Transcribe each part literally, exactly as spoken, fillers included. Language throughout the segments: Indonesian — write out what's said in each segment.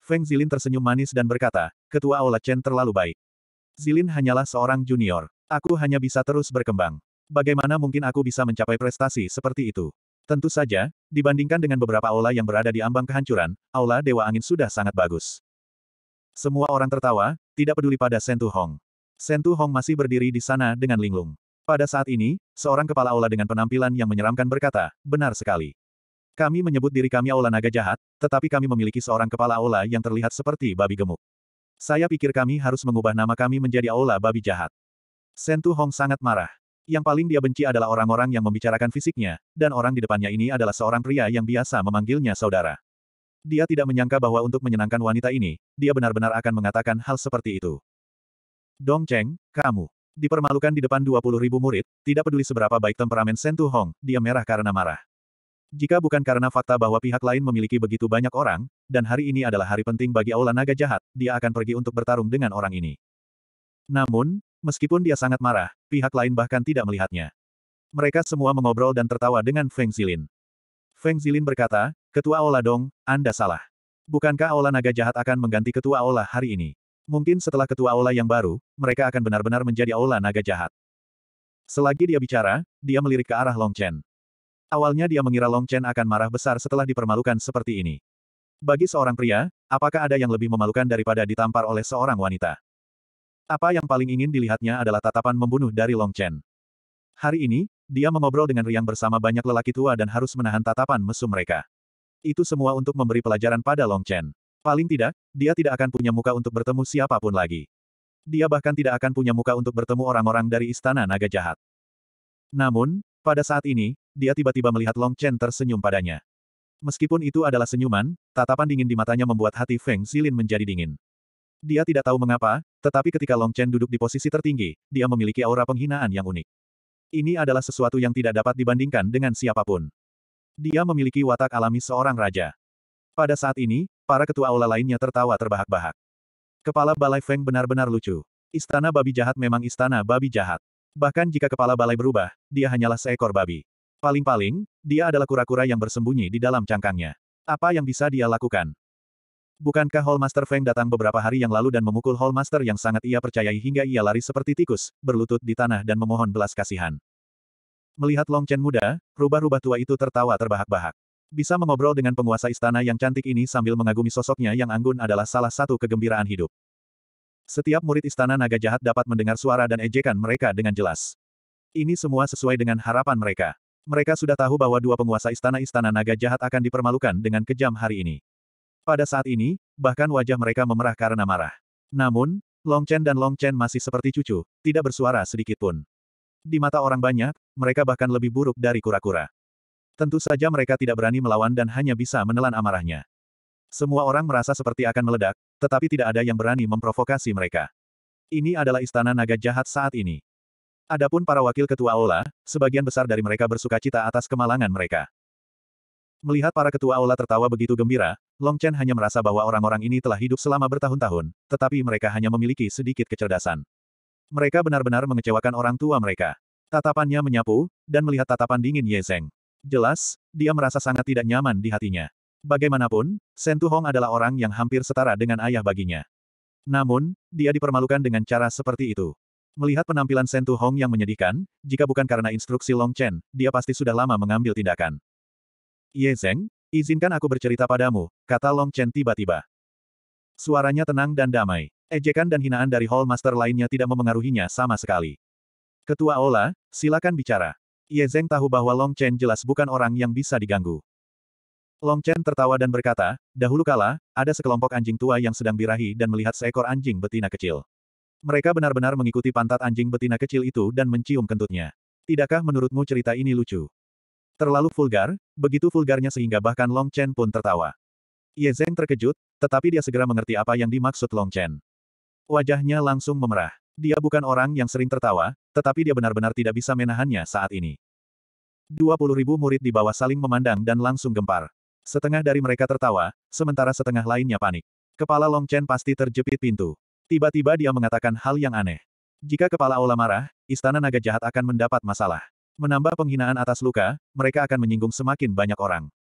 Feng Zilin tersenyum manis dan berkata, Ketua Aula Chen terlalu baik. Zilin hanyalah seorang junior. Aku hanya bisa terus berkembang. Bagaimana mungkin aku bisa mencapai prestasi seperti itu? Tentu saja, dibandingkan dengan beberapa aula yang berada di ambang kehancuran, Aula Dewa Angin sudah sangat bagus. Semua orang tertawa, tidak peduli pada Shen Tu Hong. Shen Tu Hong masih berdiri di sana dengan linglung. Pada saat ini, seorang kepala aula dengan penampilan yang menyeramkan berkata, benar sekali. Kami menyebut diri kami Aula Naga Jahat, tetapi kami memiliki seorang kepala aula yang terlihat seperti babi gemuk. Saya pikir kami harus mengubah nama kami menjadi Aula Babi Jahat. Shen Tu Hong sangat marah. Yang paling dia benci adalah orang-orang yang membicarakan fisiknya, dan orang di depannya ini adalah seorang pria yang biasa memanggilnya saudara. Dia tidak menyangka bahwa untuk menyenangkan wanita ini, dia benar-benar akan mengatakan hal seperti itu. Dong Cheng, kamu dipermalukan di depan dua puluh ribu murid, tidak peduli seberapa baik temperamen Shen Tu Hong, dia merah karena marah. Jika bukan karena fakta bahwa pihak lain memiliki begitu banyak orang, dan hari ini adalah hari penting bagi Aula Naga Jahat, dia akan pergi untuk bertarung dengan orang ini. Namun, meskipun dia sangat marah, pihak lain bahkan tidak melihatnya. Mereka semua mengobrol dan tertawa dengan Feng Zilin. Feng Zilin berkata, Ketua Aula Dong, Anda salah. Bukankah Aula Naga Jahat akan mengganti Ketua Aula hari ini? Mungkin setelah Ketua Aula yang baru, mereka akan benar-benar menjadi Aula Naga Jahat. Selagi dia bicara, dia melirik ke arah Long Chen. Awalnya dia mengira Long Chen akan marah besar setelah dipermalukan seperti ini. Bagi seorang pria, apakah ada yang lebih memalukan daripada ditampar oleh seorang wanita? Apa yang paling ingin dilihatnya adalah tatapan membunuh dari Long Chen. Hari ini, dia mengobrol dengan riang bersama banyak lelaki tua dan harus menahan tatapan mesum mereka. Itu semua untuk memberi pelajaran pada Long Chen. Paling tidak, dia tidak akan punya muka untuk bertemu siapapun lagi. Dia bahkan tidak akan punya muka untuk bertemu orang-orang dari Istana Naga Jahat. Namun, pada saat ini, dia tiba-tiba melihat Long Chen tersenyum padanya. Meskipun itu adalah senyuman, tatapan dingin di matanya membuat hati Feng Zilin menjadi dingin. Dia tidak tahu mengapa, tetapi ketika Long Chen duduk di posisi tertinggi, dia memiliki aura penghinaan yang unik. Ini adalah sesuatu yang tidak dapat dibandingkan dengan siapapun. Dia memiliki watak alami seorang raja. Pada saat ini, para ketua aula lainnya tertawa terbahak-bahak. Kepala Balai Feng benar-benar lucu. Istana Babi Jahat memang istana babi jahat. Bahkan jika kepala balai berubah, dia hanyalah seekor babi. Paling-paling, dia adalah kura-kura yang bersembunyi di dalam cangkangnya. Apa yang bisa dia lakukan? Bukankah Hallmaster Feng datang beberapa hari yang lalu dan memukul Hallmaster yang sangat ia percayai hingga ia lari seperti tikus, berlutut di tanah dan memohon belas kasihan? Melihat Long Chen muda, rubah-rubah tua itu tertawa terbahak-bahak. Bisa mengobrol dengan penguasa istana yang cantik ini sambil mengagumi sosoknya yang anggun adalah salah satu kegembiraan hidup. Setiap murid Istana Naga Jahat dapat mendengar suara dan ejekan mereka dengan jelas. Ini semua sesuai dengan harapan mereka. Mereka sudah tahu bahwa dua penguasa Istana-Istana Naga Jahat akan dipermalukan dengan kejam hari ini. Pada saat ini, bahkan wajah mereka memerah karena marah. Namun, Long Chen dan Long Chen masih seperti cucu, tidak bersuara sedikit pun. Di mata orang banyak, mereka bahkan lebih buruk dari kura-kura. Tentu saja mereka tidak berani melawan dan hanya bisa menelan amarahnya. Semua orang merasa seperti akan meledak, tetapi tidak ada yang berani memprovokasi mereka. Ini adalah Istana Naga Jahat saat ini. Adapun para wakil ketua aula, sebagian besar dari mereka bersukacita atas kemalangan mereka. Melihat para ketua aula tertawa begitu gembira, Long Chen hanya merasa bahwa orang-orang ini telah hidup selama bertahun-tahun, tetapi mereka hanya memiliki sedikit kecerdasan. Mereka benar-benar mengecewakan orang tua mereka. Tatapannya menyapu, dan melihat tatapan dingin Ye Zheng. Jelas, dia merasa sangat tidak nyaman di hatinya. Bagaimanapun, Shen Tu Hong adalah orang yang hampir setara dengan ayah baginya. Namun, dia dipermalukan dengan cara seperti itu. Melihat penampilan Shen Tu Hong yang menyedihkan, jika bukan karena instruksi Long Chen, dia pasti sudah lama mengambil tindakan. Ye Zheng, izinkan aku bercerita padamu, kata Long Chen tiba-tiba. Suaranya tenang dan damai. Ejekan dan hinaan dari Hall Master lainnya tidak memengaruhinya sama sekali. Ketua Aula, silakan bicara. Ye Zheng tahu bahwa Long Chen jelas bukan orang yang bisa diganggu. Long Chen tertawa dan berkata, dahulu kala, ada sekelompok anjing tua yang sedang birahi dan melihat seekor anjing betina kecil. Mereka benar-benar mengikuti pantat anjing betina kecil itu dan mencium kentutnya. Tidakkah menurutmu cerita ini lucu? Terlalu vulgar, begitu vulgarnya sehingga bahkan Long Chen pun tertawa. Ye Zheng terkejut, tetapi dia segera mengerti apa yang dimaksud Long Chen. Wajahnya langsung memerah. Dia bukan orang yang sering tertawa, tetapi dia benar-benar tidak bisa menahannya saat ini. Dua puluh ribu murid di bawah saling memandang dan langsung gempar. Setengah dari mereka tertawa, sementara setengah lainnya panik. Kepala Long Chen pasti terjepit pintu. Tiba-tiba dia mengatakan hal yang aneh. Jika kepala aula marah, Istana Naga Jahat akan mendapat masalah. Menambah penghinaan atas luka, mereka akan menyinggung semakin banyak orang.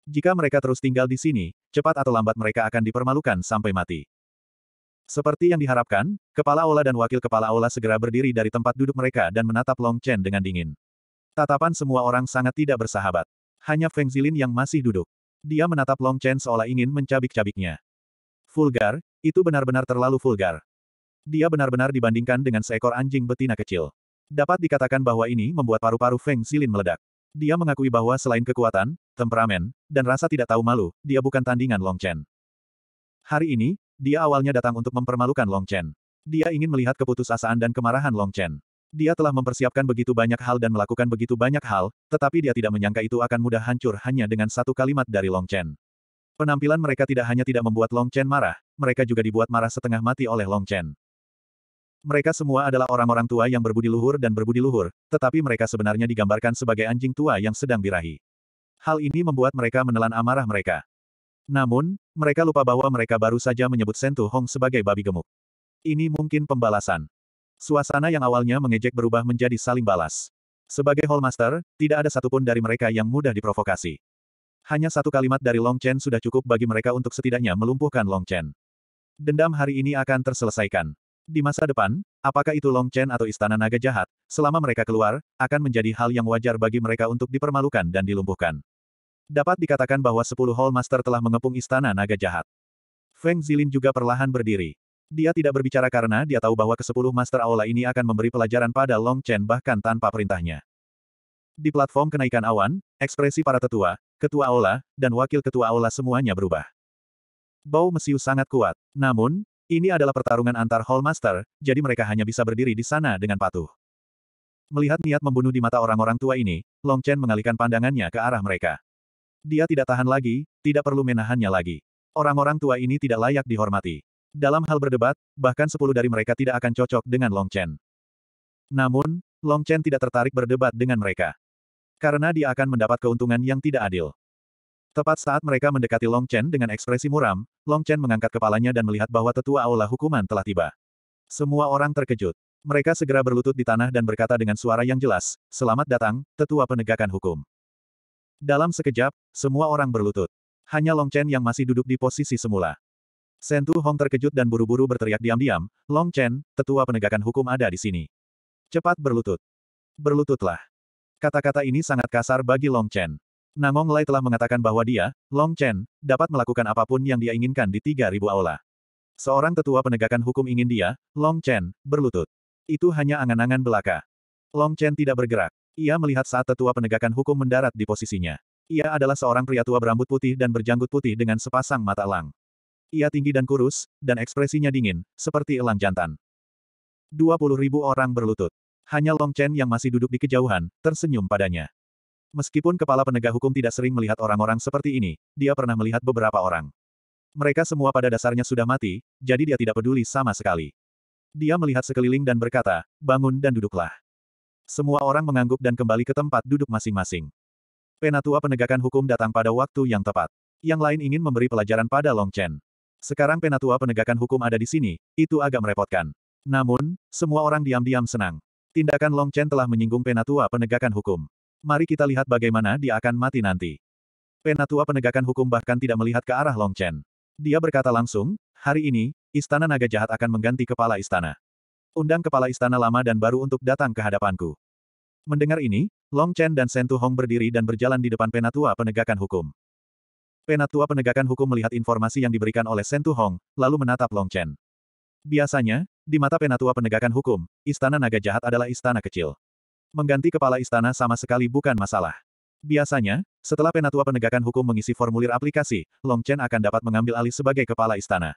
Jika mereka terus tinggal di sini, cepat atau lambat mereka akan dipermalukan sampai mati. Seperti yang diharapkan, kepala aula dan wakil kepala aula segera berdiri dari tempat duduk mereka dan menatap Long Chen dengan dingin. Tatapan semua orang sangat tidak bersahabat. Hanya Feng Zilin yang masih duduk. Dia menatap Long Chen seolah ingin mencabik-cabiknya. Vulgar, itu benar-benar terlalu vulgar. Dia benar-benar dibandingkan dengan seekor anjing betina kecil. Dapat dikatakan bahwa ini membuat paru-paru Feng Zilin meledak. Dia mengakui bahwa selain kekuatan, temperamen, dan rasa tidak tahu malu, dia bukan tandingan Long Chen. Hari ini, dia awalnya datang untuk mempermalukan Long Chen. Dia ingin melihat keputusasaan dan kemarahan Long Chen. Dia telah mempersiapkan begitu banyak hal dan melakukan begitu banyak hal, tetapi dia tidak menyangka itu akan mudah hancur hanya dengan satu kalimat dari Long Chen. Penampilan mereka tidak hanya tidak membuat Long Chen marah, mereka juga dibuat marah setengah mati oleh Long Chen. Mereka semua adalah orang-orang tua yang berbudi luhur dan berbudi luhur, tetapi mereka sebenarnya digambarkan sebagai anjing tua yang sedang birahi. Hal ini membuat mereka menelan amarah mereka. Namun, mereka lupa bahwa mereka baru saja menyebut Sentu Hong sebagai babi gemuk. Ini mungkin pembalasan. Suasana yang awalnya mengejek berubah menjadi saling balas. Sebagai Hallmaster, tidak ada satupun dari mereka yang mudah diprovokasi. Hanya satu kalimat dari Long Chen sudah cukup bagi mereka untuk setidaknya melumpuhkan Long Chen. Dendam hari ini akan terselesaikan. Di masa depan, apakah itu Long Chen atau Istana Naga Jahat, selama mereka keluar, akan menjadi hal yang wajar bagi mereka untuk dipermalukan dan dilumpuhkan. Dapat dikatakan bahwa sepuluh Hallmaster telah mengepung Istana Naga Jahat. Feng Zilin juga perlahan berdiri. Dia tidak berbicara karena dia tahu bahwa kesepuluh Master Aula ini akan memberi pelajaran pada Long Chen bahkan tanpa perintahnya. Di platform kenaikan awan, ekspresi para tetua, ketua aula, dan wakil ketua aula semuanya berubah. Bau mesiu sangat kuat. Namun, ini adalah pertarungan antar Hallmaster, jadi mereka hanya bisa berdiri di sana dengan patuh. Melihat niat membunuh di mata orang-orang tua ini, Long Chen mengalihkan pandangannya ke arah mereka. Dia tidak tahan lagi, tidak perlu menahannya lagi. Orang-orang tua ini tidak layak dihormati. Dalam hal berdebat, bahkan sepuluh dari mereka tidak akan cocok dengan Long Chen. Namun, Long Chen tidak tertarik berdebat dengan mereka. Karena dia akan mendapat keuntungan yang tidak adil. Tepat saat mereka mendekati Long Chen dengan ekspresi muram, Long Chen mengangkat kepalanya dan melihat bahwa tetua aula hukuman telah tiba. Semua orang terkejut. Mereka segera berlutut di tanah dan berkata dengan suara yang jelas, "Selamat datang, tetua penegakan hukum." Dalam sekejap, semua orang berlutut. Hanya Long Chen yang masih duduk di posisi semula. Sentu Hong terkejut dan buru-buru berteriak diam-diam, "Long Chen, tetua penegakan hukum ada di sini. Cepat berlutut." Berlututlah. Kata-kata ini sangat kasar bagi Long Chen. Nangong Lai telah mengatakan bahwa dia, Long Chen, dapat melakukan apapun yang dia inginkan di tiga ribu aula. Seorang tetua penegakan hukum ingin dia, Long Chen, berlutut. Itu hanya angan-angan belaka. Long Chen tidak bergerak. Ia melihat saat tetua penegakan hukum mendarat di posisinya. Ia adalah seorang pria tua berambut putih dan berjanggut putih dengan sepasang mata elang. Ia tinggi dan kurus, dan ekspresinya dingin, seperti elang jantan. Dua puluh ribu orang berlutut. Hanya Long Chen yang masih duduk di kejauhan, tersenyum padanya. Meskipun kepala penegak hukum tidak sering melihat orang-orang seperti ini, dia pernah melihat beberapa orang. Mereka semua pada dasarnya sudah mati, jadi dia tidak peduli sama sekali. Dia melihat sekeliling dan berkata, "Bangun dan duduklah." Semua orang mengangguk dan kembali ke tempat duduk masing-masing. Penatua penegakan hukum datang pada waktu yang tepat. Yang lain ingin memberi pelajaran pada Long Chen. Sekarang penatua penegakan hukum ada di sini, itu agak merepotkan. Namun, semua orang diam-diam senang. Tindakan Long Chen telah menyinggung penatua penegakan hukum. Mari kita lihat bagaimana dia akan mati nanti. Penatua penegakan hukum bahkan tidak melihat ke arah Long Chen. Dia berkata langsung, "Hari ini, Istana Naga Jahat akan mengganti kepala istana. Undang kepala istana lama dan baru untuk datang ke hadapanku." Mendengar ini, Long Chen dan Sentu Hong berdiri dan berjalan di depan penatua penegakan hukum. Penatua penegakan hukum melihat informasi yang diberikan oleh Sentu Hong, lalu menatap Long Chen. Biasanya, di mata penatua penegakan hukum, Istana Naga Jahat adalah istana kecil. Mengganti kepala istana sama sekali bukan masalah. Biasanya, setelah penatua penegakan hukum mengisi formulir aplikasi, Long Chen akan dapat mengambil alih sebagai kepala istana.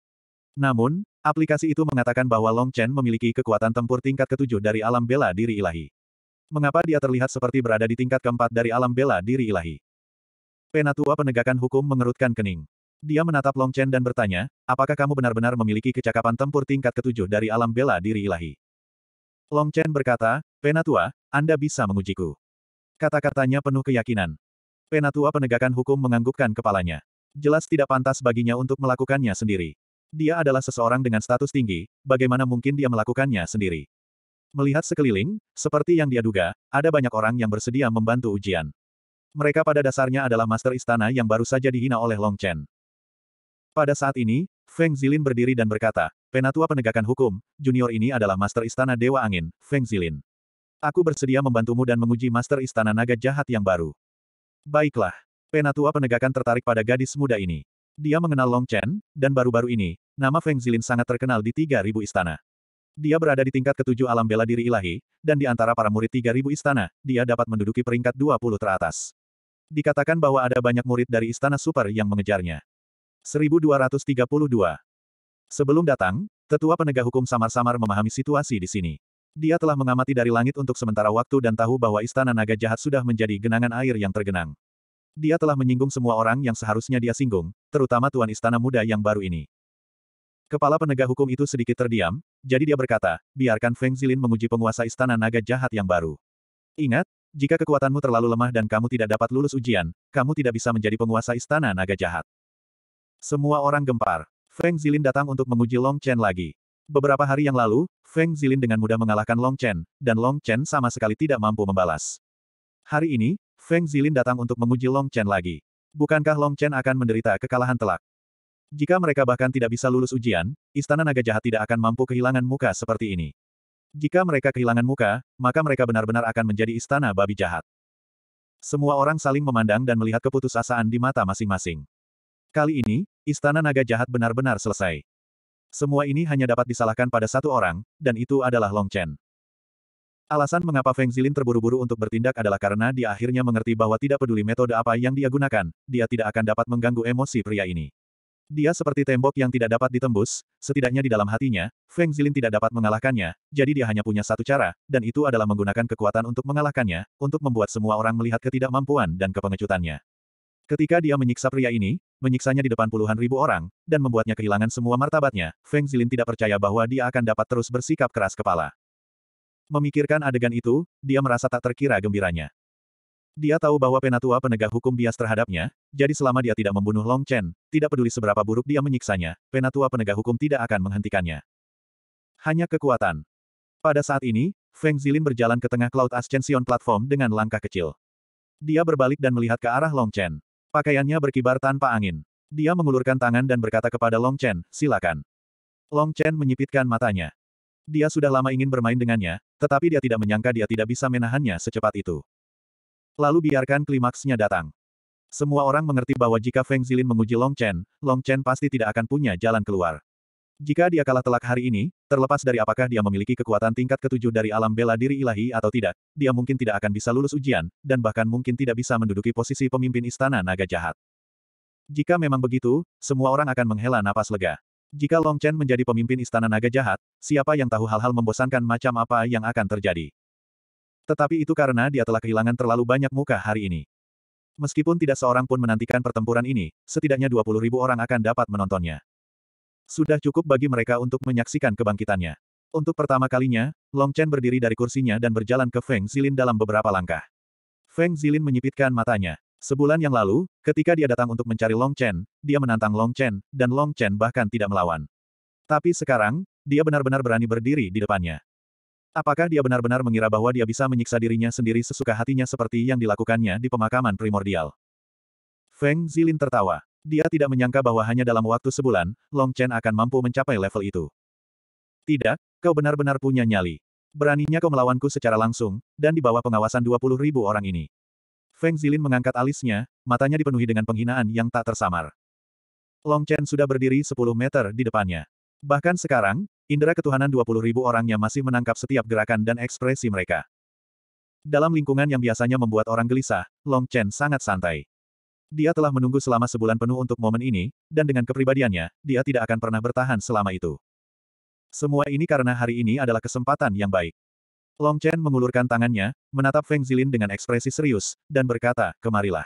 Namun, aplikasi itu mengatakan bahwa Long Chen memiliki kekuatan tempur tingkat ketujuh dari alam bela diri ilahi. Mengapa dia terlihat seperti berada di tingkat keempat dari alam bela diri ilahi? Penatua penegakan hukum mengerutkan kening. Dia menatap Long Chen dan bertanya, "Apakah kamu benar-benar memiliki kecakapan tempur tingkat ketujuh dari alam bela diri ilahi?" Long Chen berkata, "Penatua, Anda bisa mengujiku." Kata-katanya penuh keyakinan. Penatua penegakan hukum menganggukkan kepalanya. Jelas tidak pantas baginya untuk melakukannya sendiri. Dia adalah seseorang dengan status tinggi, bagaimana mungkin dia melakukannya sendiri? Melihat sekeliling, seperti yang dia duga, ada banyak orang yang bersedia membantu ujian. Mereka pada dasarnya adalah master istana yang baru saja dihina oleh Long Chen. Pada saat ini, Feng Zilin berdiri dan berkata, Penatua Penegakan Hukum, junior ini adalah master istana Dewa Angin, Feng Zilin. Aku bersedia membantumu dan menguji master istana naga jahat yang baru. Baiklah. Penatua Penegakan tertarik pada gadis muda ini. Dia mengenal Long Chen, dan baru-baru ini, nama Feng Zilin sangat terkenal di tiga ribu istana. Dia berada di tingkat ketujuh alam bela diri ilahi, dan di antara para murid tiga ribu istana, dia dapat menduduki peringkat dua puluh teratas. Dikatakan bahwa ada banyak murid dari istana super yang mengejarnya. seribu dua ratus tiga puluh dua. Sebelum datang, tetua penegak hukum samar-samar memahami situasi di sini. Dia telah mengamati dari langit untuk sementara waktu dan tahu bahwa istana naga jahat sudah menjadi genangan air yang tergenang. Dia telah menyinggung semua orang yang seharusnya dia singgung, terutama tuan istana muda yang baru ini. Kepala penegak hukum itu sedikit terdiam, jadi dia berkata, biarkan Feng Zilin menguji penguasa istana naga jahat yang baru. Ingat, jika kekuatanmu terlalu lemah dan kamu tidak dapat lulus ujian, kamu tidak bisa menjadi penguasa istana naga jahat. Semua orang gempar. Feng Zilin datang untuk menguji Long Chen lagi. Beberapa hari yang lalu, Feng Zilin dengan mudah mengalahkan Long Chen, dan Long Chen sama sekali tidak mampu membalas. Hari ini, Feng Zilin datang untuk menguji Long Chen lagi. Bukankah Long Chen akan menderita kekalahan telak? Jika mereka bahkan tidak bisa lulus ujian, istana naga jahat tidak akan mampu kehilangan muka seperti ini. Jika mereka kehilangan muka, maka mereka benar-benar akan menjadi istana babi jahat. Semua orang saling memandang dan melihat keputusasaan di mata masing-masing. Kali ini, istana naga jahat benar-benar selesai. Semua ini hanya dapat disalahkan pada satu orang, dan itu adalah Long Chen. Alasan mengapa Feng Zilin terburu-buru untuk bertindak adalah karena dia akhirnya mengerti bahwa tidak peduli metode apa yang dia gunakan, dia tidak akan dapat mengganggu emosi pria ini. Dia seperti tembok yang tidak dapat ditembus, setidaknya di dalam hatinya, Feng Zilin tidak dapat mengalahkannya, jadi dia hanya punya satu cara, dan itu adalah menggunakan kekuatan untuk mengalahkannya, untuk membuat semua orang melihat ketidakmampuan dan kepengecutannya. Ketika dia menyiksa pria ini, menyiksanya di depan puluhan ribu orang, dan membuatnya kehilangan semua martabatnya, Feng Zilin tidak percaya bahwa dia akan dapat terus bersikap keras kepala. Memikirkan adegan itu, dia merasa tak terkira gembiranya. Dia tahu bahwa penatua penegak hukum bias terhadapnya, jadi selama dia tidak membunuh Long Chen, tidak peduli seberapa buruk dia menyiksanya, penatua penegak hukum tidak akan menghentikannya. Hanya kekuatan. Pada saat ini, Feng Zilin berjalan ke tengah Cloud Ascension Platform dengan langkah kecil. Dia berbalik dan melihat ke arah Long Chen. Pakaiannya berkibar tanpa angin. Dia mengulurkan tangan dan berkata kepada Long Chen, silakan. Long Chen menyipitkan matanya. Dia sudah lama ingin bermain dengannya, tetapi dia tidak menyangka dia tidak bisa menahannya secepat itu. Lalu biarkan klimaksnya datang. Semua orang mengerti bahwa jika Feng Zilin menguji Long Chen, Long Chen pasti tidak akan punya jalan keluar. Jika dia kalah telak hari ini, terlepas dari apakah dia memiliki kekuatan tingkat ketujuh dari alam bela diri ilahi atau tidak, dia mungkin tidak akan bisa lulus ujian, dan bahkan mungkin tidak bisa menduduki posisi pemimpin istana naga jahat. Jika memang begitu, semua orang akan menghela napas lega. Jika Long Chen menjadi pemimpin istana naga jahat, siapa yang tahu hal-hal membosankan macam apa yang akan terjadi. Tetapi itu karena dia telah kehilangan terlalu banyak muka hari ini. Meskipun tidak seorang pun menantikan pertempuran ini, setidaknya dua puluh ribu orang akan dapat menontonnya. Sudah cukup bagi mereka untuk menyaksikan kebangkitannya. Untuk pertama kalinya, Long Chen berdiri dari kursinya dan berjalan ke Feng Zilin dalam beberapa langkah. Feng Zilin menyipitkan matanya. Sebulan yang lalu, ketika dia datang untuk mencari Long Chen, dia menantang Long Chen, dan Long Chen bahkan tidak melawan. Tapi sekarang, dia benar-benar berani berdiri di depannya. Apakah dia benar-benar mengira bahwa dia bisa menyiksa dirinya sendiri sesuka hatinya seperti yang dilakukannya di pemakaman primordial? Feng Zilin tertawa. Dia tidak menyangka bahwa hanya dalam waktu sebulan, Long Chen akan mampu mencapai level itu. Tidak, kau benar-benar punya nyali. Beraninya kau melawanku secara langsung, dan di bawah pengawasan dua puluh ribu orang ini. Feng Zilin mengangkat alisnya, matanya dipenuhi dengan penghinaan yang tak tersamar. Long Chen sudah berdiri sepuluh meter di depannya. Bahkan sekarang, indera ketuhanan dua puluh ribu orangnya masih menangkap setiap gerakan dan ekspresi mereka. Dalam lingkungan yang biasanya membuat orang gelisah, Long Chen sangat santai. Dia telah menunggu selama sebulan penuh untuk momen ini, dan dengan kepribadiannya, dia tidak akan pernah bertahan selama itu. Semua ini karena hari ini adalah kesempatan yang baik. Long Chen mengulurkan tangannya, menatap Feng Zilin dengan ekspresi serius, dan berkata, kemarilah.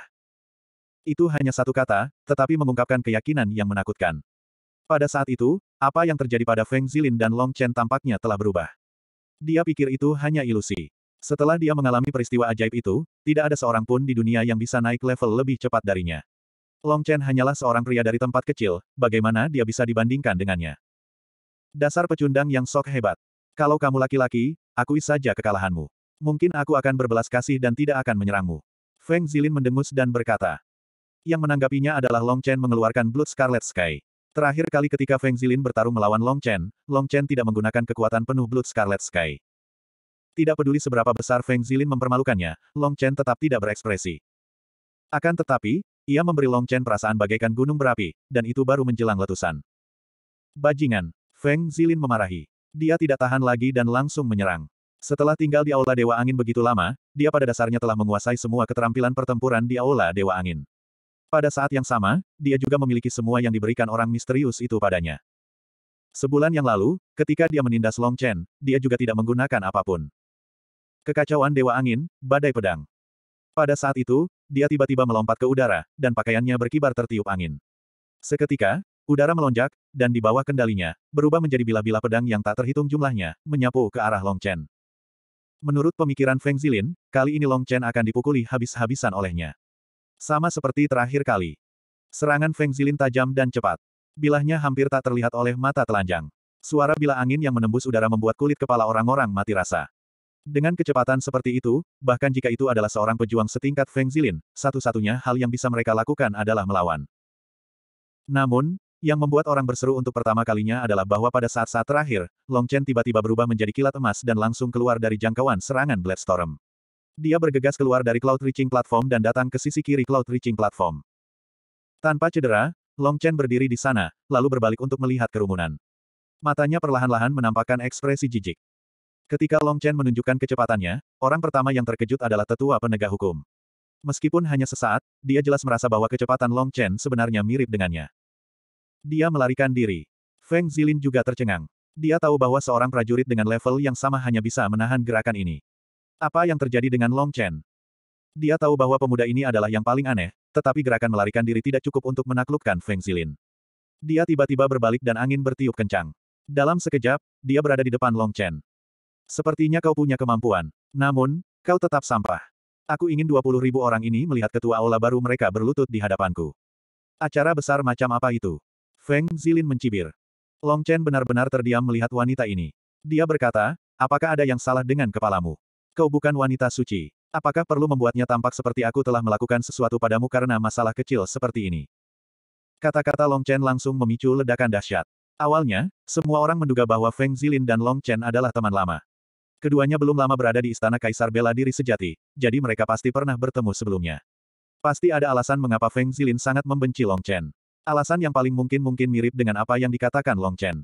Itu hanya satu kata, tetapi mengungkapkan keyakinan yang menakutkan. Pada saat itu, apa yang terjadi pada Feng Zilin dan Long Chen tampaknya telah berubah. Dia pikir itu hanya ilusi. Setelah dia mengalami peristiwa ajaib itu, tidak ada seorang pun di dunia yang bisa naik level lebih cepat darinya. Long Chen hanyalah seorang pria dari tempat kecil, bagaimana dia bisa dibandingkan dengannya? Dasar pecundang yang sok hebat. Kalau kamu laki-laki, akui saja kekalahanmu. Mungkin aku akan berbelas kasih dan tidak akan menyerangmu. Feng Zilin mendengus dan berkata. Yang menanggapinya adalah Long Chen mengeluarkan Blood Scarlet Sky. Terakhir kali ketika Feng Zilin bertarung melawan Long Chen, Long Chen tidak menggunakan kekuatan penuh Blood Scarlet Sky. Tidak peduli seberapa besar Feng Zilin mempermalukannya, Long Chen tetap tidak berekspresi. Akan tetapi, ia memberi Long Chen perasaan bagaikan gunung berapi, dan itu baru menjelang letusan. Bajingan! Feng Zilin memarahi. Dia tidak tahan lagi dan langsung menyerang. Setelah tinggal di Aula Dewa Angin begitu lama, dia pada dasarnya telah menguasai semua keterampilan pertempuran di Aula Dewa Angin. Pada saat yang sama, dia juga memiliki semua yang diberikan orang misterius itu padanya. Sebulan yang lalu, ketika dia menindas Long Chen, dia juga tidak menggunakan apapun. Kekacauan Dewa Angin, badai pedang. Pada saat itu, dia tiba-tiba melompat ke udara, dan pakaiannya berkibar tertiup angin. Seketika, udara melonjak, dan di bawah kendalinya, berubah menjadi bilah-bilah pedang yang tak terhitung jumlahnya, menyapu ke arah Long Chen. Menurut pemikiran Feng Zilin, kali ini Long Chen akan dipukuli habis-habisan olehnya. Sama seperti terakhir kali. Serangan Feng Zilin tajam dan cepat. Bilahnya hampir tak terlihat oleh mata telanjang. Suara bilah angin yang menembus udara membuat kulit kepala orang-orang mati rasa. Dengan kecepatan seperti itu, bahkan jika itu adalah seorang pejuang setingkat Feng Zilin, satu-satunya hal yang bisa mereka lakukan adalah melawan. Namun, yang membuat orang berseru untuk pertama kalinya adalah bahwa pada saat-saat terakhir, Long Chen tiba-tiba berubah menjadi kilat emas dan langsung keluar dari jangkauan serangan Bloodstorm. Dia bergegas keluar dari Cloud Reaching Platform dan datang ke sisi kiri Cloud Reaching Platform. Tanpa cedera, Long Chen berdiri di sana, lalu berbalik untuk melihat kerumunan. Matanya perlahan-lahan menampakkan ekspresi jijik. Ketika Long Chen menunjukkan kecepatannya, orang pertama yang terkejut adalah tetua penegak hukum. Meskipun hanya sesaat, dia jelas merasa bahwa kecepatan Long Chen sebenarnya mirip dengannya. Dia melarikan diri. Feng Zilin juga tercengang. Dia tahu bahwa seorang prajurit dengan level yang sama hanya bisa menahan gerakan ini. Apa yang terjadi dengan Long Chen? Dia tahu bahwa pemuda ini adalah yang paling aneh, tetapi gerakan melarikan diri tidak cukup untuk menaklukkan Feng Zilin. Dia tiba-tiba berbalik dan angin bertiup kencang. Dalam sekejap, dia berada di depan Long Chen. Sepertinya kau punya kemampuan. Namun, kau tetap sampah. Aku ingin dua puluh ribu orang ini melihat ketua aula baru mereka berlutut di hadapanku. Acara besar macam apa itu? Feng Zilin mencibir. Long Chen benar-benar terdiam melihat wanita ini. Dia berkata, apakah ada yang salah dengan kepalamu? Kau bukan wanita suci. Apakah perlu membuatnya tampak seperti aku telah melakukan sesuatu padamu karena masalah kecil seperti ini? Kata-kata Long Chen langsung memicu ledakan dahsyat. Awalnya, semua orang menduga bahwa Feng Zilin dan Long Chen adalah teman lama. Keduanya belum lama berada di istana Kaisar Bela Diri Sejati, jadi mereka pasti pernah bertemu sebelumnya. Pasti ada alasan mengapa Feng Zilin sangat membenci Long Chen. Alasan yang paling mungkin-mungkin mirip dengan apa yang dikatakan Long Chen.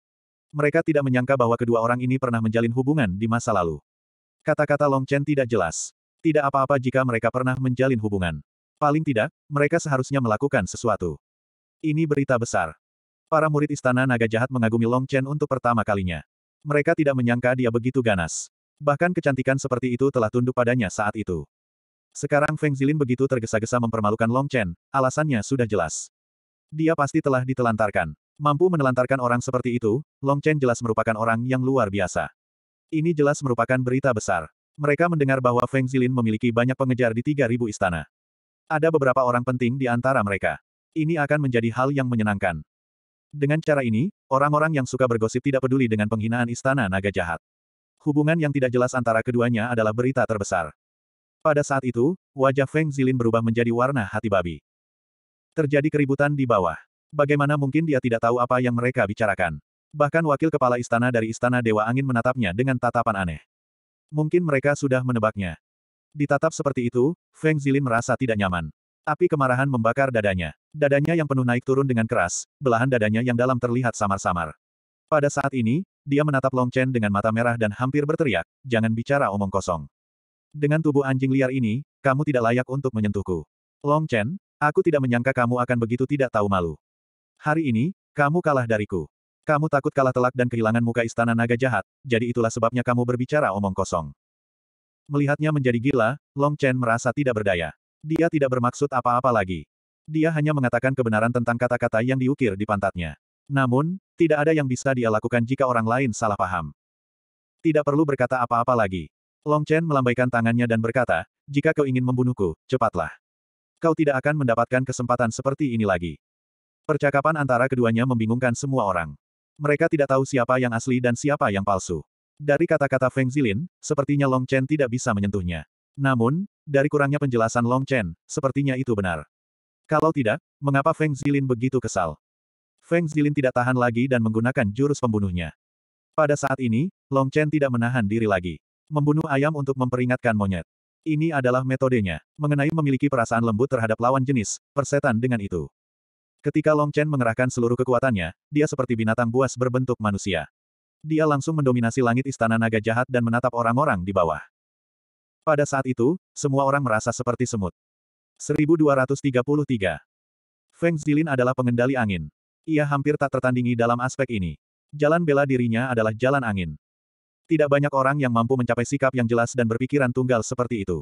Mereka tidak menyangka bahwa kedua orang ini pernah menjalin hubungan di masa lalu. Kata-kata Long Chen tidak jelas. Tidak apa-apa jika mereka pernah menjalin hubungan. Paling tidak, mereka seharusnya melakukan sesuatu. Ini berita besar. Para murid Istana Naga Jahat mengagumi Long Chen untuk pertama kalinya. Mereka tidak menyangka dia begitu ganas. Bahkan kecantikan seperti itu telah tunduk padanya saat itu. Sekarang Feng Zilin begitu tergesa-gesa mempermalukan Long Chen, alasannya sudah jelas. Dia pasti telah ditelantarkan. Mampu menelantarkan orang seperti itu, Long Chen jelas merupakan orang yang luar biasa. Ini jelas merupakan berita besar. Mereka mendengar bahwa Feng Zilin memiliki banyak pengejar di tiga ribu istana. Ada beberapa orang penting di antara mereka. Ini akan menjadi hal yang menyenangkan. Dengan cara ini, orang-orang yang suka bergosip tidak peduli dengan penghinaan Istana Naga Jahat. Hubungan yang tidak jelas antara keduanya adalah berita terbesar. Pada saat itu, wajah Feng Zilin berubah menjadi warna hati babi. Terjadi keributan di bawah. Bagaimana mungkin dia tidak tahu apa yang mereka bicarakan? Bahkan wakil kepala istana dari Istana Dewa Angin menatapnya dengan tatapan aneh. Mungkin mereka sudah menebaknya. Ditatap seperti itu, Feng Zilin merasa tidak nyaman. Api kemarahan membakar dadanya. Dadanya yang penuh naik turun dengan keras, belahan dadanya yang dalam terlihat samar-samar. Pada saat ini, dia menatap Long Chen dengan mata merah dan hampir berteriak, jangan bicara omong kosong. Dengan tubuh anjing liar ini, kamu tidak layak untuk menyentuhku. Long Chen, aku tidak menyangka kamu akan begitu tidak tahu malu. Hari ini, kamu kalah dariku. Kamu takut kalah telak dan kehilangan muka Istana Naga Jahat, jadi itulah sebabnya kamu berbicara omong kosong. Melihatnya menjadi gila, Long Chen merasa tidak berdaya. Dia tidak bermaksud apa-apa lagi. Dia hanya mengatakan kebenaran tentang kata-kata yang diukir di pantatnya. Namun, tidak ada yang bisa dia lakukan jika orang lain salah paham. Tidak perlu berkata apa-apa lagi. Long Chen melambaikan tangannya dan berkata, jika kau ingin membunuhku, cepatlah. Kau tidak akan mendapatkan kesempatan seperti ini lagi. Percakapan antara keduanya membingungkan semua orang. Mereka tidak tahu siapa yang asli dan siapa yang palsu. Dari kata-kata Feng Zilin, sepertinya Long Chen tidak bisa menyentuhnya. Namun, Dari kurangnya penjelasan Long Chen, sepertinya itu benar. Kalau tidak, mengapa Feng Zilin begitu kesal? Feng Zilin tidak tahan lagi dan menggunakan jurus pembunuhnya. Pada saat ini, Long Chen tidak menahan diri lagi. Membunuh ayam untuk memperingatkan monyet. Ini adalah metodenya, mengenai memiliki perasaan lembut terhadap lawan jenis, persetan dengan itu. Ketika Long Chen mengerahkan seluruh kekuatannya, dia seperti binatang buas berbentuk manusia. Dia langsung mendominasi langit istana naga jahat dan menatap orang-orang di bawah. Pada saat itu, semua orang merasa seperti semut. seribu dua ratus tiga puluh tiga. Feng Zilin adalah pengendali angin. Ia hampir tak tertandingi dalam aspek ini. Jalan bela dirinya adalah jalan angin. Tidak banyak orang yang mampu mencapai sikap yang jelas dan berpikiran tunggal seperti itu.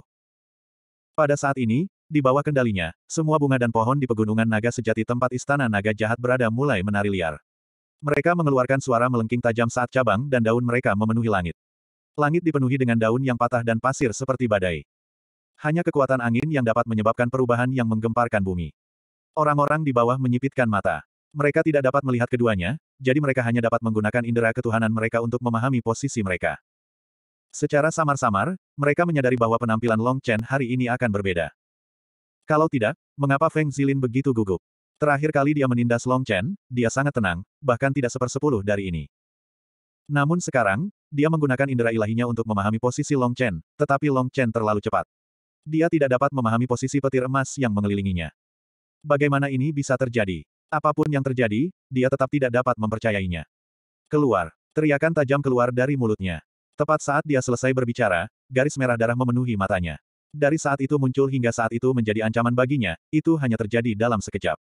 Pada saat ini, di bawah kendalinya, semua bunga dan pohon di pegunungan naga sejati tempat istana naga jahat berada mulai menari liar. Mereka mengeluarkan suara melengking tajam saat cabang dan daun mereka memenuhi langit. Langit dipenuhi dengan daun yang patah dan pasir seperti badai. Hanya kekuatan angin yang dapat menyebabkan perubahan yang menggemparkan bumi. Orang-orang di bawah menyipitkan mata. Mereka tidak dapat melihat keduanya, jadi mereka hanya dapat menggunakan indera ketuhanan mereka untuk memahami posisi mereka. Secara samar-samar, mereka menyadari bahwa penampilan Long Chen hari ini akan berbeda. Kalau tidak, mengapa Feng Zilin begitu gugup? Terakhir kali dia menindas Long Chen, dia sangat tenang, bahkan tidak sepersepuluh dari ini. Namun sekarang, dia menggunakan indera ilahinya untuk memahami posisi Long Chen, tetapi Long Chen terlalu cepat. Dia tidak dapat memahami posisi petir emas yang mengelilinginya. Bagaimana ini bisa terjadi? Apapun yang terjadi, dia tetap tidak dapat mempercayainya. Keluar. Teriakan tajam keluar dari mulutnya. Tepat saat dia selesai berbicara, garis merah darah memenuhi matanya. Dari saat itu muncul hingga saat itu menjadi ancaman baginya, itu hanya terjadi dalam sekejap.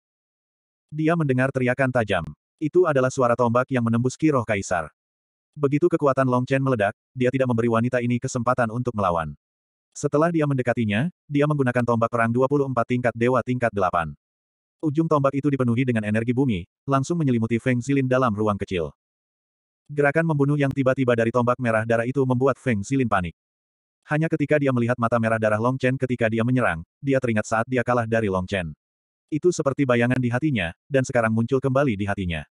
Dia mendengar teriakan tajam. Itu adalah suara tombak yang menembus ki roh kaisar. Begitu kekuatan Long Chen meledak, dia tidak memberi wanita ini kesempatan untuk melawan. Setelah dia mendekatinya, dia menggunakan tombak perang dua puluh empat tingkat dewa tingkat delapan. Ujung tombak itu dipenuhi dengan energi bumi, langsung menyelimuti Feng Zilin dalam ruang kecil. Gerakan membunuh yang tiba-tiba dari tombak merah darah itu membuat Feng Zilin panik. Hanya ketika dia melihat mata merah darah Long Chen ketika dia menyerang, dia teringat saat dia kalah dari Long Chen. Itu seperti bayangan di hatinya, dan sekarang muncul kembali di hatinya.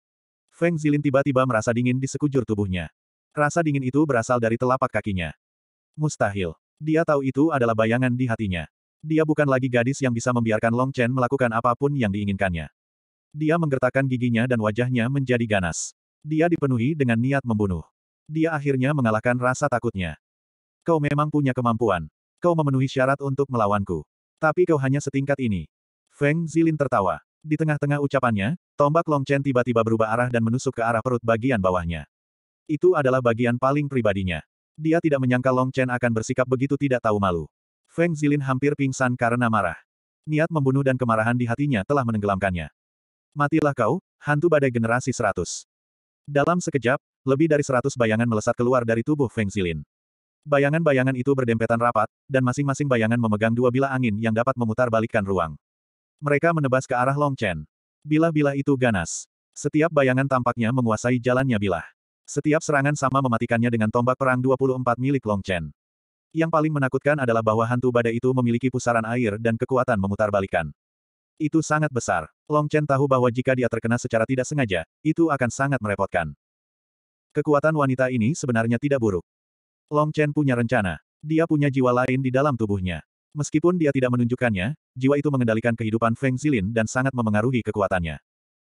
Feng Zilin tiba-tiba merasa dingin di sekujur tubuhnya. Rasa dingin itu berasal dari telapak kakinya. Mustahil. Dia tahu itu adalah bayangan di hatinya. Dia bukan lagi gadis yang bisa membiarkan Long Chen melakukan apapun yang diinginkannya. Dia menggertakkan giginya dan wajahnya menjadi ganas. Dia dipenuhi dengan niat membunuh. Dia akhirnya mengalahkan rasa takutnya. Kau memang punya kemampuan. Kau memenuhi syarat untuk melawanku. Tapi kau hanya setingkat ini. Feng Zilin tertawa. Di tengah-tengah ucapannya, tombak Long Chen tiba-tiba berubah arah dan menusuk ke arah perut bagian bawahnya. Itu adalah bagian paling pribadinya. Dia tidak menyangka Long Chen akan bersikap begitu tidak tahu malu. Feng Zilin hampir pingsan karena marah. Niat membunuh dan kemarahan di hatinya telah menenggelamkannya. Matilah kau, hantu badai generasi seratus. Dalam sekejap, lebih dari seratus bayangan melesat keluar dari tubuh Feng Zilin. Bayangan-bayangan itu berdempetan rapat, dan masing-masing bayangan memegang dua bilah angin yang dapat memutarbalikkan ruang. Mereka menebas ke arah Long Chen. Bilah-bilah itu ganas. Setiap bayangan tampaknya menguasai jalannya bilah. Setiap serangan sama mematikannya dengan tombak perang dua puluh empat milik Long Chen. Yang paling menakutkan adalah bahwa hantu badai itu memiliki pusaran air dan kekuatan memutarbalikkan. Itu sangat besar. Long Chen tahu bahwa jika dia terkena secara tidak sengaja, itu akan sangat merepotkan. Kekuatan wanita ini sebenarnya tidak buruk. Long Chen punya rencana. Dia punya jiwa lain di dalam tubuhnya. Meskipun dia tidak menunjukkannya, jiwa itu mengendalikan kehidupan Feng Zilin dan sangat memengaruhi kekuatannya.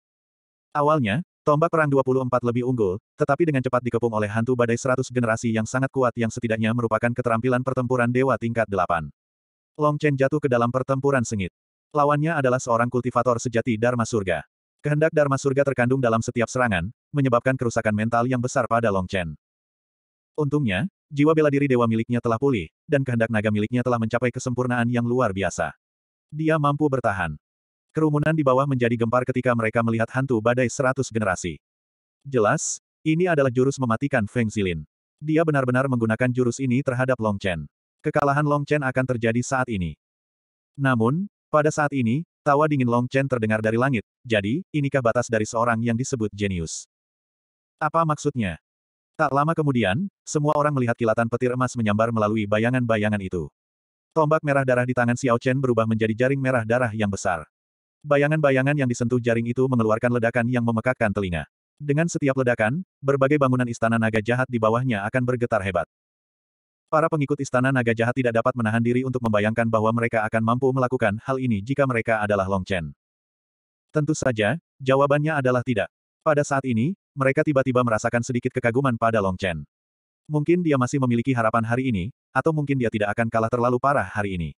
Awalnya, tombak perang dua puluh empat lebih unggul, tetapi dengan cepat dikepung oleh hantu badai seratus generasi yang sangat kuat yang setidaknya merupakan keterampilan pertempuran dewa tingkat delapan. Long Chen jatuh ke dalam pertempuran sengit. Lawannya adalah seorang kultivator sejati Dharma Surga. Kehendak Dharma Surga terkandung dalam setiap serangan, menyebabkan kerusakan mental yang besar pada Long Chen. Untungnya, jiwa bela diri dewa miliknya telah pulih, dan kehendak naga miliknya telah mencapai kesempurnaan yang luar biasa. Dia mampu bertahan. Kerumunan di bawah menjadi gempar ketika mereka melihat hantu badai seratus generasi. Jelas, ini adalah jurus mematikan Feng Zilin. Dia benar-benar menggunakan jurus ini terhadap Long Chen. Kekalahan Long Chen akan terjadi saat ini. Namun, pada saat ini, tawa dingin Long Chen terdengar dari langit, jadi, inikah batas dari seorang yang disebut jenius? Apa maksudnya? Tak lama kemudian, semua orang melihat kilatan petir emas menyambar melalui bayangan-bayangan itu. Tombak merah darah di tangan Xiao Chen berubah menjadi jaring merah darah yang besar. Bayangan-bayangan yang disentuh jaring itu mengeluarkan ledakan yang memekakkan telinga. Dengan setiap ledakan, berbagai bangunan istana naga jahat di bawahnya akan bergetar hebat. Para pengikut Istana Naga Jahat tidak dapat menahan diri untuk membayangkan bahwa mereka akan mampu melakukan hal ini jika mereka adalah Long Chen. Tentu saja, jawabannya adalah tidak. Pada saat ini, mereka tiba-tiba merasakan sedikit kekaguman pada Long Chen. Mungkin dia masih memiliki harapan hari ini, atau mungkin dia tidak akan kalah terlalu parah hari ini.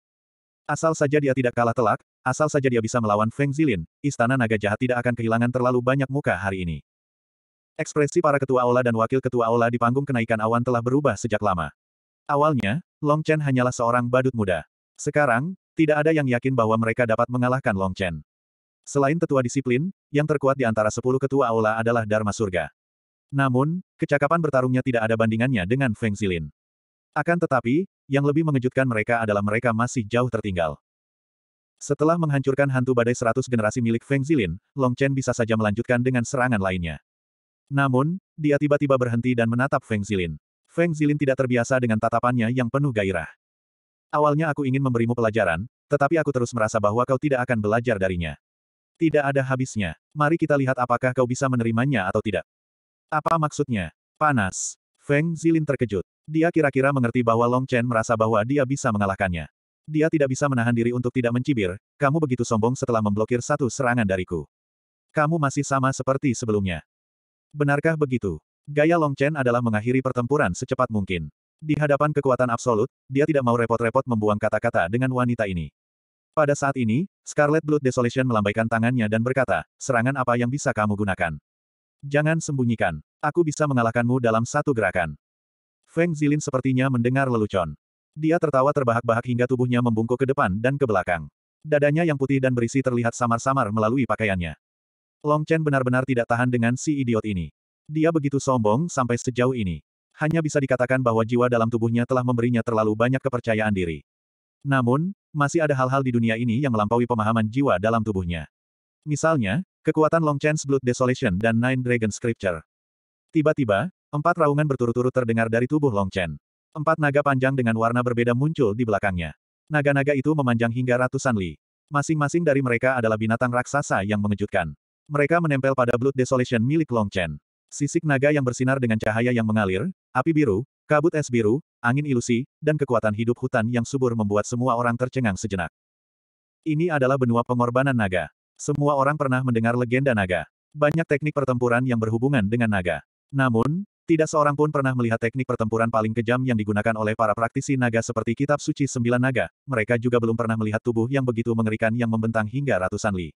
Asal saja dia tidak kalah telak, asal saja dia bisa melawan Feng Zilin, Istana Naga Jahat tidak akan kehilangan terlalu banyak muka hari ini. Ekspresi para ketua aula dan wakil ketua aula di panggung kenaikan awan telah berubah sejak lama. Awalnya, Long Chen hanyalah seorang badut muda. Sekarang, tidak ada yang yakin bahwa mereka dapat mengalahkan Long Chen. Selain tetua disiplin, yang terkuat di antara sepuluh ketua aula adalah Dharma Surga. Namun, kecakapan bertarungnya tidak ada bandingannya dengan Feng Zilin. Akan tetapi, yang lebih mengejutkan mereka adalah mereka masih jauh tertinggal. Setelah menghancurkan hantu badai seratus generasi milik Feng Zilin, Long Chen bisa saja melanjutkan dengan serangan lainnya. Namun, dia tiba-tiba berhenti dan menatap Feng Zilin. Feng Zilin tidak terbiasa dengan tatapannya yang penuh gairah. Awalnya aku ingin memberimu pelajaran, tetapi aku terus merasa bahwa kau tidak akan belajar darinya. Tidak ada habisnya. Mari kita lihat apakah kau bisa menerimanya atau tidak. Apa maksudnya? Panas. Feng Zilin terkejut. Dia kira-kira mengerti bahwa Long Chen merasa bahwa dia bisa mengalahkannya. Dia tidak bisa menahan diri untuk tidak mencibir, kamu begitu sombong setelah memblokir satu serangan dariku. Kamu masih sama seperti sebelumnya. Benarkah begitu? Gaya Long Chen adalah mengakhiri pertempuran secepat mungkin. Di hadapan kekuatan absolut, dia tidak mau repot-repot membuang kata-kata dengan wanita ini. Pada saat ini, Scarlet Blood Desolation melambaikan tangannya dan berkata, serangan apa yang bisa kamu gunakan? Jangan sembunyikan. Aku bisa mengalahkanmu dalam satu gerakan. Feng Zilin sepertinya mendengar lelucon. Dia tertawa terbahak-bahak hingga tubuhnya membungkuk ke depan dan ke belakang. Dadanya yang putih dan berisi terlihat samar-samar melalui pakaiannya. Long Chen benar-benar tidak tahan dengan si idiot ini. Dia begitu sombong sampai sejauh ini. Hanya bisa dikatakan bahwa jiwa dalam tubuhnya telah memberinya terlalu banyak kepercayaan diri. Namun, masih ada hal-hal di dunia ini yang melampaui pemahaman jiwa dalam tubuhnya. Misalnya, kekuatan Long Chen's Blood Desolation dan Nine Dragon Scripture. Tiba-tiba, empat raungan berturut-turut terdengar dari tubuh Long Chen. Empat naga panjang dengan warna berbeda muncul di belakangnya. Naga-naga itu memanjang hingga ratusan li. Masing-masing dari mereka adalah binatang raksasa yang mengejutkan. Mereka menempel pada Blood Desolation milik Long Chen. Sisik naga yang bersinar dengan cahaya yang mengalir, api biru, kabut es biru, angin ilusi, dan kekuatan hidup hutan yang subur membuat semua orang tercengang sejenak. Ini adalah benua pengorbanan naga. Semua orang pernah mendengar legenda naga. Banyak teknik pertempuran yang berhubungan dengan naga. Namun, tidak seorang pun pernah melihat teknik pertempuran paling kejam yang digunakan oleh para praktisi naga seperti Kitab Suci Sembilan Naga. Mereka juga belum pernah melihat tubuh yang begitu mengerikan yang membentang hingga ratusan li.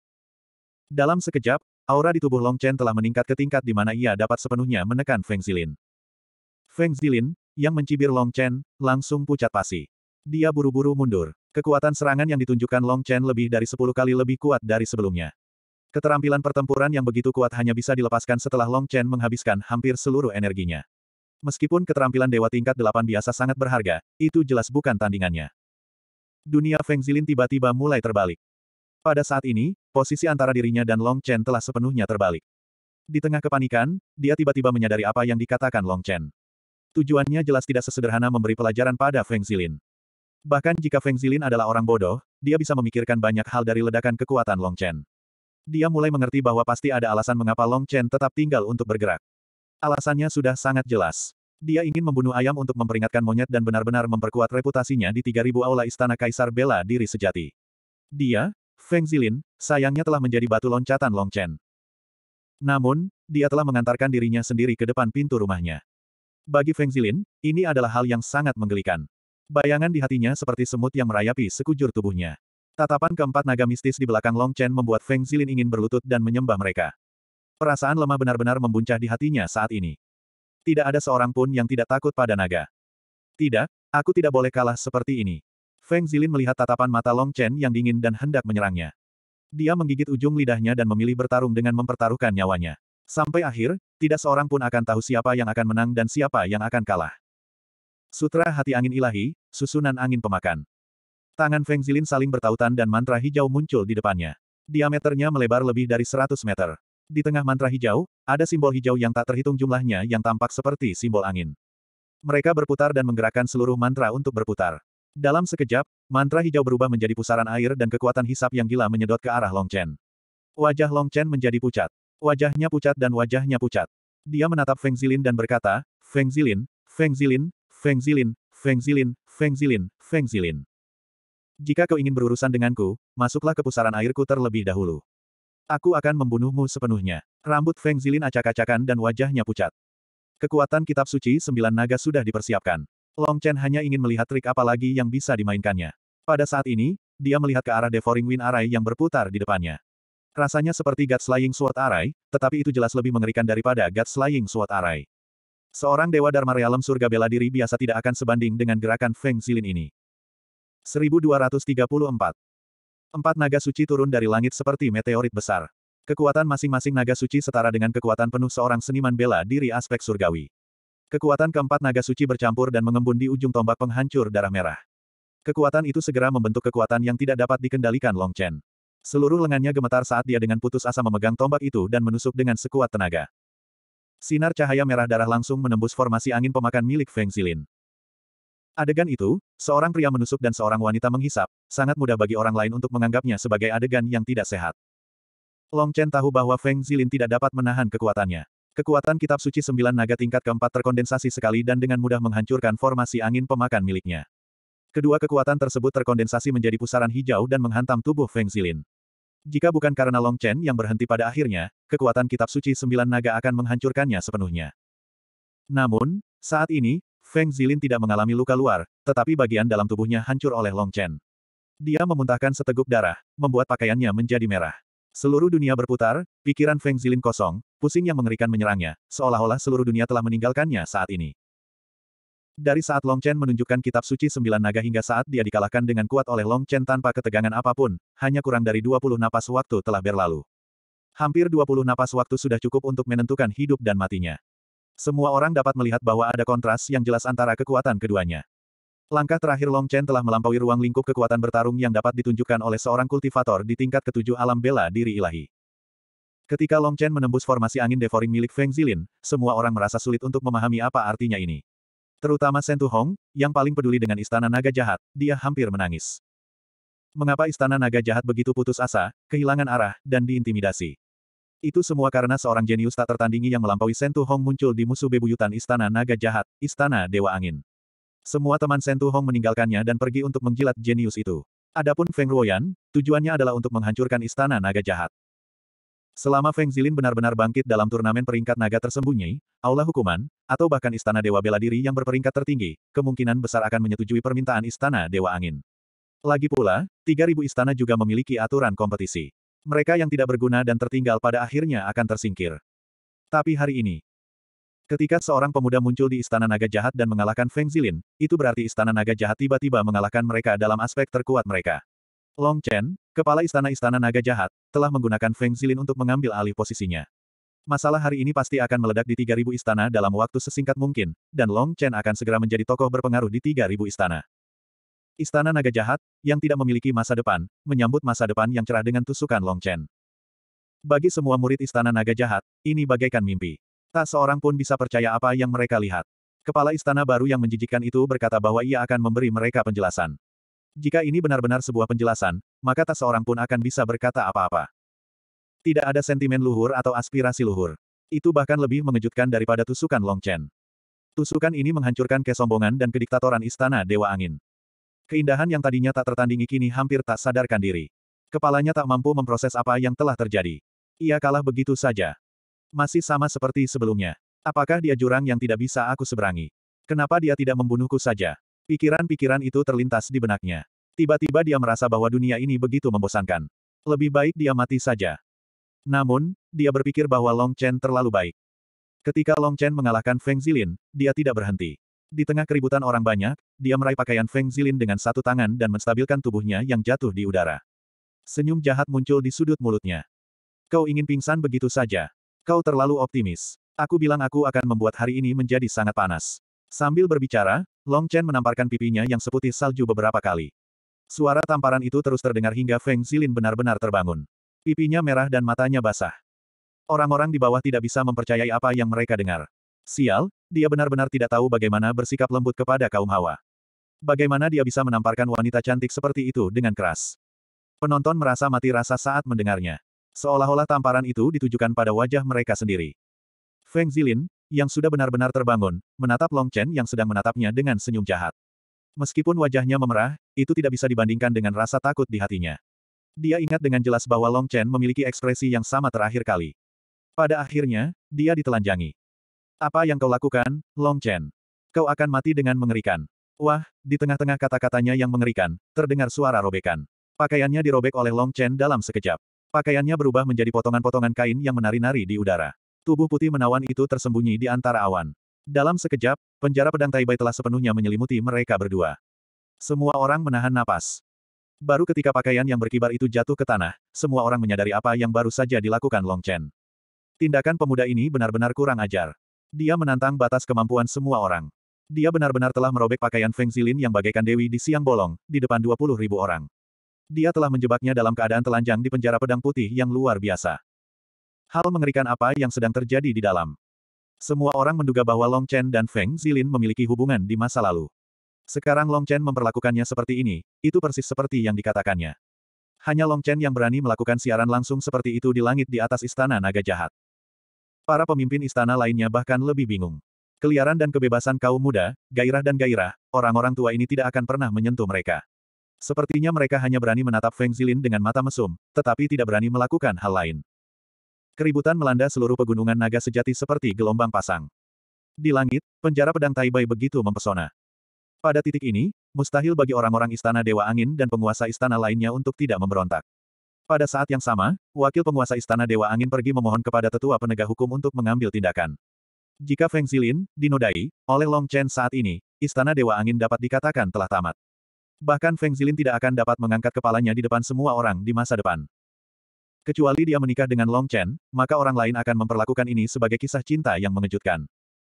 Dalam sekejap, aura di tubuh Long Chen telah meningkat ke tingkat di mana ia dapat sepenuhnya menekan Feng Zilin. Feng Zilin, yang mencibir Long Chen, langsung pucat pasi. Dia buru-buru mundur. Kekuatan serangan yang ditunjukkan Long Chen lebih dari sepuluh kali lebih kuat dari sebelumnya. Keterampilan pertempuran yang begitu kuat hanya bisa dilepaskan setelah Long Chen menghabiskan hampir seluruh energinya. Meskipun keterampilan dewa tingkat delapan biasa sangat berharga, itu jelas bukan tandingannya. Dunia Feng Zilin tiba-tiba mulai terbalik. Pada saat ini, posisi antara dirinya dan Long Chen telah sepenuhnya terbalik. Di tengah kepanikan, dia tiba-tiba menyadari apa yang dikatakan Long Chen. Tujuannya jelas tidak sesederhana memberi pelajaran pada Feng Zilin. Bahkan jika Feng Zilin adalah orang bodoh, dia bisa memikirkan banyak hal dari ledakan kekuatan Long Chen. Dia mulai mengerti bahwa pasti ada alasan mengapa Long Chen tetap tinggal untuk bergerak. Alasannya sudah sangat jelas. Dia ingin membunuh ayam untuk memperingatkan monyet dan benar-benar memperkuat reputasinya di tiga ribu aula Istana Kaisar Bela Diri Sejati. Dia, Feng Zilin, sayangnya telah menjadi batu loncatan Long Chen. Namun, dia telah mengantarkan dirinya sendiri ke depan pintu rumahnya. Bagi Feng Zilin, ini adalah hal yang sangat menggelikan. Bayangan di hatinya seperti semut yang merayapi sekujur tubuhnya. Tatapan keempat naga mistis di belakang Long Chen membuat Feng Zilin ingin berlutut dan menyembah mereka. Perasaan lemah benar-benar membuncah di hatinya saat ini. Tidak ada seorang pun yang tidak takut pada naga. Tidak, aku tidak boleh kalah seperti ini. Feng Zilin melihat tatapan mata Long Chen yang dingin dan hendak menyerangnya. Dia menggigit ujung lidahnya dan memilih bertarung dengan mempertaruhkan nyawanya. Sampai akhir, tidak seorang pun akan tahu siapa yang akan menang dan siapa yang akan kalah. Sutra Hati Angin Ilahi, Susunan Angin Pemakan. Tangan Feng Zilin saling bertautan dan mantra hijau muncul di depannya. Diameternya melebar lebih dari seratus meter. Di tengah mantra hijau, ada simbol hijau yang tak terhitung jumlahnya yang tampak seperti simbol angin. Mereka berputar dan menggerakkan seluruh mantra untuk berputar. Dalam sekejap, mantra hijau berubah menjadi pusaran air dan kekuatan hisap yang gila menyedot ke arah Long Chen. Wajah Long Chen menjadi pucat. Wajahnya pucat dan wajahnya pucat. Dia menatap Feng Zilin dan berkata, Feng Zilin, Feng Zilin, Feng Zilin, Feng Zilin, Feng Zilin, Feng Zilin. Jika kau ingin berurusan denganku, masuklah ke pusaran airku terlebih dahulu. Aku akan membunuhmu sepenuhnya. Rambut Feng Zilin acak-acakan dan wajahnya pucat. Kekuatan kitab suci sembilan naga sudah dipersiapkan. Long Chen hanya ingin melihat trik apa lagi yang bisa dimainkannya. Pada saat ini, dia melihat ke arah Devouring Wind Array yang berputar di depannya. Rasanya seperti God Slaying Sword Array, tetapi itu jelas lebih mengerikan daripada God Slaying Sword Array. Seorang Dewa Dharma Realem surga bela diri biasa tidak akan sebanding dengan gerakan Feng Zilin ini. seribu dua ratus tiga puluh empat. Empat naga suci turun dari langit seperti meteorit besar. Kekuatan masing-masing naga suci setara dengan kekuatan penuh seorang seniman bela diri aspek surgawi. Kekuatan keempat naga suci bercampur dan mengembun di ujung tombak penghancur darah merah. Kekuatan itu segera membentuk kekuatan yang tidak dapat dikendalikan Long Chen. Seluruh lengannya gemetar saat dia dengan putus asa memegang tombak itu dan menusuk dengan sekuat tenaga. Sinar cahaya merah darah langsung menembus formasi angin pemakan milik Feng Zilin. Adegan itu, seorang pria menusuk dan seorang wanita menghisap, sangat mudah bagi orang lain untuk menganggapnya sebagai adegan yang tidak sehat. Long Chen tahu bahwa Feng Zilin tidak dapat menahan kekuatannya. Kekuatan kitab suci sembilan naga tingkat keempat terkondensasi sekali dan dengan mudah menghancurkan formasi angin pemakan miliknya. Kedua kekuatan tersebut terkondensasi menjadi pusaran hijau dan menghantam tubuh Feng Zilin. Jika bukan karena Long Chen yang berhenti pada akhirnya, kekuatan kitab suci sembilan naga akan menghancurkannya sepenuhnya. Namun, saat ini, Feng Zilin tidak mengalami luka luar, tetapi bagian dalam tubuhnya hancur oleh Long Chen. Dia memuntahkan seteguk darah, membuat pakaiannya menjadi merah. Seluruh dunia berputar, pikiran Feng Zilin kosong, pusing yang mengerikan menyerangnya, seolah-olah seluruh dunia telah meninggalkannya saat ini. Dari saat Long Chen menunjukkan kitab suci sembilan naga hingga saat dia dikalahkan dengan kuat oleh Long Chen tanpa ketegangan apapun, hanya kurang dari dua puluh napas waktu telah berlalu. Hampir dua puluh napas waktu sudah cukup untuk menentukan hidup dan matinya. Semua orang dapat melihat bahwa ada kontras yang jelas antara kekuatan keduanya. Langkah terakhir Long Chen telah melampaui ruang lingkup kekuatan bertarung yang dapat ditunjukkan oleh seorang kultivator di tingkat ketujuh alam bela diri ilahi. Ketika Long Chen menembus formasi angin devouring milik Feng Zilin, semua orang merasa sulit untuk memahami apa artinya ini. Terutama Shen Tu Hong, yang paling peduli dengan Istana Naga Jahat, dia hampir menangis. Mengapa Istana Naga Jahat begitu putus asa, kehilangan arah, dan diintimidasi? Itu semua karena seorang jenius tak tertandingi yang melampaui Shen Tu Hong muncul di musuh bebuyutan Istana Naga Jahat, Istana Dewa Angin. Semua teman Shen Tu Hong meninggalkannya dan pergi untuk menjilat jenius itu. Adapun Feng Ruoyan, tujuannya adalah untuk menghancurkan Istana Naga Jahat. Selama Feng Zilin benar-benar bangkit dalam turnamen peringkat naga tersembunyi, Aula Hukuman, atau bahkan Istana Dewa Bela Diri yang berperingkat tertinggi, kemungkinan besar akan menyetujui permintaan Istana Dewa Angin. Lagi pula, tiga ribu istana juga memiliki aturan kompetisi. Mereka yang tidak berguna dan tertinggal pada akhirnya akan tersingkir. Tapi hari ini, ketika seorang pemuda muncul di Istana Naga Jahat dan mengalahkan Feng Zilin, itu berarti Istana Naga Jahat tiba-tiba mengalahkan mereka dalam aspek terkuat mereka. Long Chen, kepala istana-istana naga jahat, telah menggunakan Feng Zilin untuk mengambil alih posisinya. Masalah hari ini pasti akan meledak di tiga ribu istana dalam waktu sesingkat mungkin, dan Long Chen akan segera menjadi tokoh berpengaruh di tiga ribu istana. Istana Naga Jahat, yang tidak memiliki masa depan, menyambut masa depan yang cerah dengan tusukan Long Chen. Bagi semua murid Istana Naga Jahat, ini bagaikan mimpi. Tak seorang pun bisa percaya apa yang mereka lihat. Kepala istana baru yang menjijikkan itu berkata bahwa ia akan memberi mereka penjelasan. Jika ini benar-benar sebuah penjelasan, maka tak seorang pun akan bisa berkata apa-apa. Tidak ada sentimen luhur atau aspirasi luhur. Itu bahkan lebih mengejutkan daripada tusukan Long Chen. Tusukan ini menghancurkan kesombongan dan kediktatoran Istana Dewa Angin. Keindahan yang tadinya tak tertandingi kini hampir tak sadarkan diri. Kepalanya tak mampu memproses apa yang telah terjadi. Ia kalah begitu saja. Masih sama seperti sebelumnya. Apakah dia jurang yang tidak bisa aku seberangi? Kenapa dia tidak membunuhku saja? Pikiran-pikiran itu terlintas di benaknya. Tiba-tiba dia merasa bahwa dunia ini begitu membosankan. Lebih baik dia mati saja. Namun, dia berpikir bahwa Long Chen terlalu baik. Ketika Long Chen mengalahkan Feng Zilin, dia tidak berhenti. Di tengah keributan orang banyak, dia meraih pakaian Feng Zilin dengan satu tangan dan menstabilkan tubuhnya yang jatuh di udara. Senyum jahat muncul di sudut mulutnya. Kau ingin pingsan begitu saja. Kau terlalu optimis. Aku bilang aku akan membuat hari ini menjadi sangat panas. Sambil berbicara, Long Chen menamparkan pipinya yang seputih salju beberapa kali. Suara tamparan itu terus terdengar hingga Feng Zilin benar-benar terbangun. Pipinya merah dan matanya basah. Orang-orang di bawah tidak bisa mempercayai apa yang mereka dengar. Sial, dia benar-benar tidak tahu bagaimana bersikap lembut kepada kaum Hawa. Bagaimana dia bisa menamparkan wanita cantik seperti itu dengan keras. Penonton merasa mati rasa saat mendengarnya. Seolah-olah tamparan itu ditujukan pada wajah mereka sendiri. Feng Zilin, yang sudah benar-benar terbangun, menatap Long Chen yang sedang menatapnya dengan senyum jahat. Meskipun wajahnya memerah, itu tidak bisa dibandingkan dengan rasa takut di hatinya. Dia ingat dengan jelas bahwa Long Chen memiliki ekspresi yang sama terakhir kali. Pada akhirnya, dia ditelanjangi. Apa yang kau lakukan, Long Chen? Kau akan mati dengan mengerikan. Wah, di tengah-tengah kata-katanya yang mengerikan, terdengar suara robekan. Pakaiannya dirobek oleh Long Chen dalam sekejap. Pakaiannya berubah menjadi potongan-potongan kain yang menari-nari di udara. Tubuh putih menawan itu tersembunyi di antara awan. Dalam sekejap, penjara pedang Taibai telah sepenuhnya menyelimuti mereka berdua. Semua orang menahan napas. Baru ketika pakaian yang berkibar itu jatuh ke tanah, semua orang menyadari apa yang baru saja dilakukan Long Chen. Tindakan pemuda ini benar-benar kurang ajar. Dia menantang batas kemampuan semua orang. Dia benar-benar telah merobek pakaian Feng Zilin yang bagaikan dewi di siang bolong, di depan dua puluh ribu orang. Dia telah menjebaknya dalam keadaan telanjang di penjara pedang putih yang luar biasa. Hal mengerikan apa yang sedang terjadi di dalam? Semua orang menduga bahwa Long Chen dan Feng Zilin memiliki hubungan di masa lalu. Sekarang Long Chen memperlakukannya seperti ini, itu persis seperti yang dikatakannya. Hanya Long Chen yang berani melakukan siaran langsung seperti itu di langit di atas istana naga jahat. Para pemimpin istana lainnya bahkan lebih bingung. Keliaran dan kebebasan kaum muda, gairah dan gairah, orang-orang tua ini tidak akan pernah menyentuh mereka. Sepertinya mereka hanya berani menatap Feng Zilin dengan mata mesum, tetapi tidak berani melakukan hal lain. Keributan melanda seluruh pegunungan naga sejati seperti gelombang pasang. Di langit, penjara pedang Taibai begitu mempesona. Pada titik ini, mustahil bagi orang-orang istana Dewa Angin dan penguasa istana lainnya untuk tidak memberontak. Pada saat yang sama, wakil penguasa istana Dewa Angin pergi memohon kepada tetua penegak hukum untuk mengambil tindakan. Jika Feng Zilin dinodai oleh Long Chen saat ini, istana Dewa Angin dapat dikatakan telah tamat. Bahkan Feng Zilin tidak akan dapat mengangkat kepalanya di depan semua orang di masa depan. Kecuali dia menikah dengan Long Chen, maka orang lain akan memperlakukan ini sebagai kisah cinta yang mengejutkan.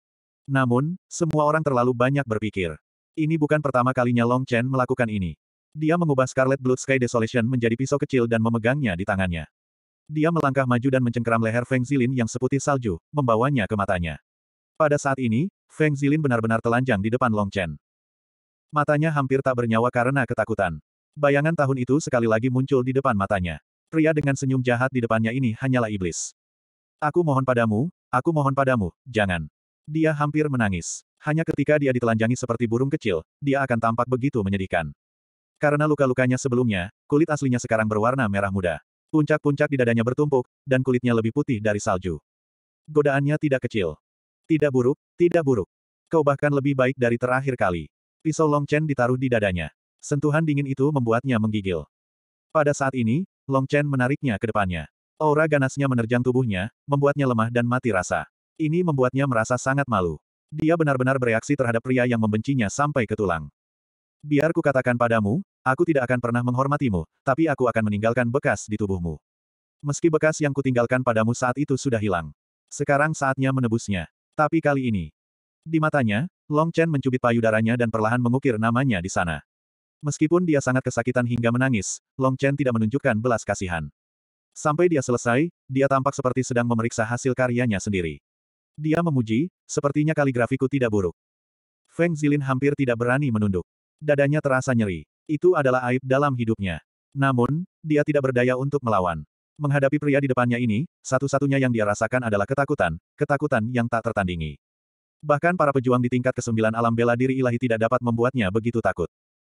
Namun, semua orang terlalu banyak berpikir. Ini bukan pertama kalinya Long Chen melakukan ini. Dia mengubah Scarlet Blood Sky Desolation menjadi pisau kecil dan memegangnya di tangannya. Dia melangkah maju dan mencengkeram leher Feng Zilin yang seputih salju, membawanya ke matanya. Pada saat ini, Feng Zilin benar-benar telanjang di depan Long Chen. Matanya hampir tak bernyawa karena ketakutan. Bayangan tahun itu sekali lagi muncul di depan matanya. Pria dengan senyum jahat di depannya ini hanyalah iblis. Aku mohon padamu, aku mohon padamu, jangan. Dia hampir menangis. Hanya ketika dia ditelanjangi seperti burung kecil, dia akan tampak begitu menyedihkan. Karena luka-lukanya sebelumnya, kulit aslinya sekarang berwarna merah muda. Puncak-puncak di dadanya bertumpuk, dan kulitnya lebih putih dari salju. Godaannya tidak kecil. Tidak buruk, tidak buruk. Kau bahkan lebih baik dari terakhir kali. Pisau Long Chen ditaruh di dadanya. Sentuhan dingin itu membuatnya menggigil. Pada saat ini, Long Chen menariknya ke depannya. Aura ganasnya menerjang tubuhnya, membuatnya lemah dan mati rasa. Ini membuatnya merasa sangat malu. Dia benar-benar bereaksi terhadap pria yang membencinya sampai ke tulang. Biar ku katakan padamu, aku tidak akan pernah menghormatimu, tapi aku akan meninggalkan bekas di tubuhmu. Meski bekas yang kutinggalkan padamu saat itu sudah hilang. Sekarang saatnya menebusnya. Tapi kali ini. Di matanya, Long Chen mencubit payudaranya dan perlahan mengukir namanya di sana. Meskipun dia sangat kesakitan hingga menangis, Long Chen tidak menunjukkan belas kasihan. Sampai dia selesai, dia tampak seperti sedang memeriksa hasil karyanya sendiri. Dia memuji, sepertinya kaligrafiku tidak buruk. Feng Zilin hampir tidak berani menunduk. Dadanya terasa nyeri. Itu adalah aib dalam hidupnya. Namun, dia tidak berdaya untuk melawan. Menghadapi pria di depannya ini, satu-satunya yang dia rasakan adalah ketakutan, ketakutan yang tak tertandingi. Bahkan para pejuang di tingkat kesembilan alam bela diri ilahi tidak dapat membuatnya begitu takut.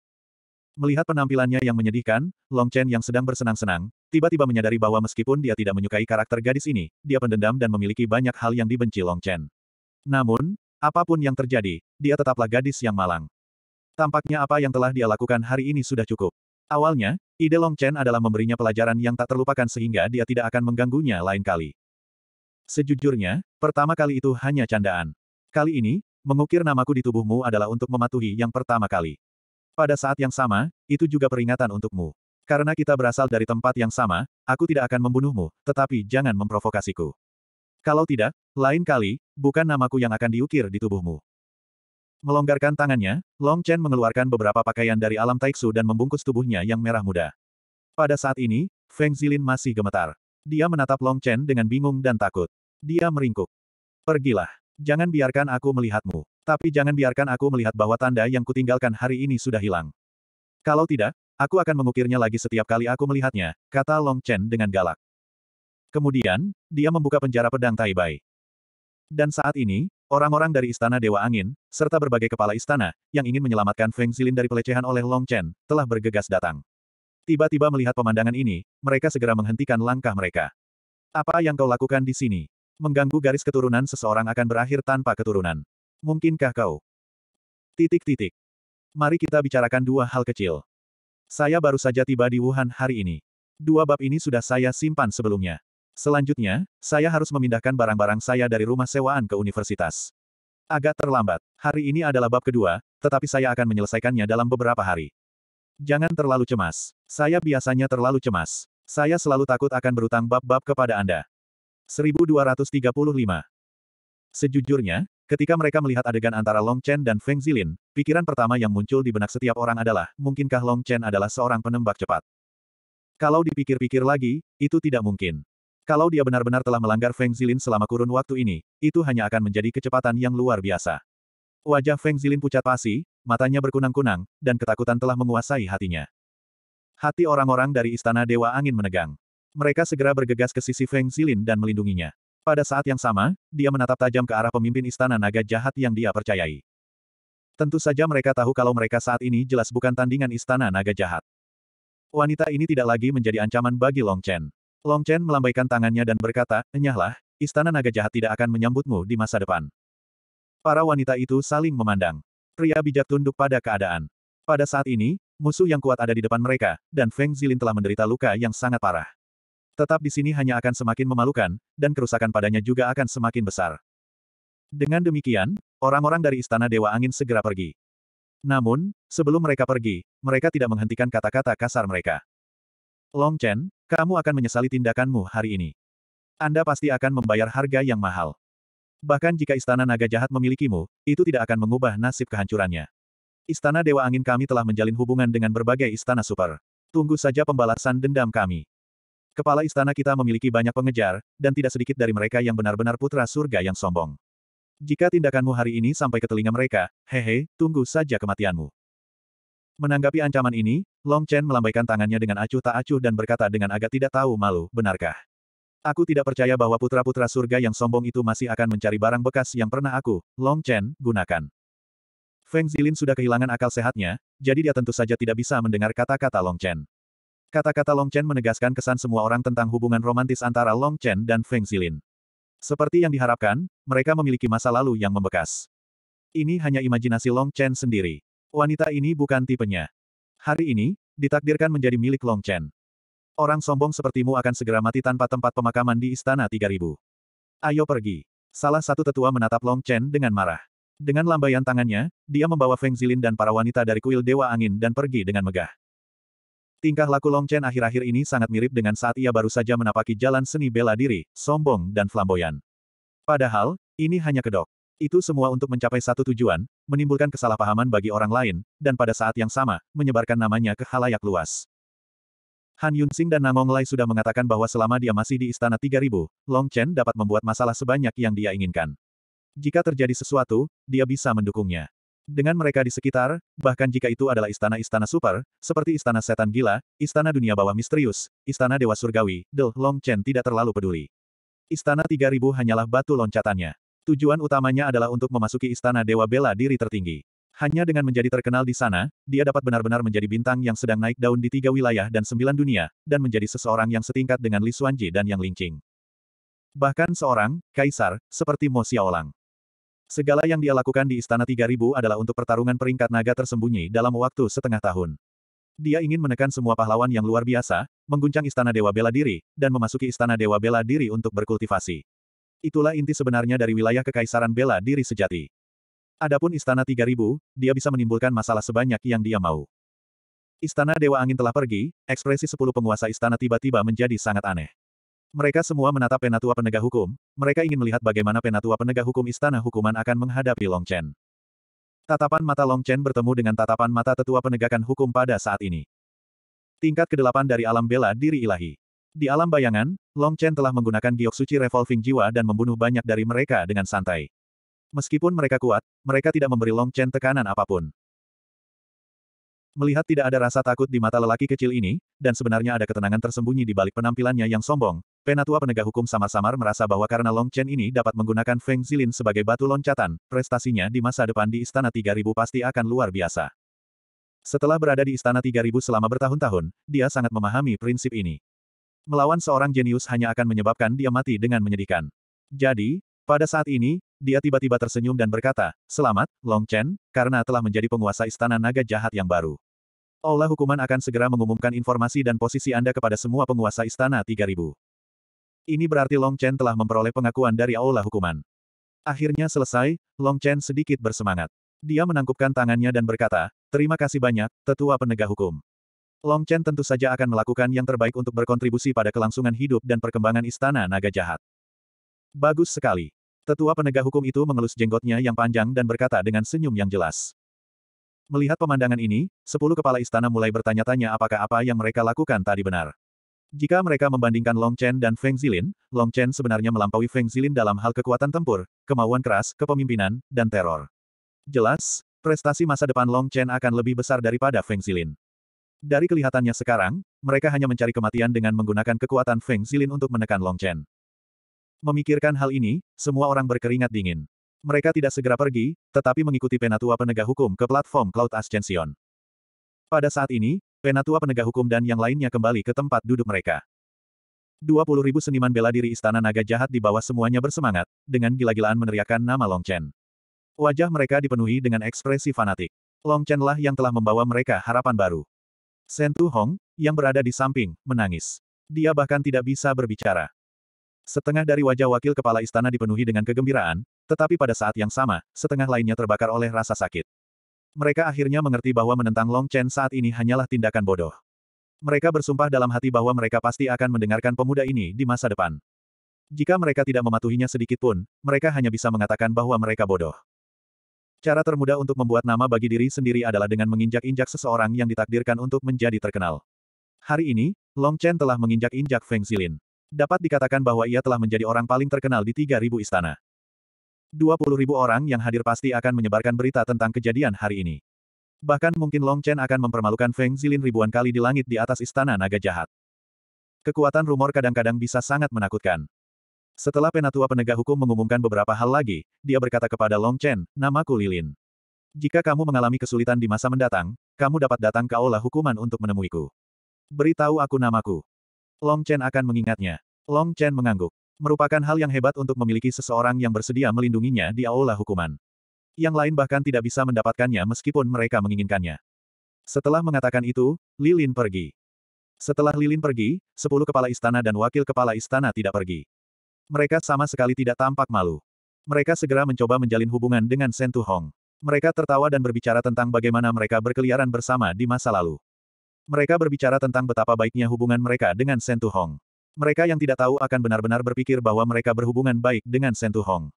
Melihat penampilannya yang menyedihkan, Long Chen yang sedang bersenang-senang, tiba-tiba menyadari bahwa meskipun dia tidak menyukai karakter gadis ini, dia pendendam dan memiliki banyak hal yang dibenci Long Chen. Namun, apapun yang terjadi, dia tetaplah gadis yang malang. Tampaknya apa yang telah dia lakukan hari ini sudah cukup. Awalnya, ide Long Chen adalah memberinya pelajaran yang tak terlupakan sehingga dia tidak akan mengganggunya lain kali. Sejujurnya, pertama kali itu hanya candaan. Kali ini, mengukir namaku di tubuhmu adalah untuk mematuhi yang pertama kali. Pada saat yang sama, itu juga peringatan untukmu. Karena kita berasal dari tempat yang sama, aku tidak akan membunuhmu, tetapi jangan memprovokasiku. Kalau tidak, lain kali, bukan namaku yang akan diukir di tubuhmu. Melonggarkan tangannya, Long Chen mengeluarkan beberapa pakaian dari alam Taiksu dan membungkus tubuhnya yang merah muda. Pada saat ini, Feng Zilin masih gemetar. Dia menatap Long Chen dengan bingung dan takut. Dia meringkuk. Pergilah. Jangan biarkan aku melihatmu. Tapi jangan biarkan aku melihat bahwa tanda yang kutinggalkan hari ini sudah hilang. Kalau tidak, aku akan mengukirnya lagi setiap kali aku melihatnya, kata Long Chen dengan galak. Kemudian, dia membuka penjara pedang Taibai. Dan saat ini, orang-orang dari Istana Dewa Angin, serta berbagai kepala istana, yang ingin menyelamatkan Feng Zilin dari pelecehan oleh Long Chen, telah bergegas datang. Tiba-tiba melihat pemandangan ini, mereka segera menghentikan langkah mereka. Apa yang kau lakukan di sini? Mengganggu garis keturunan seseorang akan berakhir tanpa keturunan. Mungkinkah kau? Titik-titik. Mari kita bicarakan dua hal kecil. Saya baru saja tiba di Wuhan hari ini. Dua bab ini sudah saya simpan sebelumnya. Selanjutnya, saya harus memindahkan barang-barang saya dari rumah sewaan ke universitas. Agak terlambat. Hari ini adalah bab kedua, tetapi saya akan menyelesaikannya dalam beberapa hari. Jangan terlalu cemas. Saya biasanya terlalu cemas. Saya selalu takut akan berutang bab-bab kepada Anda. seribu dua ratus tiga puluh lima. Sejujurnya, ketika mereka melihat adegan antara Long Chen dan Feng Zilin, pikiran pertama yang muncul di benak setiap orang adalah, mungkinkah Long Chen adalah seorang penembak cepat? Kalau dipikir-pikir lagi, itu tidak mungkin. Kalau dia benar-benar telah melanggar Feng Zilin selama kurun waktu ini, itu hanya akan menjadi kecepatan yang luar biasa. Wajah Feng Zilin pucat pasi, matanya berkunang-kunang, dan ketakutan telah menguasai hatinya. Hati orang-orang dari Istana Dewa Angin menegang. Mereka segera bergegas ke sisi Feng Zilin dan melindunginya. Pada saat yang sama, dia menatap tajam ke arah pemimpin Istana Naga Jahat yang dia percayai. Tentu saja mereka tahu kalau mereka saat ini jelas bukan tandingan Istana Naga Jahat. Wanita ini tidak lagi menjadi ancaman bagi Long Chen. Long Chen melambaikan tangannya dan berkata, "Enyahlah, Istana Naga Jahat tidak akan menyambutmu di masa depan." Para wanita itu saling memandang. Pria bijak tunduk pada keadaan. Pada saat ini, musuh yang kuat ada di depan mereka, dan Feng Zilin telah menderita luka yang sangat parah. Tetap di sini hanya akan semakin memalukan, dan kerusakan padanya juga akan semakin besar. Dengan demikian, orang-orang dari Istana Dewa Angin segera pergi. Namun, sebelum mereka pergi, mereka tidak menghentikan kata-kata kasar mereka. Long Chen, kamu akan menyesali tindakanmu hari ini. Anda pasti akan membayar harga yang mahal. Bahkan jika Istana Naga Jahat memilikimu, itu tidak akan mengubah nasib kehancurannya. Istana Dewa Angin kami telah menjalin hubungan dengan berbagai istana super. Tunggu saja pembalasan dendam kami. Kepala istana kita memiliki banyak pengejar, dan tidak sedikit dari mereka yang benar-benar putra surga yang sombong. Jika tindakanmu hari ini sampai ke telinga mereka, hehe, tunggu saja kematianmu. Menanggapi ancaman ini, Long Chen melambaikan tangannya dengan acuh tak acuh dan berkata dengan agak tidak tahu malu, benarkah? Aku tidak percaya bahwa putra-putra surga yang sombong itu masih akan mencari barang bekas yang pernah aku, Long Chen, gunakan. Feng Zilin sudah kehilangan akal sehatnya, jadi dia tentu saja tidak bisa mendengar kata-kata Long Chen. Kata-kata Long Chen menegaskan kesan semua orang tentang hubungan romantis antara Long Chen dan Feng Zilin. Seperti yang diharapkan, mereka memiliki masa lalu yang membekas. Ini hanya imajinasi Long Chen sendiri. Wanita ini bukan tipenya. Hari ini, ditakdirkan menjadi milik Long Chen. Orang sombong sepertimu akan segera mati tanpa tempat pemakaman di Istana tiga ribu. Ayo pergi. Salah satu tetua menatap Long Chen dengan marah. Dengan lambaian tangannya, dia membawa Feng Zilin dan para wanita dari kuil Dewa Angin dan pergi dengan megah. Tingkah laku Long Chen akhir-akhir ini sangat mirip dengan saat ia baru saja menapaki jalan seni bela diri, sombong dan flamboyan. Padahal, ini hanya kedok. Itu semua untuk mencapai satu tujuan, menimbulkan kesalahpahaman bagi orang lain, dan pada saat yang sama, menyebarkan namanya ke khalayak luas. Han Yunxing dan Namong Lai sudah mengatakan bahwa selama dia masih di Istana tiga ribu, Long Chen dapat membuat masalah sebanyak yang dia inginkan. Jika terjadi sesuatu, dia bisa mendukungnya. Dengan mereka di sekitar, bahkan jika itu adalah istana-istana super, seperti Istana Setan Gila, Istana Dunia Bawah Misterius, Istana Dewa Surgawi, Del, Long Chen tidak terlalu peduli. Istana tiga ribu hanyalah batu loncatannya. Tujuan utamanya adalah untuk memasuki Istana Dewa Bela Diri tertinggi. Hanya dengan menjadi terkenal di sana, dia dapat benar-benar menjadi bintang yang sedang naik daun di tiga wilayah dan sembilan dunia, dan menjadi seseorang yang setingkat dengan Li Xuanji dan Yang Lingqing. Bahkan seorang, kaisar, seperti Mo Xiaolang. Segala yang dia lakukan di Istana tiga ribu adalah untuk pertarungan peringkat naga tersembunyi dalam waktu setengah tahun. Dia ingin menekan semua pahlawan yang luar biasa, mengguncang Istana Dewa Bela Diri, dan memasuki Istana Dewa Bela Diri untuk berkultivasi. Itulah inti sebenarnya dari wilayah Kekaisaran Bela Diri sejati. Adapun Istana tiga ribu, dia bisa menimbulkan masalah sebanyak yang dia mau. Istana Dewa Angin telah pergi, ekspresi sepuluh penguasa istana tiba-tiba menjadi sangat aneh. Mereka semua menatap penatua penegak hukum, mereka ingin melihat bagaimana penatua penegak hukum Istana Hukuman akan menghadapi Long Chen. Tatapan mata Long Chen bertemu dengan tatapan mata tetua penegakan hukum pada saat ini. Tingkat kedelapan dari alam bela diri ilahi. Di alam bayangan, Long Chen telah menggunakan giok suci revolving jiwa dan membunuh banyak dari mereka dengan santai. Meskipun mereka kuat, mereka tidak memberi Long Chen tekanan apapun. Melihat tidak ada rasa takut di mata lelaki kecil ini, dan sebenarnya ada ketenangan tersembunyi di balik penampilannya yang sombong, Penatua Penegak Hukum samar-samar merasa bahwa karena Long Chen ini dapat menggunakan Feng Zilin sebagai batu loncatan, prestasinya di masa depan di Istana tiga ribu pasti akan luar biasa. Setelah berada di Istana tiga ribu selama bertahun-tahun, dia sangat memahami prinsip ini. Melawan seorang jenius hanya akan menyebabkan dia mati dengan menyedihkan. Jadi, pada saat ini, dia tiba-tiba tersenyum dan berkata, "Selamat, Long Chen, karena telah menjadi penguasa Istana Naga Jahat yang baru. Aula Hukuman akan segera mengumumkan informasi dan posisi Anda kepada semua penguasa Istana tiga ribu. Ini berarti Long Chen telah memperoleh pengakuan dari Aula Hukuman." Akhirnya selesai, Long Chen sedikit bersemangat. Dia menangkupkan tangannya dan berkata, "Terima kasih banyak, Tetua Penegak Hukum." Long Chen tentu saja akan melakukan yang terbaik untuk berkontribusi pada kelangsungan hidup dan perkembangan Istana Naga Jahat. Bagus sekali. Tetua Penegak Hukum itu mengelus jenggotnya yang panjang dan berkata dengan senyum yang jelas. Melihat pemandangan ini, sepuluh kepala istana mulai bertanya-tanya apakah apa yang mereka lakukan tadi benar. Jika mereka membandingkan Long Chen dan Feng Zilin, Long Chen sebenarnya melampaui Feng Zilin dalam hal kekuatan tempur, kemauan keras, kepemimpinan, dan teror. Jelas, prestasi masa depan Long Chen akan lebih besar daripada Feng Zilin. Dari kelihatannya sekarang, mereka hanya mencari kematian dengan menggunakan kekuatan Feng Zilin untuk menekan Long Chen. Memikirkan hal ini, semua orang berkeringat dingin. Mereka tidak segera pergi, tetapi mengikuti Penatua Penegak Hukum ke platform Cloud Ascension. Pada saat ini, Penatua Penegak Hukum dan yang lainnya kembali ke tempat duduk mereka. dua puluh ribu seniman bela diri Istana Naga Jahat di bawah semuanya bersemangat, dengan gila-gilaan meneriakkan nama Long Chen. Wajah mereka dipenuhi dengan ekspresi fanatik. Long Chen lah yang telah membawa mereka harapan baru. Shen Tu Hong, yang berada di samping, menangis. Dia bahkan tidak bisa berbicara. Setengah dari wajah wakil kepala istana dipenuhi dengan kegembiraan, tetapi pada saat yang sama, setengah lainnya terbakar oleh rasa sakit. Mereka akhirnya mengerti bahwa menentang Long Chen saat ini hanyalah tindakan bodoh. Mereka bersumpah dalam hati bahwa mereka pasti akan mendengarkan pemuda ini di masa depan. Jika mereka tidak mematuhinya sedikit pun, mereka hanya bisa mengatakan bahwa mereka bodoh. Cara termudah untuk membuat nama bagi diri sendiri adalah dengan menginjak-injak seseorang yang ditakdirkan untuk menjadi terkenal. Hari ini, Long Chen telah menginjak-injak Feng Zilin. Dapat dikatakan bahwa ia telah menjadi orang paling terkenal di tiga ribu istana. dua puluh ribu orang yang hadir pasti akan menyebarkan berita tentang kejadian hari ini. Bahkan mungkin Long Chen akan mempermalukan Feng Zilin ribuan kali di langit di atas Istana Naga Jahat. Kekuatan rumor kadang-kadang bisa sangat menakutkan. Setelah Penatua Penegak Hukum mengumumkan beberapa hal lagi, dia berkata kepada Long Chen, "Namaku Lilin. Jika kamu mengalami kesulitan di masa mendatang, kamu dapat datang ke Aula Hukuman untuk menemuiku. Beritahu aku namaku." Long Chen akan mengingatnya. Long Chen mengangguk. Merupakan hal yang hebat untuk memiliki seseorang yang bersedia melindunginya di Aula Hukuman. Yang lain bahkan tidak bisa mendapatkannya meskipun mereka menginginkannya. Setelah mengatakan itu, Lilin pergi. Setelah Lilin pergi, sepuluh kepala istana dan wakil kepala istana tidak pergi. Mereka sama sekali tidak tampak malu. Mereka segera mencoba menjalin hubungan dengan Shen Tu Hong. Mereka tertawa dan berbicara tentang bagaimana mereka berkeliaran bersama di masa lalu. Mereka berbicara tentang betapa baiknya hubungan mereka dengan Shen Tu Hong. Mereka yang tidak tahu akan benar-benar berpikir bahwa mereka berhubungan baik dengan Shen Tu Hong.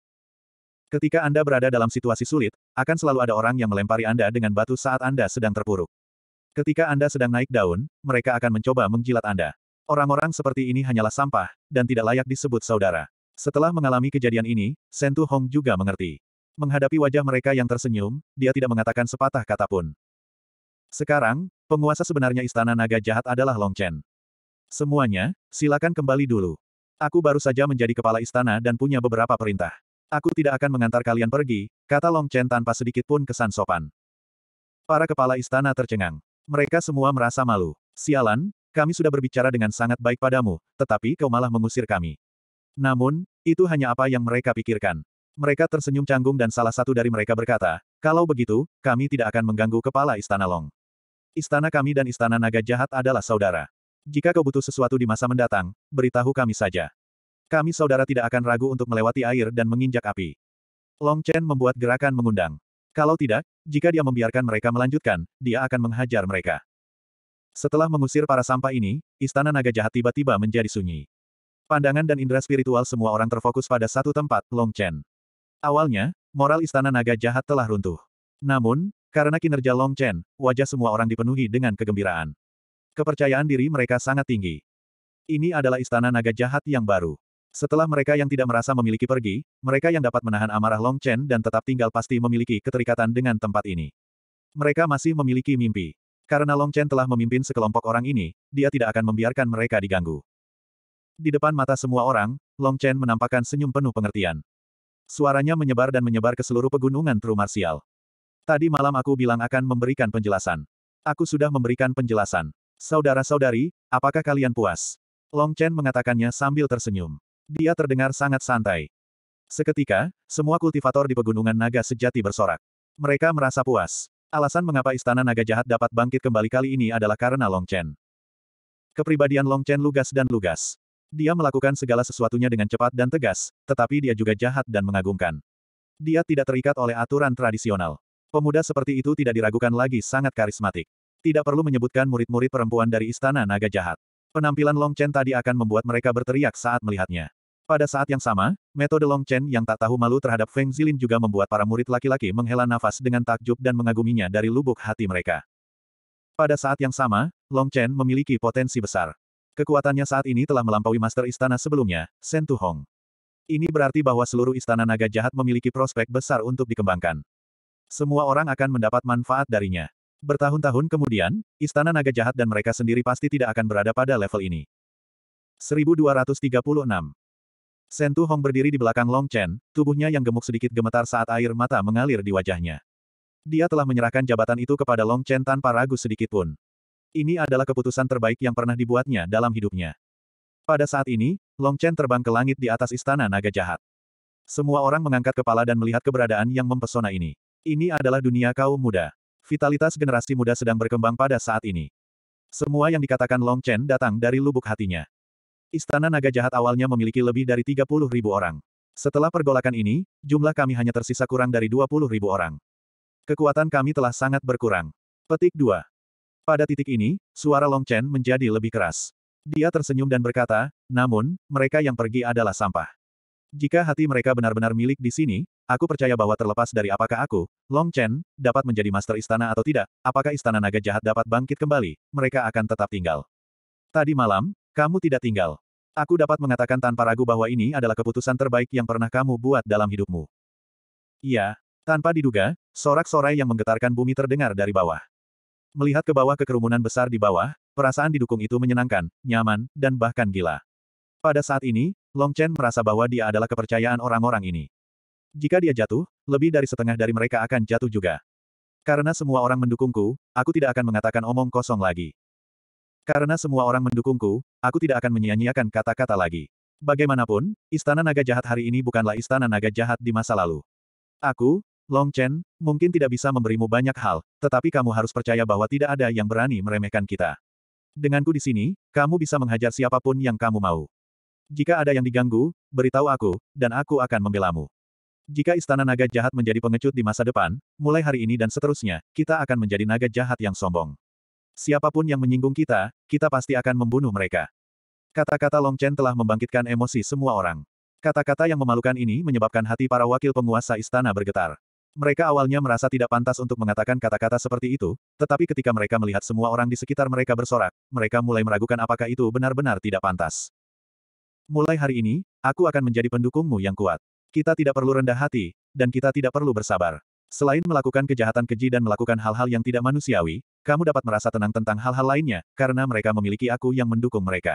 Ketika Anda berada dalam situasi sulit, akan selalu ada orang yang melempari Anda dengan batu saat Anda sedang terpuruk. Ketika Anda sedang naik daun, mereka akan mencoba menjilat Anda. Orang-orang seperti ini hanyalah sampah, dan tidak layak disebut saudara. Setelah mengalami kejadian ini, Shen Tu Hong juga mengerti. Menghadapi wajah mereka yang tersenyum, dia tidak mengatakan sepatah kata pun. Sekarang, penguasa sebenarnya Istana Naga Jahat adalah Long Chen. Semuanya, silakan kembali dulu. Aku baru saja menjadi kepala istana dan punya beberapa perintah. Aku tidak akan mengantar kalian pergi, kata Long Chen tanpa sedikit pun kesan sopan. Para kepala istana tercengang. Mereka semua merasa malu. Sialan, kami sudah berbicara dengan sangat baik padamu, tetapi kau malah mengusir kami. Namun, itu hanya apa yang mereka pikirkan. Mereka tersenyum canggung dan salah satu dari mereka berkata, "Kalau begitu, kami tidak akan mengganggu kepala istana Long. Istana kami dan Istana Naga Jahat adalah saudara. Jika kau butuh sesuatu di masa mendatang, beritahu kami saja. Kami saudara tidak akan ragu untuk melewati air dan menginjak api." Long Chen membuat gerakan mengundang. Kalau tidak, jika dia membiarkan mereka melanjutkan, dia akan menghajar mereka. Setelah mengusir para sampah ini, Istana Naga Jahat tiba-tiba menjadi sunyi. Pandangan dan indera spiritual semua orang terfokus pada satu tempat, Long Chen. Awalnya, moral Istana Naga Jahat telah runtuh. Namun, karena kinerja Long Chen, wajah semua orang dipenuhi dengan kegembiraan. Kepercayaan diri mereka sangat tinggi. Ini adalah Istana Naga Jahat yang baru. Setelah mereka yang tidak merasa memiliki pergi, mereka yang dapat menahan amarah Long Chen dan tetap tinggal pasti memiliki keterikatan dengan tempat ini. Mereka masih memiliki mimpi. Karena Long Chen telah memimpin sekelompok orang ini, dia tidak akan membiarkan mereka diganggu. Di depan mata semua orang, Long Chen menampakkan senyum penuh pengertian. Suaranya menyebar dan menyebar ke seluruh pegunungan True Martial. Tadi malam aku bilang akan memberikan penjelasan. Aku sudah memberikan penjelasan. Saudara-saudari, apakah kalian puas? Long Chen mengatakannya sambil tersenyum. Dia terdengar sangat santai. Seketika, semua kultivator di Pegunungan Naga Sejati bersorak. Mereka merasa puas. Alasan mengapa Istana Naga Jahat dapat bangkit kembali kali ini adalah karena Long Chen. Kepribadian Long Chen lugas dan lugas. Dia melakukan segala sesuatunya dengan cepat dan tegas, tetapi dia juga jahat dan mengagumkan. Dia tidak terikat oleh aturan tradisional. Pemuda seperti itu tidak diragukan lagi sangat karismatik. Tidak perlu menyebutkan murid-murid perempuan dari Istana Naga Jahat. Penampilan Long Chen tadi akan membuat mereka berteriak saat melihatnya. Pada saat yang sama, metode Long Chen yang tak tahu malu terhadap Feng Zilin juga membuat para murid laki-laki menghela nafas dengan takjub dan mengaguminya dari lubuk hati mereka. Pada saat yang sama, Long Chen memiliki potensi besar. Kekuatannya saat ini telah melampaui master istana sebelumnya, Shen Tu-hong. Ini berarti bahwa seluruh Istana Naga Jahat memiliki prospek besar untuk dikembangkan. Semua orang akan mendapat manfaat darinya. Bertahun-tahun kemudian, Istana Naga Jahat dan mereka sendiri pasti tidak akan berada pada level ini. seribu dua ratus tiga puluh enam. Shen Tu-hong berdiri di belakang Long Chen, tubuhnya yang gemuk sedikit gemetar saat air mata mengalir di wajahnya. Dia telah menyerahkan jabatan itu kepada Long Chen tanpa ragu sedikitpun. Ini adalah keputusan terbaik yang pernah dibuatnya dalam hidupnya. Pada saat ini, Long Chen terbang ke langit di atas Istana Naga Jahat. Semua orang mengangkat kepala dan melihat keberadaan yang mempesona ini. Ini adalah dunia kaum muda. Vitalitas generasi muda sedang berkembang pada saat ini. Semua yang dikatakan Long Chen datang dari lubuk hatinya. Istana Naga Jahat awalnya memiliki lebih dari tiga puluh ribu orang. Setelah pergolakan ini, jumlah kami hanya tersisa kurang dari dua puluh ribu orang. Kekuatan kami telah sangat berkurang. Petik dua. Pada titik ini, suara Long Chen menjadi lebih keras. Dia tersenyum dan berkata, namun, mereka yang pergi adalah sampah. Jika hati mereka benar-benar milik di sini, aku percaya bahwa terlepas dari apakah aku, Long Chen, dapat menjadi master istana atau tidak, apakah Istana Naga Jahat dapat bangkit kembali, mereka akan tetap tinggal. Tadi malam, kamu tidak tinggal. Aku dapat mengatakan tanpa ragu bahwa ini adalah keputusan terbaik yang pernah kamu buat dalam hidupmu. Iya, tanpa diduga, sorak-sorai yang menggetarkan bumi terdengar dari bawah. Melihat ke bawah ke kerumunan besar di bawah, perasaan didukung itu menyenangkan, nyaman, dan bahkan gila. Pada saat ini, Long Chen merasa bahwa dia adalah kepercayaan orang-orang ini. Jika dia jatuh, lebih dari setengah dari mereka akan jatuh juga. Karena semua orang mendukungku, aku tidak akan mengatakan omong kosong lagi. Karena semua orang mendukungku, aku tidak akan menyia-nyiakan kata-kata lagi. Bagaimanapun, Istana Naga Jahat hari ini bukanlah Istana Naga Jahat di masa lalu. Aku, Long Chen, mungkin tidak bisa memberimu banyak hal, tetapi kamu harus percaya bahwa tidak ada yang berani meremehkan kita. Denganku di sini, kamu bisa menghajar siapapun yang kamu mau. Jika ada yang diganggu, beritahu aku, dan aku akan membelamu. Jika Istana Naga Jahat menjadi pengecut di masa depan, mulai hari ini dan seterusnya, kita akan menjadi naga jahat yang sombong. Siapapun yang menyinggung kita, kita pasti akan membunuh mereka. Kata-kata Long Chen telah membangkitkan emosi semua orang. Kata-kata yang memalukan ini menyebabkan hati para wakil penguasa istana bergetar. Mereka awalnya merasa tidak pantas untuk mengatakan kata-kata seperti itu, tetapi ketika mereka melihat semua orang di sekitar mereka bersorak, mereka mulai meragukan apakah itu benar-benar tidak pantas. Mulai hari ini, aku akan menjadi pendukungmu yang kuat. Kita tidak perlu rendah hati, dan kita tidak perlu bersabar. Selain melakukan kejahatan keji dan melakukan hal-hal yang tidak manusiawi, kamu dapat merasa tenang tentang hal-hal lainnya, karena mereka memiliki aku yang mendukung mereka.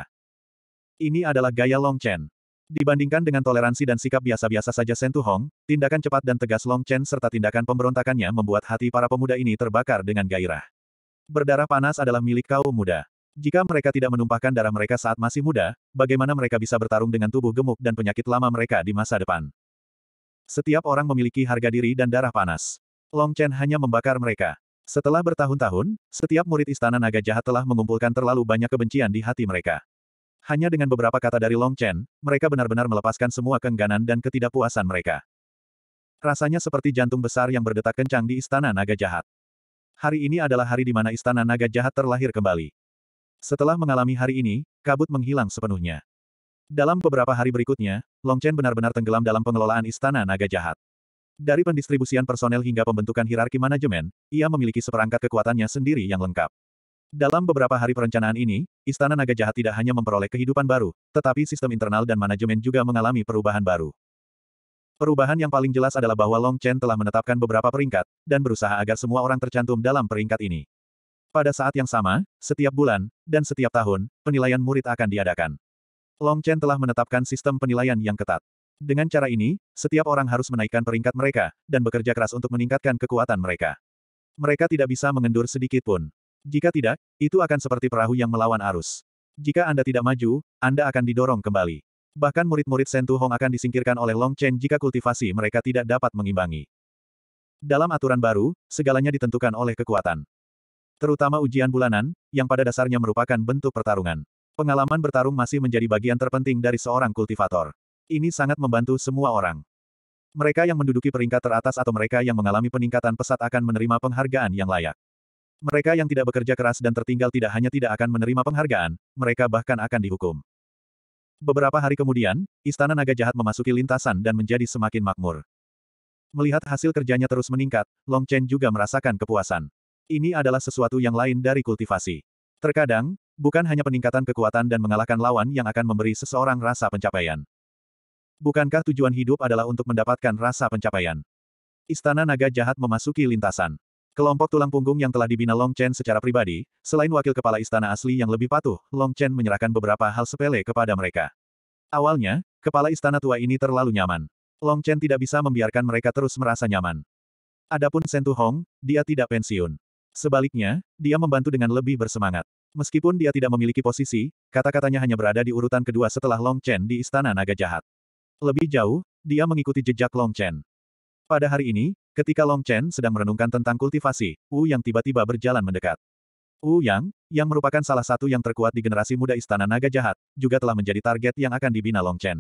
Ini adalah gaya Long Chen. Dibandingkan dengan toleransi dan sikap biasa-biasa saja Shen Tu-hong, tindakan cepat dan tegas Long Chen serta tindakan pemberontakannya membuat hati para pemuda ini terbakar dengan gairah. Berdarah panas adalah milik kaum muda. Jika mereka tidak menumpahkan darah mereka saat masih muda, bagaimana mereka bisa bertarung dengan tubuh gemuk dan penyakit lama mereka di masa depan? Setiap orang memiliki harga diri dan darah panas. Long Chen hanya membakar mereka. Setelah bertahun-tahun, setiap murid Istana Naga Jahat telah mengumpulkan terlalu banyak kebencian di hati mereka. Hanya dengan beberapa kata dari Long Chen, mereka benar-benar melepaskan semua keengganan dan ketidakpuasan mereka. Rasanya seperti jantung besar yang berdetak kencang di Istana Naga Jahat. Hari ini adalah hari di mana Istana Naga Jahat terlahir kembali. Setelah mengalami hari ini, kabut menghilang sepenuhnya. Dalam beberapa hari berikutnya, Long Chen benar-benar tenggelam dalam pengelolaan Istana Naga Jahat. Dari pendistribusian personel hingga pembentukan hierarki manajemen, ia memiliki seperangkat kekuatannya sendiri yang lengkap. Dalam beberapa hari perencanaan ini, Istana Naga Jahat tidak hanya memperoleh kehidupan baru, tetapi sistem internal dan manajemen juga mengalami perubahan baru. Perubahan yang paling jelas adalah bahwa Long Chen telah menetapkan beberapa peringkat, dan berusaha agar semua orang tercantum dalam peringkat ini. Pada saat yang sama, setiap bulan, dan setiap tahun, penilaian murid akan diadakan. Long Chen telah menetapkan sistem penilaian yang ketat. Dengan cara ini, setiap orang harus menaikkan peringkat mereka, dan bekerja keras untuk meningkatkan kekuatan mereka. Mereka tidak bisa mengendur sedikit pun. Jika tidak, itu akan seperti perahu yang melawan arus. Jika Anda tidak maju, Anda akan didorong kembali. Bahkan murid-murid Shen Tu Hong akan disingkirkan oleh Long Chen jika kultivasi mereka tidak dapat mengimbangi. Dalam aturan baru, segalanya ditentukan oleh kekuatan. Terutama ujian bulanan, yang pada dasarnya merupakan bentuk pertarungan. Pengalaman bertarung masih menjadi bagian terpenting dari seorang kultivator. Ini sangat membantu semua orang. Mereka yang menduduki peringkat teratas atau mereka yang mengalami peningkatan pesat akan menerima penghargaan yang layak. Mereka yang tidak bekerja keras dan tertinggal tidak hanya tidak akan menerima penghargaan, mereka bahkan akan dihukum. Beberapa hari kemudian, Istana Naga Jahat memasuki lintasan dan menjadi semakin makmur. Melihat hasil kerjanya terus meningkat, Long Chen juga merasakan kepuasan. Ini adalah sesuatu yang lain dari kultivasi. Terkadang, bukan hanya peningkatan kekuatan dan mengalahkan lawan yang akan memberi seseorang rasa pencapaian. Bukankah tujuan hidup adalah untuk mendapatkan rasa pencapaian? Istana Naga Jahat memasuki lintasan. Kelompok tulang punggung yang telah dibina Long Chen secara pribadi, selain wakil kepala istana asli yang lebih patuh, Long Chen menyerahkan beberapa hal sepele kepada mereka. Awalnya, kepala istana tua ini terlalu nyaman. Long Chen tidak bisa membiarkan mereka terus merasa nyaman. Adapun Shen Tu Hong, dia tidak pensiun. Sebaliknya, dia membantu dengan lebih bersemangat. Meskipun dia tidak memiliki posisi, kata-katanya hanya berada di urutan kedua setelah Long Chen di Istana Naga Jahat. Lebih jauh, dia mengikuti jejak Long Chen. Pada hari ini, ketika Long Chen sedang merenungkan tentang kultivasi, Wu Yang tiba-tiba berjalan mendekat. Wu Yang, yang merupakan salah satu yang terkuat di generasi muda Istana Naga Jahat, juga telah menjadi target yang akan dibina Long Chen.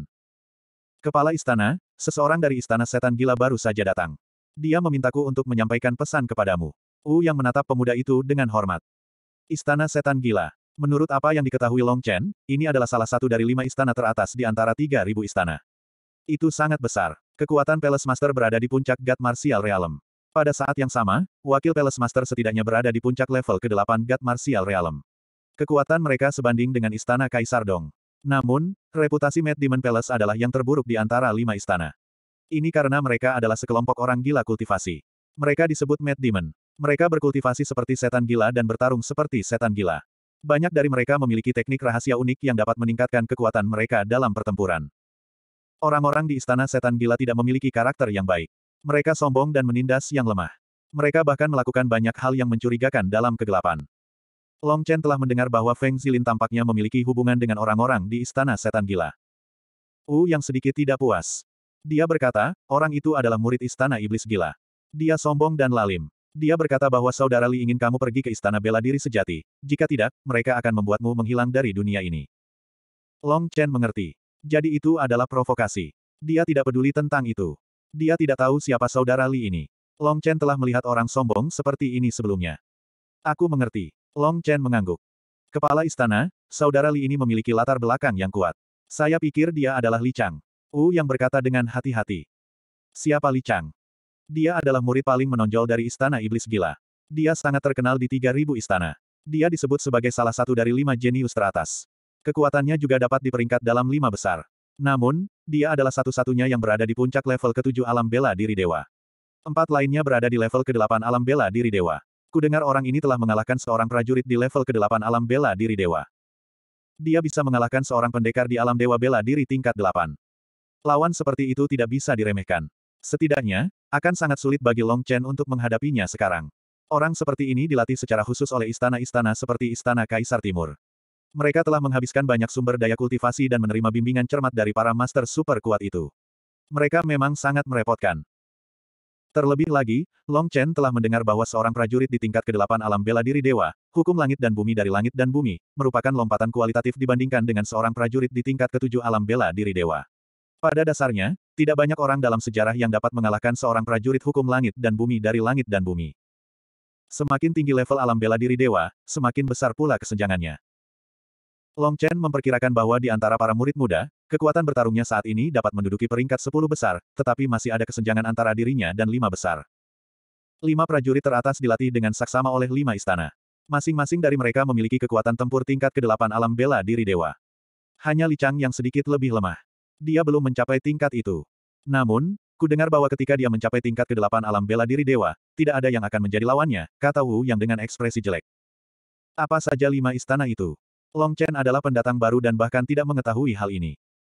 Kepala istana, seseorang dari Istana Setan Gila baru saja datang. Dia memintaku untuk menyampaikan pesan kepadamu. Wu Yang menatap pemuda itu dengan hormat. Istana Setan Gila. Menurut apa yang diketahui Long Chen, ini adalah salah satu dari lima istana teratas di antara tiga ribu istana. Itu sangat besar. Kekuatan Palace Master berada di puncak God Martial Realm. Pada saat yang sama, wakil Palace Master setidaknya berada di puncak level kedelapan God Martial Realm. Kekuatan mereka sebanding dengan Istana Kaisar Dong. Namun, reputasi Mad Demon Palace adalah yang terburuk di antara lima istana. Ini karena mereka adalah sekelompok orang gila kultivasi. Mereka disebut Mad Demon. Mereka berkultivasi seperti setan gila dan bertarung seperti setan gila. Banyak dari mereka memiliki teknik rahasia unik yang dapat meningkatkan kekuatan mereka dalam pertempuran. Orang-orang di Istana Setan Gila tidak memiliki karakter yang baik. Mereka sombong dan menindas yang lemah. Mereka bahkan melakukan banyak hal yang mencurigakan dalam kegelapan. Long Chen telah mendengar bahwa Feng Zilin tampaknya memiliki hubungan dengan orang-orang di Istana Setan Gila. Wu yang sedikit tidak puas. Dia berkata, orang itu adalah murid Istana Iblis Gila. Dia sombong dan lalim. Dia berkata bahwa saudara Li ingin kamu pergi ke Istana Bela Diri Sejati. Jika tidak, mereka akan membuatmu menghilang dari dunia ini. Long Chen mengerti. Jadi itu adalah provokasi. Dia tidak peduli tentang itu. Dia tidak tahu siapa saudara Li ini. Long Chen telah melihat orang sombong seperti ini sebelumnya. Aku mengerti. Long Chen mengangguk. Kepala istana, saudara Li ini memiliki latar belakang yang kuat. Saya pikir dia adalah Li Chang. Wu yang berkata dengan hati-hati. Siapa Li Chang? Dia adalah murid paling menonjol dari Istana Iblis Gila. Dia sangat terkenal di tiga ribu istana. Dia disebut sebagai salah satu dari lima jenius teratas. Kekuatannya juga dapat diperingkat dalam lima besar. Namun, dia adalah satu-satunya yang berada di puncak level ketujuh alam bela diri dewa. Empat lainnya berada di level kedelapan alam bela diri dewa. Kudengar orang ini telah mengalahkan seorang prajurit di level kedelapan alam bela diri dewa. Dia bisa mengalahkan seorang pendekar di alam dewa bela diri tingkat delapan. Lawan seperti itu tidak bisa diremehkan. Setidaknya, akan sangat sulit bagi Long Chen untuk menghadapinya sekarang. Orang seperti ini dilatih secara khusus oleh istana-istana seperti Istana Kaisar Timur. Mereka telah menghabiskan banyak sumber daya kultivasi dan menerima bimbingan cermat dari para master super kuat itu. Mereka memang sangat merepotkan. Terlebih lagi, Long Chen telah mendengar bahwa seorang prajurit di tingkat kedelapan alam bela diri dewa, hukum langit dan bumi dari langit dan bumi, merupakan lompatan kualitatif dibandingkan dengan seorang prajurit di tingkat ketujuh alam bela diri dewa. Pada dasarnya, tidak banyak orang dalam sejarah yang dapat mengalahkan seorang prajurit hukum langit dan bumi dari langit dan bumi. Semakin tinggi level alam bela diri dewa, semakin besar pula kesenjangannya. Long Chen memperkirakan bahwa di antara para murid muda, kekuatan bertarungnya saat ini dapat menduduki peringkat sepuluh besar, tetapi masih ada kesenjangan antara dirinya dan lima besar. Lima prajurit teratas dilatih dengan saksama oleh lima istana. Masing-masing dari mereka memiliki kekuatan tempur tingkat kedelapan alam bela diri dewa. Hanya Li Chang yang sedikit lebih lemah. Dia belum mencapai tingkat itu. Namun, kudengar bahwa ketika dia mencapai tingkat kedelapan alam bela diri dewa, tidak ada yang akan menjadi lawannya, kata Wu yang dengan ekspresi jelek. Apa saja lima istana itu? Long Chen adalah pendatang baru dan bahkan tidak mengetahui hal ini.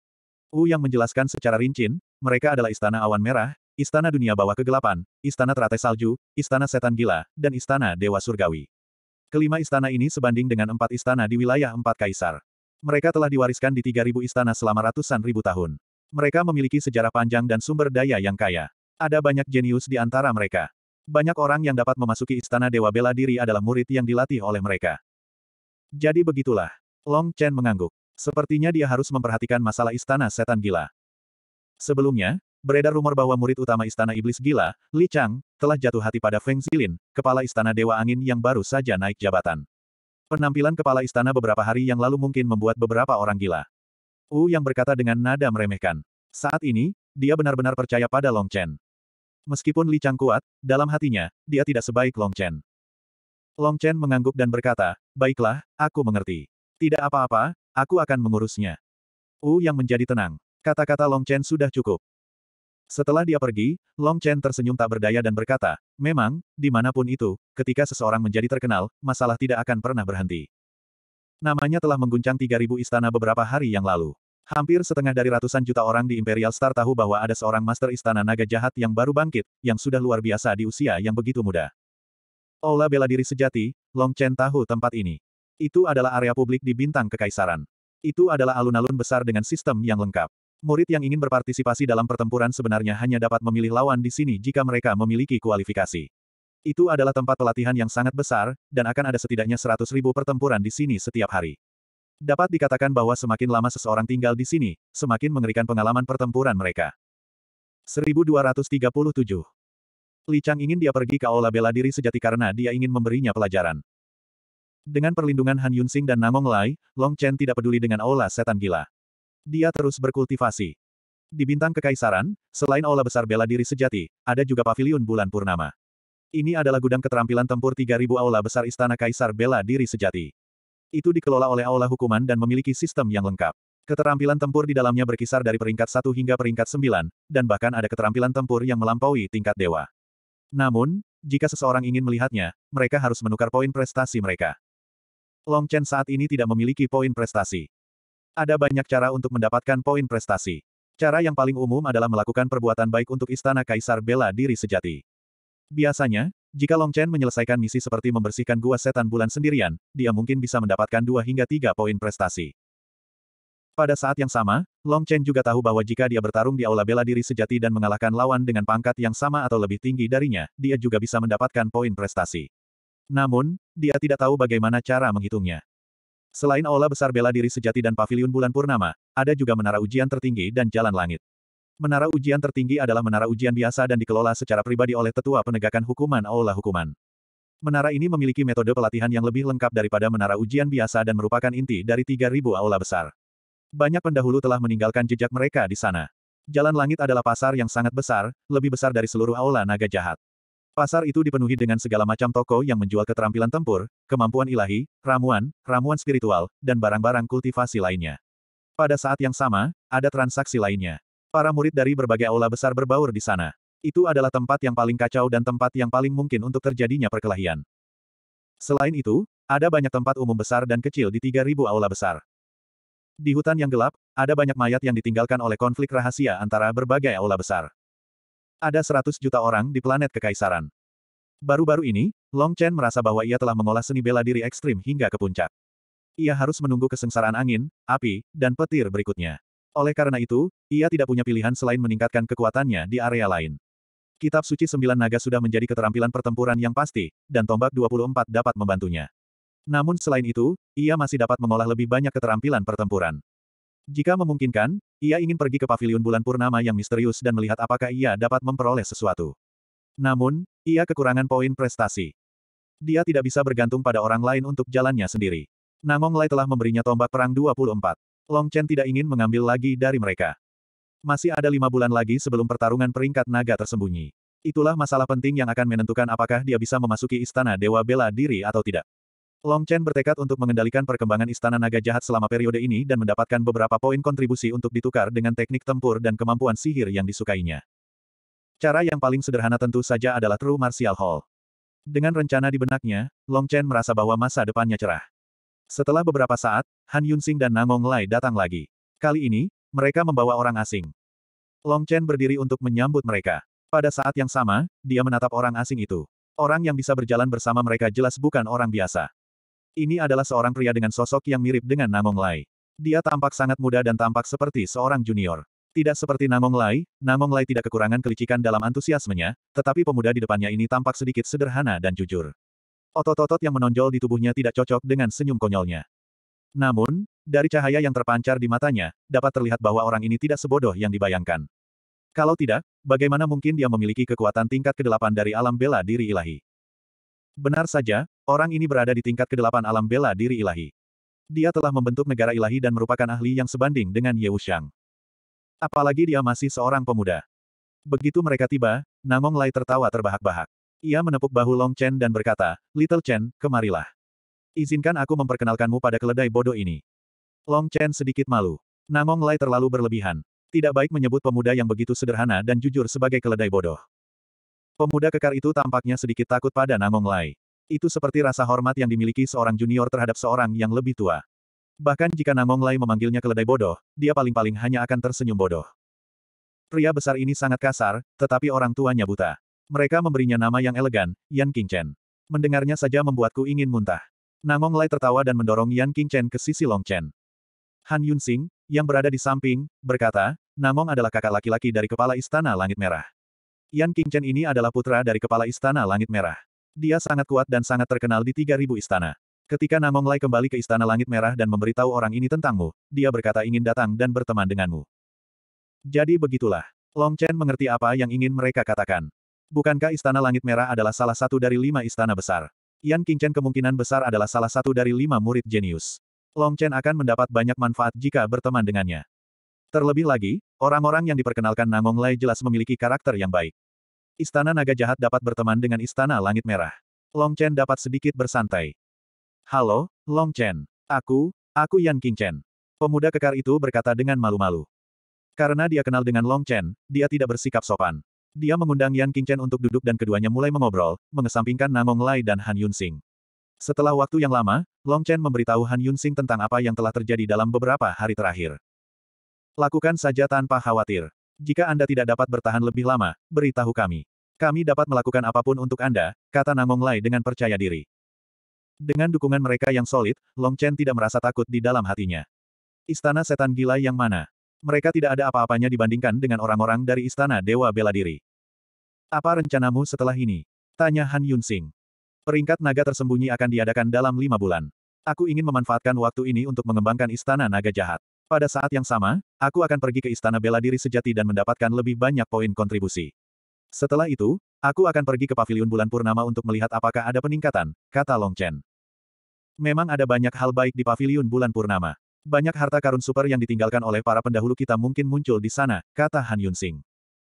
Wu yang menjelaskan secara rinci, mereka adalah Istana Awan Merah, Istana Dunia Bawah Kegelapan, Istana Teratai Salju, Istana Setan Gila, dan Istana Dewa Surgawi. Kelima istana ini sebanding dengan empat istana di wilayah empat kaisar. Mereka telah diwariskan di tiga ribu istana selama ratusan ribu tahun. Mereka memiliki sejarah panjang dan sumber daya yang kaya. Ada banyak jenius di antara mereka. Banyak orang yang dapat memasuki Istana Dewa Bela Diri adalah murid yang dilatih oleh mereka. Jadi begitulah. Long Chen mengangguk. Sepertinya dia harus memperhatikan masalah Istana Setan Gila. Sebelumnya, beredar rumor bahwa murid utama Istana Iblis Gila, Li Chang, telah jatuh hati pada Feng Zilin, kepala Istana Dewa Angin yang baru saja naik jabatan. Penampilan kepala istana beberapa hari yang lalu mungkin membuat beberapa orang gila. Wu yang berkata dengan nada meremehkan. Saat ini, dia benar-benar percaya pada Long Chen. Meskipun Li Chang kuat, dalam hatinya, dia tidak sebaik Long Chen. Long Chen mengangguk dan berkata, baiklah, aku mengerti. Tidak apa-apa, aku akan mengurusnya. Wu yang menjadi tenang. Kata-kata Long Chen sudah cukup. Setelah dia pergi, Long Chen tersenyum tak berdaya dan berkata, memang, dimanapun itu, ketika seseorang menjadi terkenal, masalah tidak akan pernah berhenti. Namanya telah mengguncang tiga ribu istana beberapa hari yang lalu. Hampir setengah dari ratusan juta orang di Imperial Star tahu bahwa ada seorang master istana naga jahat yang baru bangkit, yang sudah luar biasa di usia yang begitu muda. Aula Bela Diri Sejati, Long Chen tahu tempat ini. Itu adalah area publik di Bintang Kekaisaran. Itu adalah alun-alun besar dengan sistem yang lengkap. Murid yang ingin berpartisipasi dalam pertempuran sebenarnya hanya dapat memilih lawan di sini jika mereka memiliki kualifikasi. Itu adalah tempat pelatihan yang sangat besar, dan akan ada setidaknya seratus ribu pertempuran di sini setiap hari. Dapat dikatakan bahwa semakin lama seseorang tinggal di sini, semakin mengerikan pengalaman pertempuran mereka. seribu dua ratus tiga puluh tujuh. Li Chang ingin dia pergi ke Aula Bela Diri Sejati karena dia ingin memberinya pelajaran. Dengan perlindungan Han Yunsing dan Namong Lai, Long Chen tidak peduli dengan Aula Setan Gila. Dia terus berkultivasi. Di Bintang Kekaisaran, selain Aula Besar Bela Diri Sejati, ada juga Paviliun Bulan Purnama. Ini adalah gudang keterampilan tempur tiga ribu Aula Besar Istana Kaisar Bela Diri Sejati. Itu dikelola oleh Aula Hukuman dan memiliki sistem yang lengkap. Keterampilan tempur di dalamnya berkisar dari peringkat satu hingga peringkat sembilan, dan bahkan ada keterampilan tempur yang melampaui tingkat dewa. Namun, jika seseorang ingin melihatnya, mereka harus menukar poin prestasi mereka. Long Chen saat ini tidak memiliki poin prestasi. Ada banyak cara untuk mendapatkan poin prestasi. Cara yang paling umum adalah melakukan perbuatan baik untuk Istana Kaisar Bela Diri Sejati. Biasanya, jika Long Chen menyelesaikan misi seperti membersihkan Gua Setan Bulan sendirian, dia mungkin bisa mendapatkan dua hingga tiga poin prestasi. Pada saat yang sama, Long Chen juga tahu bahwa jika dia bertarung di Aula Bela Diri Sejati dan mengalahkan lawan dengan pangkat yang sama atau lebih tinggi darinya, dia juga bisa mendapatkan poin prestasi. Namun, dia tidak tahu bagaimana cara menghitungnya. Selain Aula Besar Bela Diri Sejati dan Paviliun Bulan Purnama, ada juga Menara Ujian Tertinggi dan Jalan Langit. Menara Ujian Tertinggi adalah menara ujian biasa dan dikelola secara pribadi oleh Tetua Penegakan Hukuman Aula Hukuman. Menara ini memiliki metode pelatihan yang lebih lengkap daripada menara ujian biasa dan merupakan inti dari tiga ribu aula besar. Banyak pendahulu telah meninggalkan jejak mereka di sana. Jalan Langit adalah pasar yang sangat besar, lebih besar dari seluruh aula naga jahat. Pasar itu dipenuhi dengan segala macam toko yang menjual keterampilan tempur, kemampuan ilahi, ramuan, ramuan spiritual, dan barang-barang kultivasi lainnya. Pada saat yang sama, ada transaksi lainnya. Para murid dari berbagai aula besar berbaur di sana. Itu adalah tempat yang paling kacau dan tempat yang paling mungkin untuk terjadinya perkelahian. Selain itu, ada banyak tempat umum besar dan kecil di tiga ribu aula besar. Di hutan yang gelap, ada banyak mayat yang ditinggalkan oleh konflik rahasia antara berbagai aula besar. Ada seratus juta orang di planet Kekaisaran. Baru-baru ini, Long Chen merasa bahwa ia telah mengolah seni bela diri ekstrim hingga ke puncak. Ia harus menunggu kesengsaraan angin, api, dan petir berikutnya. Oleh karena itu, ia tidak punya pilihan selain meningkatkan kekuatannya di area lain. Kitab Suci Sembilan Naga sudah menjadi keterampilan pertempuran yang pasti, dan tombak dua puluh empat dapat membantunya. Namun selain itu, ia masih dapat mengolah lebih banyak keterampilan pertempuran. Jika memungkinkan, ia ingin pergi ke Paviliun Bulan Purnama yang misterius dan melihat apakah ia dapat memperoleh sesuatu. Namun, ia kekurangan poin prestasi. Dia tidak bisa bergantung pada orang lain untuk jalannya sendiri. Namong Lai telah memberinya tombak perang dua puluh empat. Long Chen tidak ingin mengambil lagi dari mereka. Masih ada lima bulan lagi sebelum pertarungan peringkat naga tersembunyi. Itulah masalah penting yang akan menentukan apakah dia bisa memasuki Istana Dewa Bela Diri atau tidak. Long Chen bertekad untuk mengendalikan perkembangan Istana Naga Jahat selama periode ini dan mendapatkan beberapa poin kontribusi untuk ditukar dengan teknik tempur dan kemampuan sihir yang disukainya. Cara yang paling sederhana tentu saja adalah True Martial Hall. Dengan rencana di benaknya, Long Chen merasa bahwa masa depannya cerah. Setelah beberapa saat, Han Yunsing dan Namong Lai datang lagi. Kali ini, mereka membawa orang asing. Long Chen berdiri untuk menyambut mereka. Pada saat yang sama, dia menatap orang asing itu. Orang yang bisa berjalan bersama mereka jelas bukan orang biasa. Ini adalah seorang pria dengan sosok yang mirip dengan Namong Lai. Dia tampak sangat muda dan tampak seperti seorang junior. Tidak seperti Namong Lai, Namong Lai tidak kekurangan kelicikan dalam antusiasmenya, tetapi pemuda di depannya ini tampak sedikit sederhana dan jujur. Otot-otot yang menonjol di tubuhnya tidak cocok dengan senyum konyolnya. Namun, dari cahaya yang terpancar di matanya, dapat terlihat bahwa orang ini tidak sebodoh yang dibayangkan. Kalau tidak, bagaimana mungkin dia memiliki kekuatan tingkat kedelapan dari alam bela diri ilahi? Benar saja, orang ini berada di tingkat kedelapan alam bela diri ilahi. Dia telah membentuk negara ilahi dan merupakan ahli yang sebanding dengan Ye Wuxiang. Apalagi dia masih seorang pemuda. Begitu mereka tiba, Namong Lai tertawa terbahak-bahak. Ia menepuk bahu Long Chen dan berkata, "Little Chen, kemarilah. Izinkan aku memperkenalkanmu pada keledai bodoh ini." Long Chen sedikit malu. Namong Lai terlalu berlebihan. Tidak baik menyebut pemuda yang begitu sederhana dan jujur sebagai keledai bodoh. Pemuda kekar itu tampaknya sedikit takut pada Namong Lai. Itu seperti rasa hormat yang dimiliki seorang junior terhadap seorang yang lebih tua. Bahkan jika Namong Lai memanggilnya keledai bodoh, dia paling-paling hanya akan tersenyum bodoh. Pria besar ini sangat kasar, tetapi orang tuanya buta. Mereka memberinya nama yang elegan, Yan Qingchen. Mendengarnya saja membuatku ingin muntah. Namong Lai tertawa dan mendorong Yan Qingchen ke sisi Long Chen. Han Yunsing, yang berada di samping, berkata, Namong adalah kakak laki-laki dari Kepala Istana Langit Merah. Yan Qingchen ini adalah putra dari Kepala Istana Langit Merah. Dia sangat kuat dan sangat terkenal di tiga ribu istana. Ketika Namong Lai kembali ke Istana Langit Merah dan memberitahu orang ini tentangmu, dia berkata ingin datang dan berteman denganmu. Jadi begitulah. Long Chen mengerti apa yang ingin mereka katakan. Bukankah Istana Langit Merah adalah salah satu dari lima istana besar? Yan Qingchen kemungkinan besar adalah salah satu dari lima murid jenius. Long Chen akan mendapat banyak manfaat jika berteman dengannya. Terlebih lagi, orang-orang yang diperkenalkan Namong Lai jelas memiliki karakter yang baik. Istana Naga Jahat dapat berteman dengan Istana Langit Merah. Long Chen dapat sedikit bersantai. Halo, Long Chen. Aku, aku Yan Qingchen. Pemuda kekar itu berkata dengan malu-malu. Karena dia kenal dengan Long Chen, dia tidak bersikap sopan. Dia mengundang Yan Qingchen untuk duduk dan keduanya mulai mengobrol, mengesampingkan Namong Lai dan Han Yunsing. Setelah waktu yang lama, Long Chen memberitahu Han Yunsing tentang apa yang telah terjadi dalam beberapa hari terakhir. Lakukan saja tanpa khawatir. Jika Anda tidak dapat bertahan lebih lama, beritahu kami. Kami dapat melakukan apapun untuk Anda, kata Namong Lai dengan percaya diri. Dengan dukungan mereka yang solid, Long Chen tidak merasa takut di dalam hatinya. Istana setan gila yang mana? Mereka tidak ada apa-apanya dibandingkan dengan orang-orang dari Istana Dewa Bela Diri. Apa rencanamu setelah ini? Tanya Han Yunsing. Peringkat naga tersembunyi akan diadakan dalam lima bulan. Aku ingin memanfaatkan waktu ini untuk mengembangkan Istana Naga Jahat. Pada saat yang sama, aku akan pergi ke Istana Bela Diri Sejati dan mendapatkan lebih banyak poin kontribusi. Setelah itu, aku akan pergi ke Paviliun Bulan Purnama untuk melihat apakah ada peningkatan, kata Long Chen. Memang ada banyak hal baik di Paviliun Bulan Purnama. Banyak harta karun super yang ditinggalkan oleh para pendahulu kita mungkin muncul di sana, kata Han Yunsing.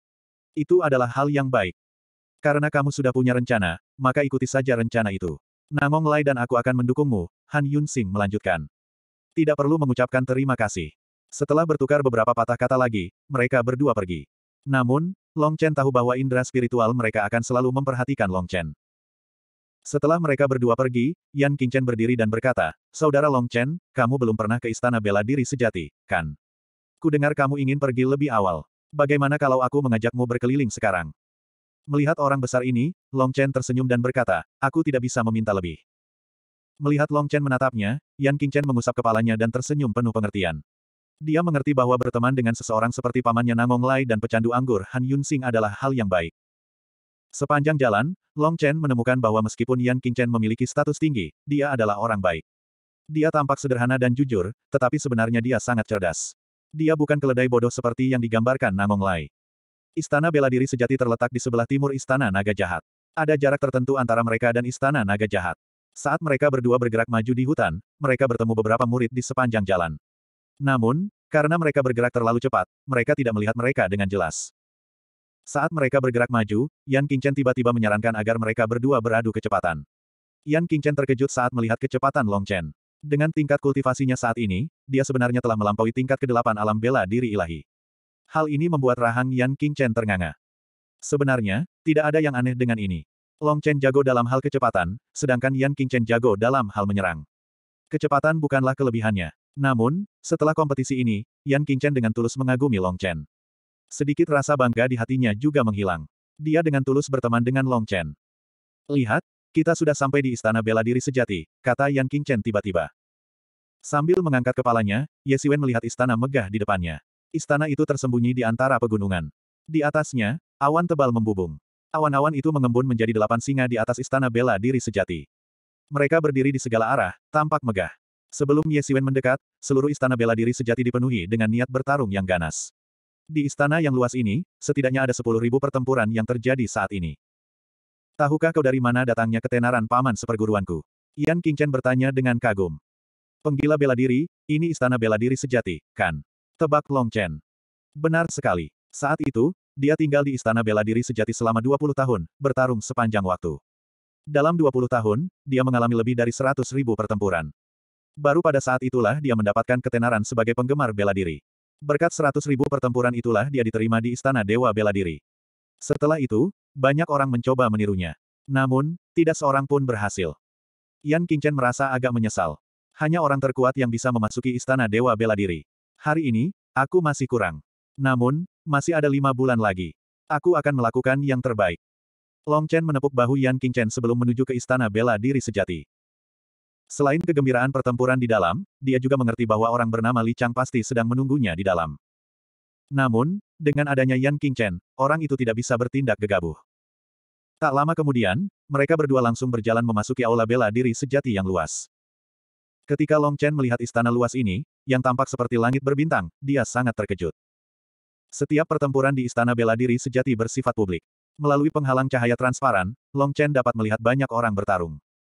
Itu adalah hal yang baik. Karena kamu sudah punya rencana, maka ikuti saja rencana itu. Namong Lai dan aku akan mendukungmu, Han Yunsing melanjutkan. Tidak perlu mengucapkan terima kasih. Setelah bertukar beberapa patah kata lagi, mereka berdua pergi. Namun, Long Chen tahu bahwa indera spiritual mereka akan selalu memperhatikan Long Chen. Setelah mereka berdua pergi, Yan Qingchen berdiri dan berkata, Saudara Long Chen, kamu belum pernah ke Istana Bela Diri Sejati, kan? Kudengar kamu ingin pergi lebih awal. Bagaimana kalau aku mengajakmu berkeliling sekarang? Melihat orang besar ini, Long Chen tersenyum dan berkata, aku tidak bisa meminta lebih. Melihat Long Chen menatapnya, Yan Qingchen mengusap kepalanya dan tersenyum penuh pengertian. Dia mengerti bahwa berteman dengan seseorang seperti pamannya Namong Lai dan pecandu anggur Han Yunsing adalah hal yang baik. Sepanjang jalan, Long Chen menemukan bahwa meskipun Yan Qingchen memiliki status tinggi, dia adalah orang baik. Dia tampak sederhana dan jujur, tetapi sebenarnya dia sangat cerdas. Dia bukan keledai bodoh seperti yang digambarkan Namong Lai. Istana Bela Diri Sejati terletak di sebelah timur Istana Naga Jahat. Ada jarak tertentu antara mereka dan Istana Naga Jahat. Saat mereka berdua bergerak maju di hutan, mereka bertemu beberapa murid di sepanjang jalan. Namun, karena mereka bergerak terlalu cepat, mereka tidak melihat mereka dengan jelas. Saat mereka bergerak maju, Yan Qingchen tiba-tiba menyarankan agar mereka berdua beradu kecepatan. Yan Qingchen terkejut saat melihat kecepatan Long Chen. Dengan tingkat kultivasinya saat ini, dia sebenarnya telah melampaui tingkat kedelapan alam bela diri ilahi. Hal ini membuat rahang Yan Qingchen ternganga. Sebenarnya, tidak ada yang aneh dengan ini. Long Chen jago dalam hal kecepatan, sedangkan Yan Qingchen jago dalam hal menyerang. Kecepatan bukanlah kelebihannya. Namun, setelah kompetisi ini, Yan Qingchen dengan tulus mengagumi Long Chen. Sedikit rasa bangga di hatinya juga menghilang. Dia dengan tulus berteman dengan Long Chen. Lihat, kita sudah sampai di Istana Bela Diri Sejati, kata Yan Qingchen tiba-tiba. Sambil mengangkat kepalanya, Ye Xiwen melihat istana megah di depannya. Istana itu tersembunyi di antara pegunungan. Di atasnya, awan tebal membubung. Awan-awan itu mengembun menjadi delapan singa di atas Istana Bela Diri Sejati. Mereka berdiri di segala arah, tampak megah. Sebelum Ye Xiwen mendekat, seluruh Istana Bela Diri Sejati dipenuhi dengan niat bertarung yang ganas. Di istana yang luas ini, setidaknya ada sepuluh ribu pertempuran yang terjadi saat ini. Tahukah kau dari mana datangnya ketenaran paman seperguruanku? Yan Qingchen bertanya dengan kagum. Penggila bela diri, ini Istana Bela Diri Sejati, kan? Tebak Long Chen. Benar sekali. Saat itu, dia tinggal di Istana Bela Diri Sejati selama dua puluh tahun, bertarung sepanjang waktu. Dalam dua puluh tahun, dia mengalami lebih dari seratus ribu pertempuran. Baru pada saat itulah dia mendapatkan ketenaran sebagai penggemar bela diri. Berkat seratus ribu pertempuran itulah dia diterima di Istana Dewa Bela Diri. Setelah itu, banyak orang mencoba menirunya. Namun, tidak seorang pun berhasil. Yan Qingchen merasa agak menyesal. Hanya orang terkuat yang bisa memasuki Istana Dewa Bela Diri. Hari ini, aku masih kurang. Namun, masih ada lima bulan lagi. Aku akan melakukan yang terbaik. Long Chen menepuk bahu Yan Qingchen sebelum menuju ke Istana Bela Diri Sejati. Selain kegembiraan pertempuran di dalam, dia juga mengerti bahwa orang bernama Li Chang pasti sedang menunggunya di dalam. Namun, dengan adanya Yan Qingchen, orang itu tidak bisa bertindak gegabah. Tak lama kemudian, mereka berdua langsung berjalan memasuki Aula Bela Diri Sejati yang luas. Ketika Long Chen melihat istana luas ini, yang tampak seperti langit berbintang, dia sangat terkejut. Setiap pertempuran di Istana Bela Diri Sejati bersifat publik. Melalui penghalang cahaya transparan, Long Chen dapat melihat banyak orang bertarung.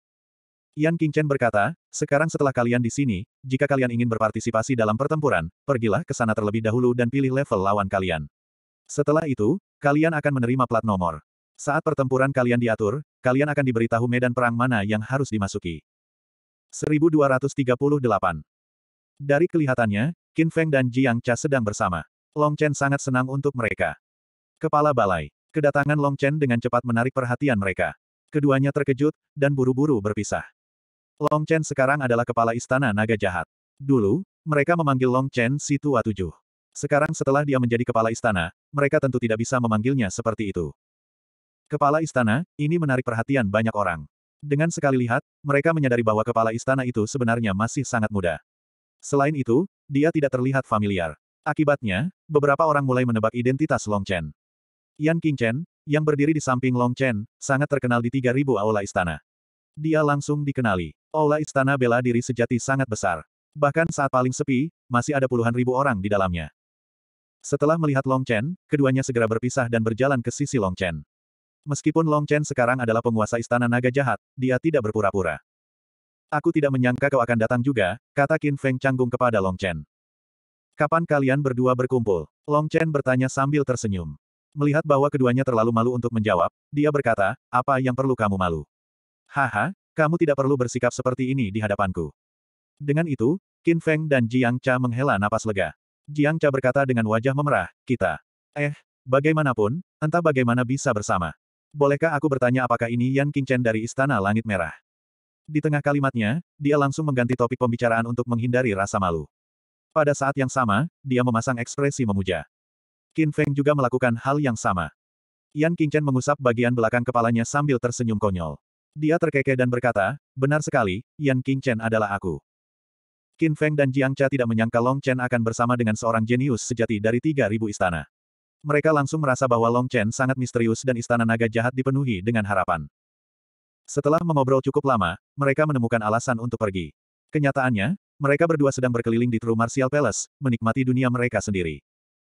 Yan Qingchen berkata, sekarang setelah kalian di sini, jika kalian ingin berpartisipasi dalam pertempuran, pergilah ke sana terlebih dahulu dan pilih level lawan kalian. Setelah itu, kalian akan menerima plat nomor. Saat pertempuran kalian diatur, kalian akan diberitahu medan perang mana yang harus dimasuki. seribu dua ratus tiga puluh delapan. Dari kelihatannya, Qin Feng dan Jiang Cha sedang bersama. Long Chen sangat senang untuk mereka. Kepala balai. Kedatangan Long Chen dengan cepat menarik perhatian mereka. Keduanya terkejut, dan buru-buru berpisah. Long Chen sekarang adalah kepala Istana Naga Jahat. Dulu, mereka memanggil Long Chen si Tua Tujuh. Sekarang setelah dia menjadi kepala istana, mereka tentu tidak bisa memanggilnya seperti itu. Kepala istana, ini menarik perhatian banyak orang. Dengan sekali lihat, mereka menyadari bahwa kepala istana itu sebenarnya masih sangat muda. Selain itu, dia tidak terlihat familiar. Akibatnya, beberapa orang mulai menebak identitas Long Chen. Yan Qingchen, yang berdiri di samping Long Chen, sangat terkenal di tiga ribu aula istana. Dia langsung dikenali. Aula Istana Bela Diri Sejati sangat besar. Bahkan saat paling sepi, masih ada puluhan ribu orang di dalamnya. Setelah melihat Long Chen, keduanya segera berpisah dan berjalan ke sisi Long Chen. Meskipun Long Chen sekarang adalah penguasa Istana Naga Jahat, dia tidak berpura-pura. Aku tidak menyangka kau akan datang juga, kata Qin Feng canggung kepada Long Chen. Kapan kalian berdua berkumpul? Long Chen bertanya sambil tersenyum. Melihat bahwa keduanya terlalu malu untuk menjawab, dia berkata, apa yang perlu kamu malu? Haha, kamu tidak perlu bersikap seperti ini di hadapanku. Dengan itu, Qin Feng dan Jiang Cha menghela napas lega. Jiang Cha berkata dengan wajah memerah, kita. Eh, bagaimanapun, entah bagaimana bisa bersama. Bolehkah aku bertanya apakah ini Yan Qingchen dari Istana Langit Merah? Di tengah kalimatnya, dia langsung mengganti topik pembicaraan untuk menghindari rasa malu. Pada saat yang sama, dia memasang ekspresi memuja. Qin Feng juga melakukan hal yang sama. Yan Qingchen mengusap bagian belakang kepalanya sambil tersenyum konyol. Dia terkekeh dan berkata, benar sekali, Yan Qingchen adalah aku. Qin Feng dan Jiang Cha tidak menyangka Long Chen akan bersama dengan seorang jenius sejati dari tiga ribu istana. Mereka langsung merasa bahwa Long Chen sangat misterius dan Istana Naga Jahat dipenuhi dengan harapan. Setelah mengobrol cukup lama, mereka menemukan alasan untuk pergi. Kenyataannya, mereka berdua sedang berkeliling di True Martial Palace, menikmati dunia mereka sendiri.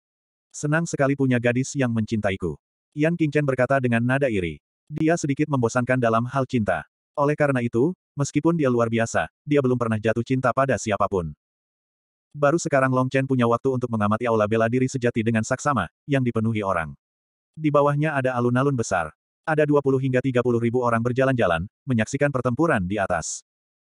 Senang sekali punya gadis yang mencintaiku. Yan Qingchen berkata dengan nada iri. Dia sedikit membosankan dalam hal cinta. Oleh karena itu, meskipun dia luar biasa, dia belum pernah jatuh cinta pada siapapun. Baru sekarang Long Chen punya waktu untuk mengamati aula bela diri sejati dengan saksama, yang dipenuhi orang. Di bawahnya ada alun-alun besar. Ada dua puluh hingga tiga puluh ribu orang berjalan-jalan, menyaksikan pertempuran di atas.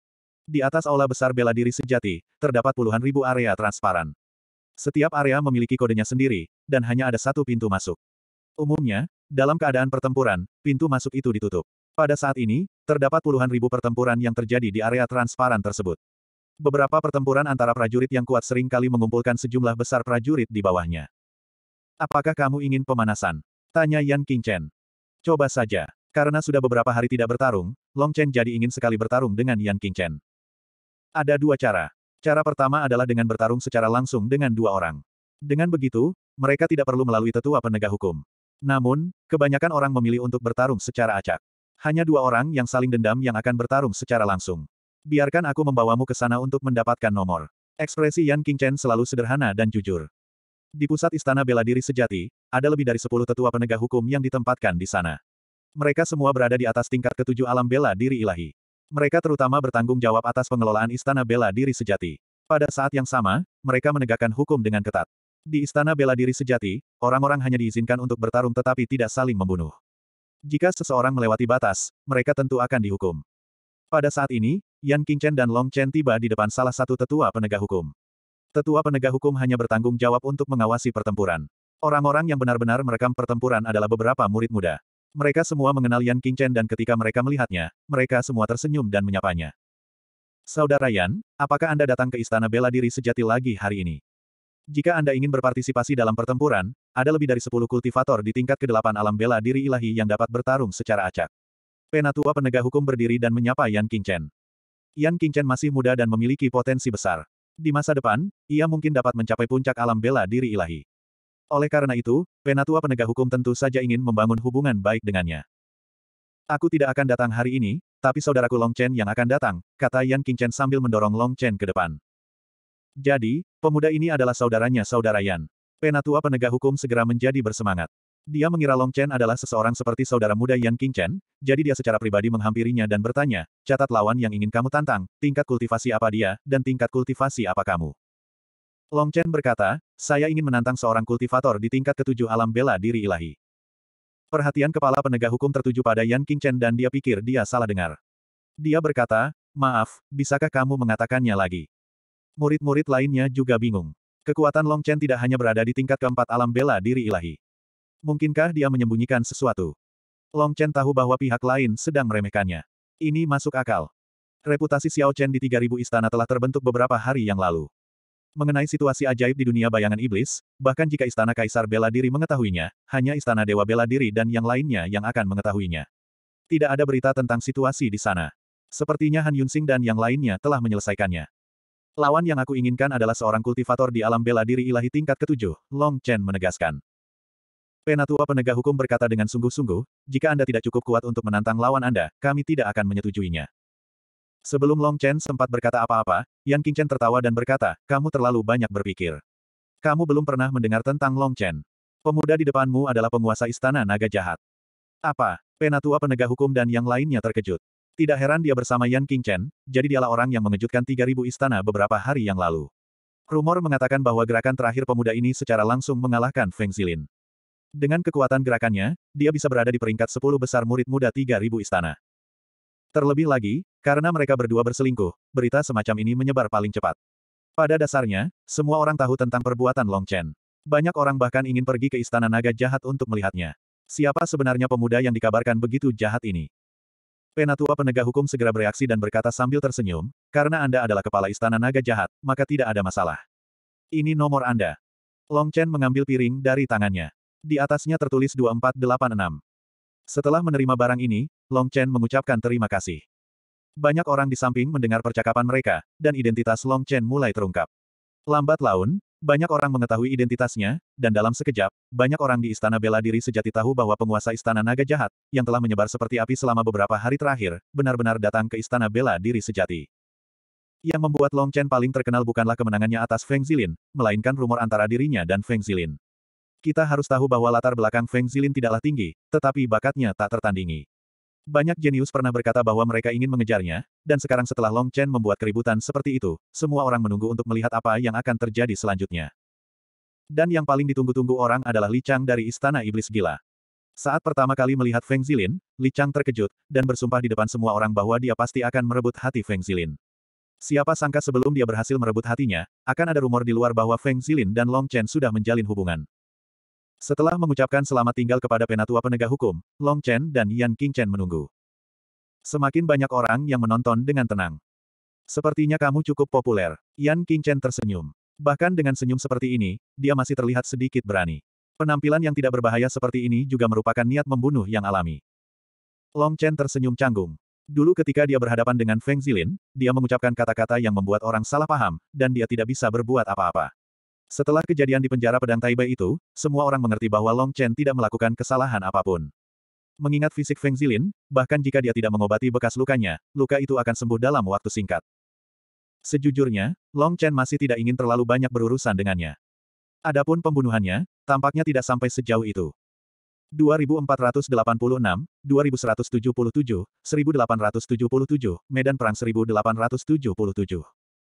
Di atas aula besar bela diri sejati, terdapat puluhan ribu area transparan. Setiap area memiliki kodenya sendiri, dan hanya ada satu pintu masuk. Umumnya, dalam keadaan pertempuran, pintu masuk itu ditutup. Pada saat ini, terdapat puluhan ribu pertempuran yang terjadi di area transparan tersebut. Beberapa pertempuran antara prajurit yang kuat sering kali mengumpulkan sejumlah besar prajurit di bawahnya. Apakah kamu ingin pemanasan? Tanya Yan Qingchen. Coba saja. Karena sudah beberapa hari tidak bertarung, Long Chen jadi ingin sekali bertarung dengan Yan Qingchen. Ada dua cara. Cara pertama adalah dengan bertarung secara langsung dengan dua orang. Dengan begitu, mereka tidak perlu melalui tetua penegak hukum. Namun, kebanyakan orang memilih untuk bertarung secara acak. Hanya dua orang yang saling dendam yang akan bertarung secara langsung. Biarkan aku membawamu ke sana untuk mendapatkan nomor. Ekspresi Yan Qingchen selalu sederhana dan jujur. Di pusat Istana Bela Diri Sejati, ada lebih dari sepuluh tetua penegak hukum yang ditempatkan di sana. Mereka semua berada di atas tingkat ketujuh alam bela diri ilahi. Mereka terutama bertanggung jawab atas pengelolaan Istana Bela Diri Sejati. Pada saat yang sama, mereka menegakkan hukum dengan ketat. Di Istana Bela Diri Sejati, orang-orang hanya diizinkan untuk bertarung tetapi tidak saling membunuh. Jika seseorang melewati batas, mereka tentu akan dihukum. Pada saat ini, Yan Qingchen dan Long Chen tiba di depan salah satu tetua penegak hukum. Tetua penegak hukum hanya bertanggung jawab untuk mengawasi pertempuran. Orang-orang yang benar-benar merekam pertempuran adalah beberapa murid muda. Mereka semua mengenal Yan Qingchen dan ketika mereka melihatnya, mereka semua tersenyum dan menyapanya. Saudara Yan, apakah Anda datang ke Istana Bela Diri Sejati lagi hari ini? Jika Anda ingin berpartisipasi dalam pertempuran, ada lebih dari sepuluh kultivator di tingkat kedelapan alam bela diri ilahi yang dapat bertarung secara acak. Penatua penegak hukum berdiri dan menyapa Yan Qingchen. Yan Qingchen masih muda dan memiliki potensi besar. Di masa depan, ia mungkin dapat mencapai puncak alam bela diri ilahi. Oleh karena itu, penatua penegak hukum tentu saja ingin membangun hubungan baik dengannya. Aku tidak akan datang hari ini, tapi saudaraku Long Chen yang akan datang, kata Yan Qingchen sambil mendorong Long Chen ke depan. Jadi, pemuda ini adalah saudaranya saudara Yan. Penatua penegak hukum segera menjadi bersemangat. Dia mengira Long Chen adalah seseorang seperti saudara muda Yan Qingchen, jadi dia secara pribadi menghampirinya dan bertanya, catat lawan yang ingin kamu tantang, tingkat kultivasi apa dia, dan tingkat kultivasi apa kamu. Long Chen berkata, saya ingin menantang seorang kultivator di tingkat ketujuh alam bela diri ilahi. Perhatian kepala penegak hukum tertuju pada Yan Qingchen dan dia pikir dia salah dengar. Dia berkata, maaf, bisakah kamu mengatakannya lagi? Murid-murid lainnya juga bingung. Kekuatan Long Chen tidak hanya berada di tingkat keempat alam bela diri ilahi. Mungkinkah dia menyembunyikan sesuatu? Long Chen tahu bahwa pihak lain sedang meremehkannya. Ini masuk akal. Reputasi Xiao Chen di tiga ribu istana telah terbentuk beberapa hari yang lalu. Mengenai situasi ajaib di dunia bayangan iblis, bahkan jika Istana Kaisar Bela Diri mengetahuinya, hanya Istana Dewa Bela Diri dan yang lainnya yang akan mengetahuinya. Tidak ada berita tentang situasi di sana. Sepertinya Han Yunsing dan yang lainnya telah menyelesaikannya. Lawan yang aku inginkan adalah seorang kultivator di alam bela diri ilahi tingkat ketujuh, Long Chen menegaskan. Penatua penegak hukum berkata dengan sungguh-sungguh, jika Anda tidak cukup kuat untuk menantang lawan Anda, kami tidak akan menyetujuinya. Sebelum Long Chen sempat berkata apa-apa, Yan Qingchen tertawa dan berkata, kamu terlalu banyak berpikir. Kamu belum pernah mendengar tentang Long Chen. Pemuda di depanmu adalah penguasa Istana Naga Jahat. Apa? Penatua penegak hukum dan yang lainnya terkejut. Tidak heran dia bersama Yan Qingchen, jadi dialah orang yang mengejutkan tiga ribu istana beberapa hari yang lalu. Rumor mengatakan bahwa gerakan terakhir pemuda ini secara langsung mengalahkan Feng Zilin. Dengan kekuatan gerakannya, dia bisa berada di peringkat sepuluh besar murid muda tiga ribu istana. Terlebih lagi, karena mereka berdua berselingkuh, berita semacam ini menyebar paling cepat. Pada dasarnya, semua orang tahu tentang perbuatan Long Chen. Banyak orang bahkan ingin pergi ke Istana Naga Jahat untuk melihatnya. Siapa sebenarnya pemuda yang dikabarkan begitu jahat ini? Penatua penegak hukum segera bereaksi dan berkata sambil tersenyum, karena Anda adalah kepala Istana Naga Jahat, maka tidak ada masalah. Ini nomor Anda. Long Chen mengambil piring dari tangannya. Di atasnya tertulis dua empat delapan enam. Setelah menerima barang ini, Long Chen mengucapkan terima kasih. Banyak orang di samping mendengar percakapan mereka, dan identitas Long Chen mulai terungkap. Lambat laun, banyak orang mengetahui identitasnya, dan dalam sekejap, banyak orang di Istana Bela Diri Sejati tahu bahwa penguasa Istana Naga Jahat, yang telah menyebar seperti api selama beberapa hari terakhir, benar-benar datang ke Istana Bela Diri Sejati. Yang membuat Long Chen paling terkenal bukanlah kemenangannya atas Feng Zilin, melainkan rumor antara dirinya dan Feng Zilin. Kita harus tahu bahwa latar belakang Feng Zilin tidaklah tinggi, tetapi bakatnya tak tertandingi. Banyak jenius pernah berkata bahwa mereka ingin mengejarnya, dan sekarang setelah Long Chen membuat keributan seperti itu, semua orang menunggu untuk melihat apa yang akan terjadi selanjutnya. Dan yang paling ditunggu-tunggu orang adalah Li Chang dari Istana Iblis Gila. Saat pertama kali melihat Feng Zilin, Li Chang terkejut, dan bersumpah di depan semua orang bahwa dia pasti akan merebut hati Feng Zilin. Siapa sangka sebelum dia berhasil merebut hatinya, akan ada rumor di luar bahwa Feng Zilin dan Long Chen sudah menjalin hubungan. Setelah mengucapkan selamat tinggal kepada penatua penegak hukum, Long Chen dan Yan Qingchen menunggu. Semakin banyak orang yang menonton dengan tenang. Sepertinya kamu cukup populer. Yan Qingchen tersenyum. Bahkan dengan senyum seperti ini, dia masih terlihat sedikit berani. Penampilan yang tidak berbahaya seperti ini juga merupakan niat membunuh yang alami. Long Chen tersenyum canggung. Dulu ketika dia berhadapan dengan Feng Zilin, dia mengucapkan kata-kata yang membuat orang salah paham, dan dia tidak bisa berbuat apa-apa. Setelah kejadian di penjara pedang Taibei itu, semua orang mengerti bahwa Long Chen tidak melakukan kesalahan apapun. Mengingat fisik Feng Zilin, bahkan jika dia tidak mengobati bekas lukanya, luka itu akan sembuh dalam waktu singkat. Sejujurnya, Long Chen masih tidak ingin terlalu banyak berurusan dengannya. Adapun pembunuhannya, tampaknya tidak sampai sejauh itu. dua ribu empat ratus delapan puluh enam, dua ribu seratus tujuh puluh tujuh, seribu delapan ratus tujuh puluh tujuh, Medan Perang seribu delapan ratus tujuh puluh tujuh.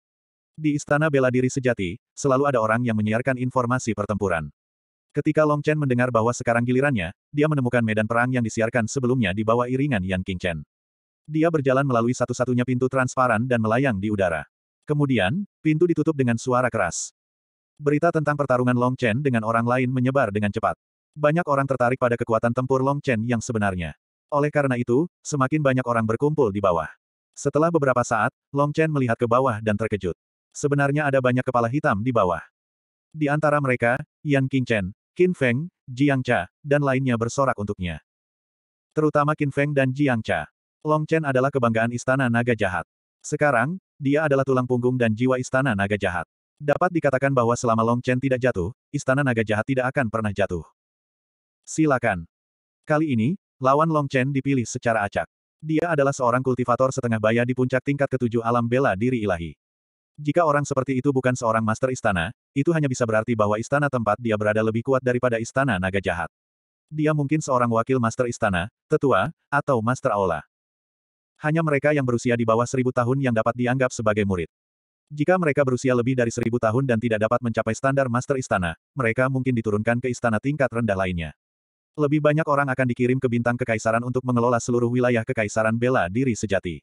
Di Istana Bela Diri Sejati, selalu ada orang yang menyiarkan informasi pertempuran. Ketika Long Chen mendengar bahwa sekarang gilirannya, dia menemukan medan perang yang disiarkan sebelumnya di bawah iringan Yan Qingchen. Dia berjalan melalui satu-satunya pintu transparan dan melayang di udara. Kemudian, pintu ditutup dengan suara keras. Berita tentang pertarungan Long Chen dengan orang lain menyebar dengan cepat. Banyak orang tertarik pada kekuatan tempur Long Chen yang sebenarnya. Oleh karena itu, semakin banyak orang berkumpul di bawah. Setelah beberapa saat, Long Chen melihat ke bawah dan terkejut. Sebenarnya ada banyak kepala hitam di bawah. Di antara mereka, Yan Qingchen, Qin Feng, Jiang Cha, dan lainnya bersorak untuknya. Terutama Qin Feng dan Jiang Cha. Long Chen adalah kebanggaan Istana Naga Jahat. Sekarang, dia adalah tulang punggung dan jiwa Istana Naga Jahat. Dapat dikatakan bahwa selama Long Chen tidak jatuh, Istana Naga Jahat tidak akan pernah jatuh. Silakan. Kali ini, lawan Long Chen dipilih secara acak. Dia adalah seorang kultivator setengah baya di puncak tingkat ketujuh alam bela diri ilahi. Jika orang seperti itu bukan seorang master istana, itu hanya bisa berarti bahwa istana tempat dia berada lebih kuat daripada Istana Naga Jahat. Dia mungkin seorang wakil master istana, tetua, atau master aula. Hanya mereka yang berusia di bawah seribu tahun yang dapat dianggap sebagai murid. Jika mereka berusia lebih dari seribu tahun dan tidak dapat mencapai standar master istana, mereka mungkin diturunkan ke istana tingkat rendah lainnya. Lebih banyak orang akan dikirim ke bintang kekaisaran untuk mengelola seluruh wilayah kekaisaran bela diri sejati.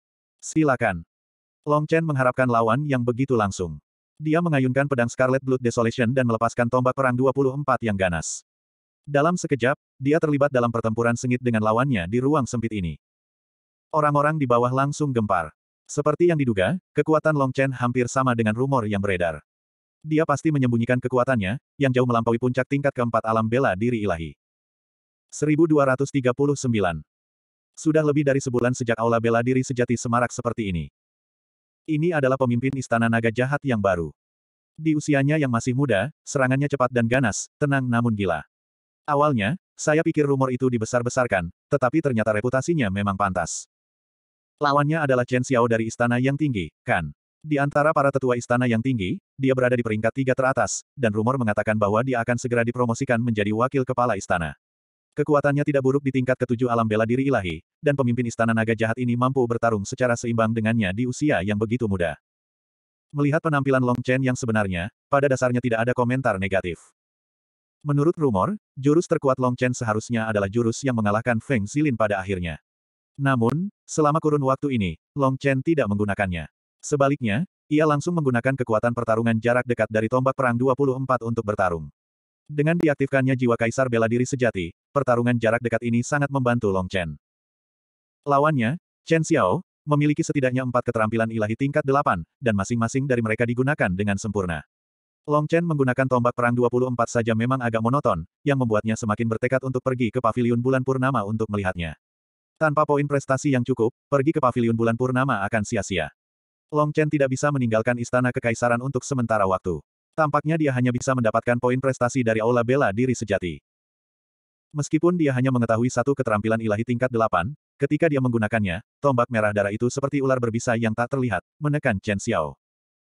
Silakan. Long Chen mengharapkan lawan yang begitu langsung. Dia mengayunkan pedang Scarlet Blood Desolation dan melepaskan tombak perang dua puluh empat yang ganas. Dalam sekejap, dia terlibat dalam pertempuran sengit dengan lawannya di ruang sempit ini. Orang-orang di bawah langsung gempar. Seperti yang diduga, kekuatan Long Chen hampir sama dengan rumor yang beredar. Dia pasti menyembunyikan kekuatannya, yang jauh melampaui puncak tingkat keempat alam bela diri ilahi. seribu dua ratus tiga puluh sembilan. Sudah lebih dari sebulan sejak Aula Bela Diri Sejati semarak seperti ini. Ini adalah pemimpin Istana Naga Jahat yang baru. Di usianya yang masih muda, serangannya cepat dan ganas, tenang namun gila. Awalnya, saya pikir rumor itu dibesar-besarkan, tetapi ternyata reputasinya memang pantas. Lawannya adalah Chen Xiao dari Istana yang tinggi, kan? Di antara para tetua Istana yang tinggi, dia berada di peringkat tiga teratas, dan rumor mengatakan bahwa dia akan segera dipromosikan menjadi wakil kepala istana. Kekuatannya tidak buruk di tingkat ketujuh alam bela diri ilahi, dan pemimpin Istana Naga Jahat ini mampu bertarung secara seimbang dengannya di usia yang begitu muda. Melihat penampilan Long Chen yang sebenarnya, pada dasarnya tidak ada komentar negatif. Menurut rumor, jurus terkuat Long Chen seharusnya adalah jurus yang mengalahkan Feng Zilin pada akhirnya. Namun, selama kurun waktu ini, Long Chen tidak menggunakannya. Sebaliknya, ia langsung menggunakan kekuatan pertarungan jarak dekat dari tombak perang dua puluh empat untuk bertarung. Dengan diaktifkannya jiwa kaisar bela diri sejati, pertarungan jarak dekat ini sangat membantu Long Chen. Lawannya, Chen Xiao, memiliki setidaknya empat keterampilan ilahi tingkat delapan, dan masing-masing dari mereka digunakan dengan sempurna. Long Chen menggunakan tombak perang dua puluh empat saja memang agak monoton, yang membuatnya semakin bertekad untuk pergi ke paviliun bulan purnama untuk melihatnya. Tanpa poin prestasi yang cukup, pergi ke paviliun bulan purnama akan sia-sia. Long Chen tidak bisa meninggalkan istana kekaisaran untuk sementara waktu. Tampaknya dia hanya bisa mendapatkan poin prestasi dari Aula Bela Diri Sejati. Meskipun dia hanya mengetahui satu keterampilan ilahi tingkat delapan, ketika dia menggunakannya, tombak merah darah itu seperti ular berbisa yang tak terlihat, menekan Chen Xiao.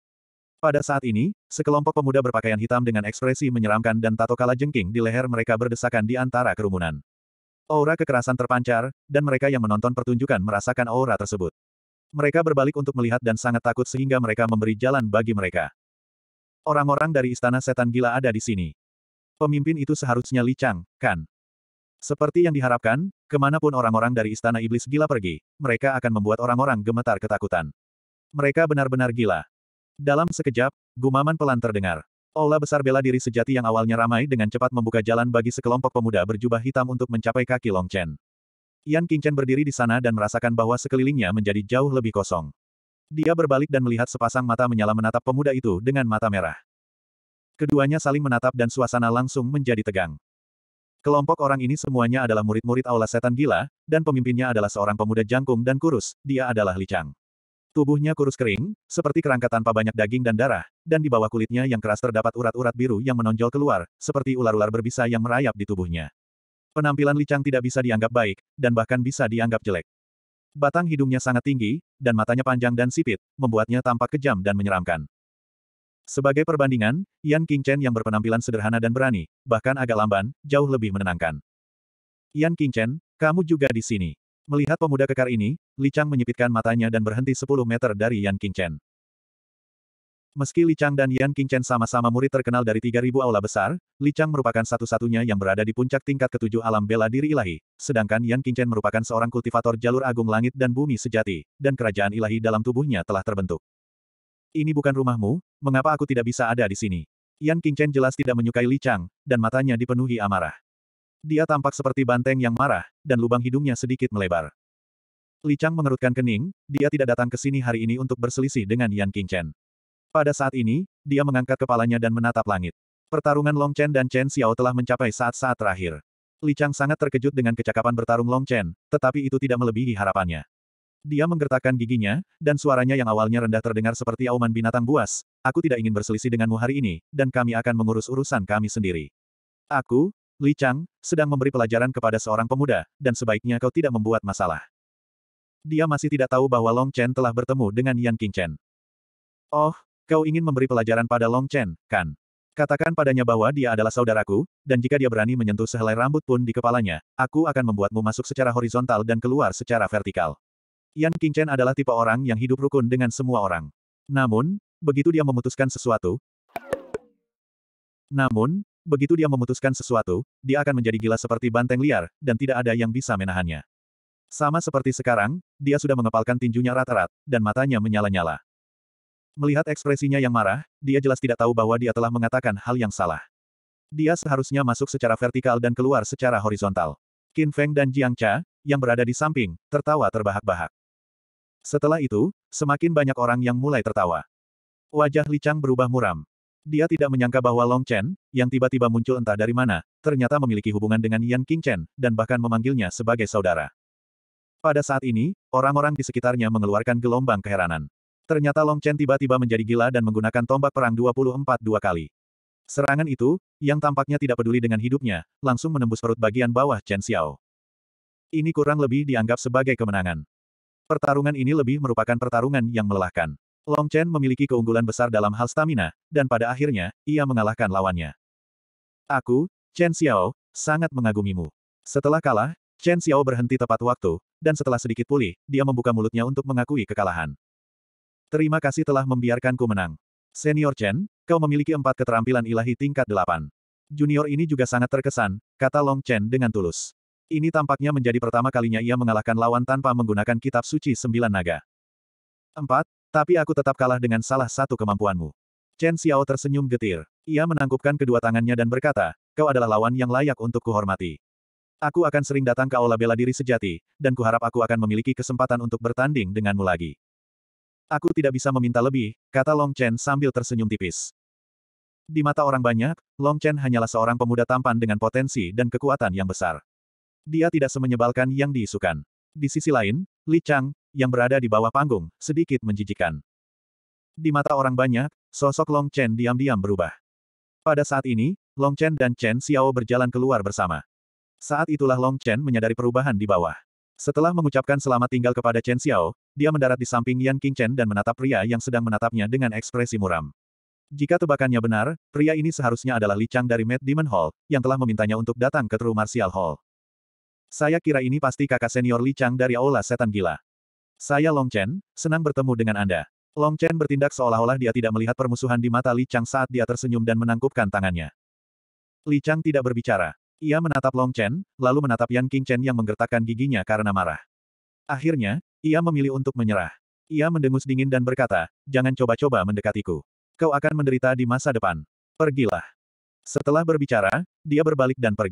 Pada saat ini, sekelompok pemuda berpakaian hitam dengan ekspresi menyeramkan dan tato kalajengking di leher mereka berdesakan di antara kerumunan. Aura kekerasan terpancar, dan mereka yang menonton pertunjukan merasakan aura tersebut. Mereka berbalik untuk melihat dan sangat takut sehingga mereka memberi jalan bagi mereka. Orang-orang dari Istana Setan Gila ada di sini. Pemimpin itu seharusnya Li Chang, kan? Seperti yang diharapkan, kemanapun orang-orang dari Istana Iblis Gila pergi, mereka akan membuat orang-orang gemetar ketakutan. Mereka benar-benar gila. Dalam sekejap, gumaman pelan terdengar. Aula besar bela diri sejati yang awalnya ramai dengan cepat membuka jalan bagi sekelompok pemuda berjubah hitam untuk mencapai kaki Long Chen. Yan Qingchen berdiri di sana dan merasakan bahwa sekelilingnya menjadi jauh lebih kosong. Dia berbalik dan melihat sepasang mata menyala menatap pemuda itu dengan mata merah. Keduanya saling menatap dan suasana langsung menjadi tegang. Kelompok orang ini semuanya adalah murid-murid Aula Setan Gila, dan pemimpinnya adalah seorang pemuda jangkung dan kurus, dia adalah Li Chang. Tubuhnya kurus kering, seperti kerangka tanpa banyak daging dan darah, dan di bawah kulitnya yang keras terdapat urat-urat biru yang menonjol keluar, seperti ular-ular berbisa yang merayap di tubuhnya. Penampilan Li Chang tidak bisa dianggap baik, dan bahkan bisa dianggap jelek. Batang hidungnya sangat tinggi, dan matanya panjang dan sipit, membuatnya tampak kejam dan menyeramkan. Sebagai perbandingan, Yan Qingchen yang berpenampilan sederhana dan berani, bahkan agak lamban, jauh lebih menenangkan. Yan Qingchen, kamu juga di sini. Melihat pemuda kekar ini, Li Chang menyipitkan matanya dan berhenti sepuluh meter dari Yan Qingchen. Meski Li Chang dan Yan Qingchen sama-sama murid terkenal dari tiga ribu aula besar, Li Chang merupakan satu-satunya yang berada di puncak tingkat ketujuh alam bela diri ilahi, sedangkan Yan Qingchen merupakan seorang kultivator jalur agung langit dan bumi sejati, dan kerajaan ilahi dalam tubuhnya telah terbentuk. Ini bukan rumahmu, mengapa aku tidak bisa ada di sini? Yan Qingchen jelas tidak menyukai Li Chang, dan matanya dipenuhi amarah. Dia tampak seperti banteng yang marah, dan lubang hidungnya sedikit melebar. Li Chang mengerutkan kening, dia tidak datang ke sini hari ini untuk berselisih dengan Yan Qingchen. Pada saat ini, dia mengangkat kepalanya dan menatap langit. Pertarungan Long Chen dan Chen Xiao telah mencapai saat-saat terakhir. Li Chang sangat terkejut dengan kecakapan bertarung Long Chen, tetapi itu tidak melebihi harapannya. Dia menggertakkan giginya, dan suaranya yang awalnya rendah terdengar seperti auman binatang buas. Aku tidak ingin berselisih denganmu hari ini, dan kami akan mengurus urusan kami sendiri. Aku, Li Chang, sedang memberi pelajaran kepada seorang pemuda, dan sebaiknya kau tidak membuat masalah. Dia masih tidak tahu bahwa Long Chen telah bertemu dengan Yan Qingchen. Oh, kau ingin memberi pelajaran pada Long Chen, kan? Katakan padanya bahwa dia adalah saudaraku, dan jika dia berani menyentuh sehelai rambut pun di kepalanya, aku akan membuatmu masuk secara horizontal dan keluar secara vertikal. Yan Qingchen adalah tipe orang yang hidup rukun dengan semua orang. Namun, begitu dia memutuskan sesuatu, namun, begitu dia memutuskan sesuatu, dia akan menjadi gila seperti banteng liar, dan tidak ada yang bisa menahannya. Sama seperti sekarang, dia sudah mengepalkan tinjunya rata-rata, dan matanya menyala-nyala. Melihat ekspresinya yang marah, dia jelas tidak tahu bahwa dia telah mengatakan hal yang salah. Dia seharusnya masuk secara vertikal dan keluar secara horizontal. Qin Feng dan Jiang Cha, yang berada di samping, tertawa terbahak-bahak. Setelah itu, semakin banyak orang yang mulai tertawa. Wajah Li Chang berubah muram. Dia tidak menyangka bahwa Long Chen, yang tiba-tiba muncul entah dari mana, ternyata memiliki hubungan dengan Yan Qingchen, dan bahkan memanggilnya sebagai saudara. Pada saat ini, orang-orang di sekitarnya mengeluarkan gelombang keheranan. Ternyata Long Chen tiba-tiba menjadi gila dan menggunakan tombak perang dua puluh empat dua kali. Serangan itu, yang tampaknya tidak peduli dengan hidupnya, langsung menembus perut bagian bawah Chen Xiao. Ini kurang lebih dianggap sebagai kemenangan. Pertarungan ini lebih merupakan pertarungan yang melelahkan. Long Chen memiliki keunggulan besar dalam hal stamina, dan pada akhirnya, ia mengalahkan lawannya. Aku, Chen Xiao, sangat mengagumimu. Setelah kalah, Chen Xiao berhenti tepat waktu, dan setelah sedikit pulih, dia membuka mulutnya untuk mengakui kekalahan. Terima kasih telah membiarkanku menang. Senior Chen, kau memiliki empat keterampilan ilahi tingkat delapan. Junior ini juga sangat terkesan, kata Long Chen dengan tulus. Ini tampaknya menjadi pertama kalinya ia mengalahkan lawan tanpa menggunakan kitab suci sembilan naga. Empat, tapi aku tetap kalah dengan salah satu kemampuanmu. Chen Xiao tersenyum getir. Ia menangkupkan kedua tangannya dan berkata, kau adalah lawan yang layak untuk kuhormati. Aku akan sering datang ke aula bela diri sejati, dan kuharap aku akan memiliki kesempatan untuk bertanding denganmu lagi. Aku tidak bisa meminta lebih, kata Long Chen sambil tersenyum tipis. Di mata orang banyak, Long Chen hanyalah seorang pemuda tampan dengan potensi dan kekuatan yang besar. Dia tidak semenyebalkan yang diisukan. Di sisi lain, Li Chang, yang berada di bawah panggung, sedikit menjijikkan. Di mata orang banyak, sosok Long Chen diam-diam berubah. Pada saat ini, Long Chen dan Chen Xiao berjalan keluar bersama. Saat itulah Long Chen menyadari perubahan di bawah. Setelah mengucapkan selamat tinggal kepada Chen Xiao, dia mendarat di samping Yan Qingchen dan menatap pria yang sedang menatapnya dengan ekspresi muram. Jika tebakannya benar, pria ini seharusnya adalah Li Chang dari Mad Demon Hall, yang telah memintanya untuk datang ke True Martial Hall. Saya kira ini pasti kakak senior Li Chang dari Aula Setan Gila. Saya Long Chen, senang bertemu dengan Anda. Long Chen bertindak seolah-olah dia tidak melihat permusuhan di mata Li Chang saat dia tersenyum dan menangkupkan tangannya. Li Chang tidak berbicara. Ia menatap Long Chen, lalu menatap Yan Qingchen yang menggertakkan giginya karena marah. Akhirnya, ia memilih untuk menyerah. Ia mendengus dingin dan berkata, jangan coba-coba mendekatiku. Kau akan menderita di masa depan. Pergilah. Setelah berbicara, dia berbalik dan pergi.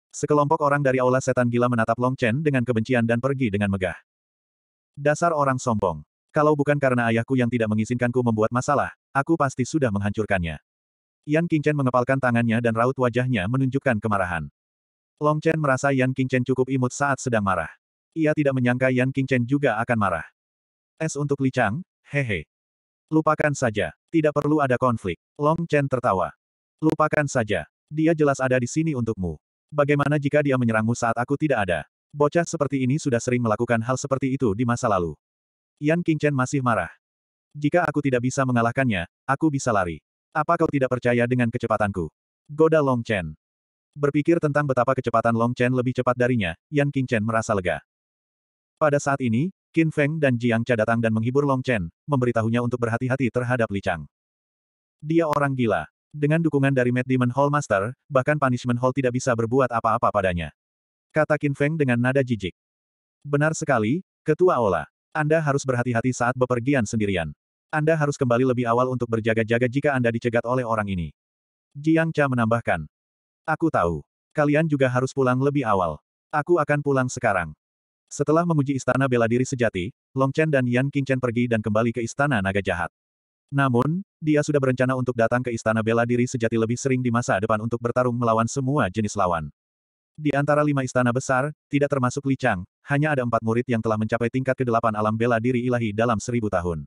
Sekelompok orang dari Aula Setan Gila menatap Long Chen dengan kebencian dan pergi dengan megah. Dasar orang sombong. Kalau bukan karena ayahku yang tidak mengizinkanku membuat masalah, aku pasti sudah menghancurkannya. Yan Qingchen mengepalkan tangannya dan raut wajahnya menunjukkan kemarahan. Long Chen merasa Yan Qingchen cukup imut saat sedang marah. Ia tidak menyangka Yan Qingchen juga akan marah. Es untuk Li Chang, hehe. Lupakan saja, tidak perlu ada konflik. Long Chen tertawa. Lupakan saja, dia jelas ada di sini untukmu. Bagaimana jika dia menyerangmu saat aku tidak ada? Bocah seperti ini sudah sering melakukan hal seperti itu di masa lalu. Yan Qingchen masih marah. Jika aku tidak bisa mengalahkannya, aku bisa lari. Apa kau tidak percaya dengan kecepatanku? Goda Long Chen. Berpikir tentang betapa kecepatan Long Chen lebih cepat darinya, Yan Qingchen merasa lega. Pada saat ini, Qin Feng dan Jiang Cha datang dan menghibur Long Chen, memberitahunya untuk berhati-hati terhadap Li Chang. Dia orang gila. Dengan dukungan dari Mad Demon Hall Master, bahkan Punishment Hall tidak bisa berbuat apa-apa padanya. Kata Qin Feng dengan nada jijik. Benar sekali, Ketua Aula. Anda harus berhati-hati saat bepergian sendirian. Anda harus kembali lebih awal untuk berjaga-jaga jika Anda dicegat oleh orang ini. Jiang Cha menambahkan. Aku tahu. Kalian juga harus pulang lebih awal. Aku akan pulang sekarang. Setelah menguji Istana Bela Diri Sejati, Long Chen dan Yan Qingchen pergi dan kembali ke Istana Naga Jahat. Namun, dia sudah berencana untuk datang ke Istana Bela Diri Sejati lebih sering di masa depan untuk bertarung melawan semua jenis lawan. Di antara lima istana besar, tidak termasuk Li Chang, hanya ada empat murid yang telah mencapai tingkat kedelapan alam bela diri ilahi dalam seribu tahun.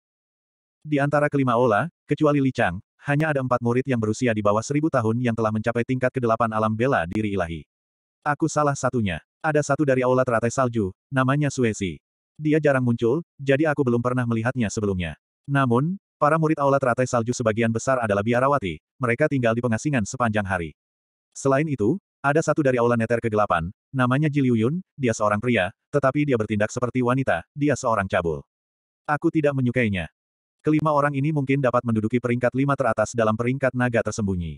Di antara kelima Aula, kecuali Li Chang, hanya ada empat murid yang berusia di bawah seribu tahun yang telah mencapai tingkat kedelapan alam bela diri ilahi. Aku salah satunya. Ada satu dari Aula Teratai Salju, namanya Suesi. Dia jarang muncul, jadi aku belum pernah melihatnya sebelumnya. Namun, para murid Aula Teratai Salju sebagian besar adalah biarawati, mereka tinggal di pengasingan sepanjang hari. Selain itu, ada satu dari Aula Neter Kegelapan, namanya Ji Liuyun, dia seorang pria, tetapi dia bertindak seperti wanita, dia seorang cabul. Aku tidak menyukainya. Kelima orang ini mungkin dapat menduduki peringkat lima teratas dalam peringkat naga tersembunyi.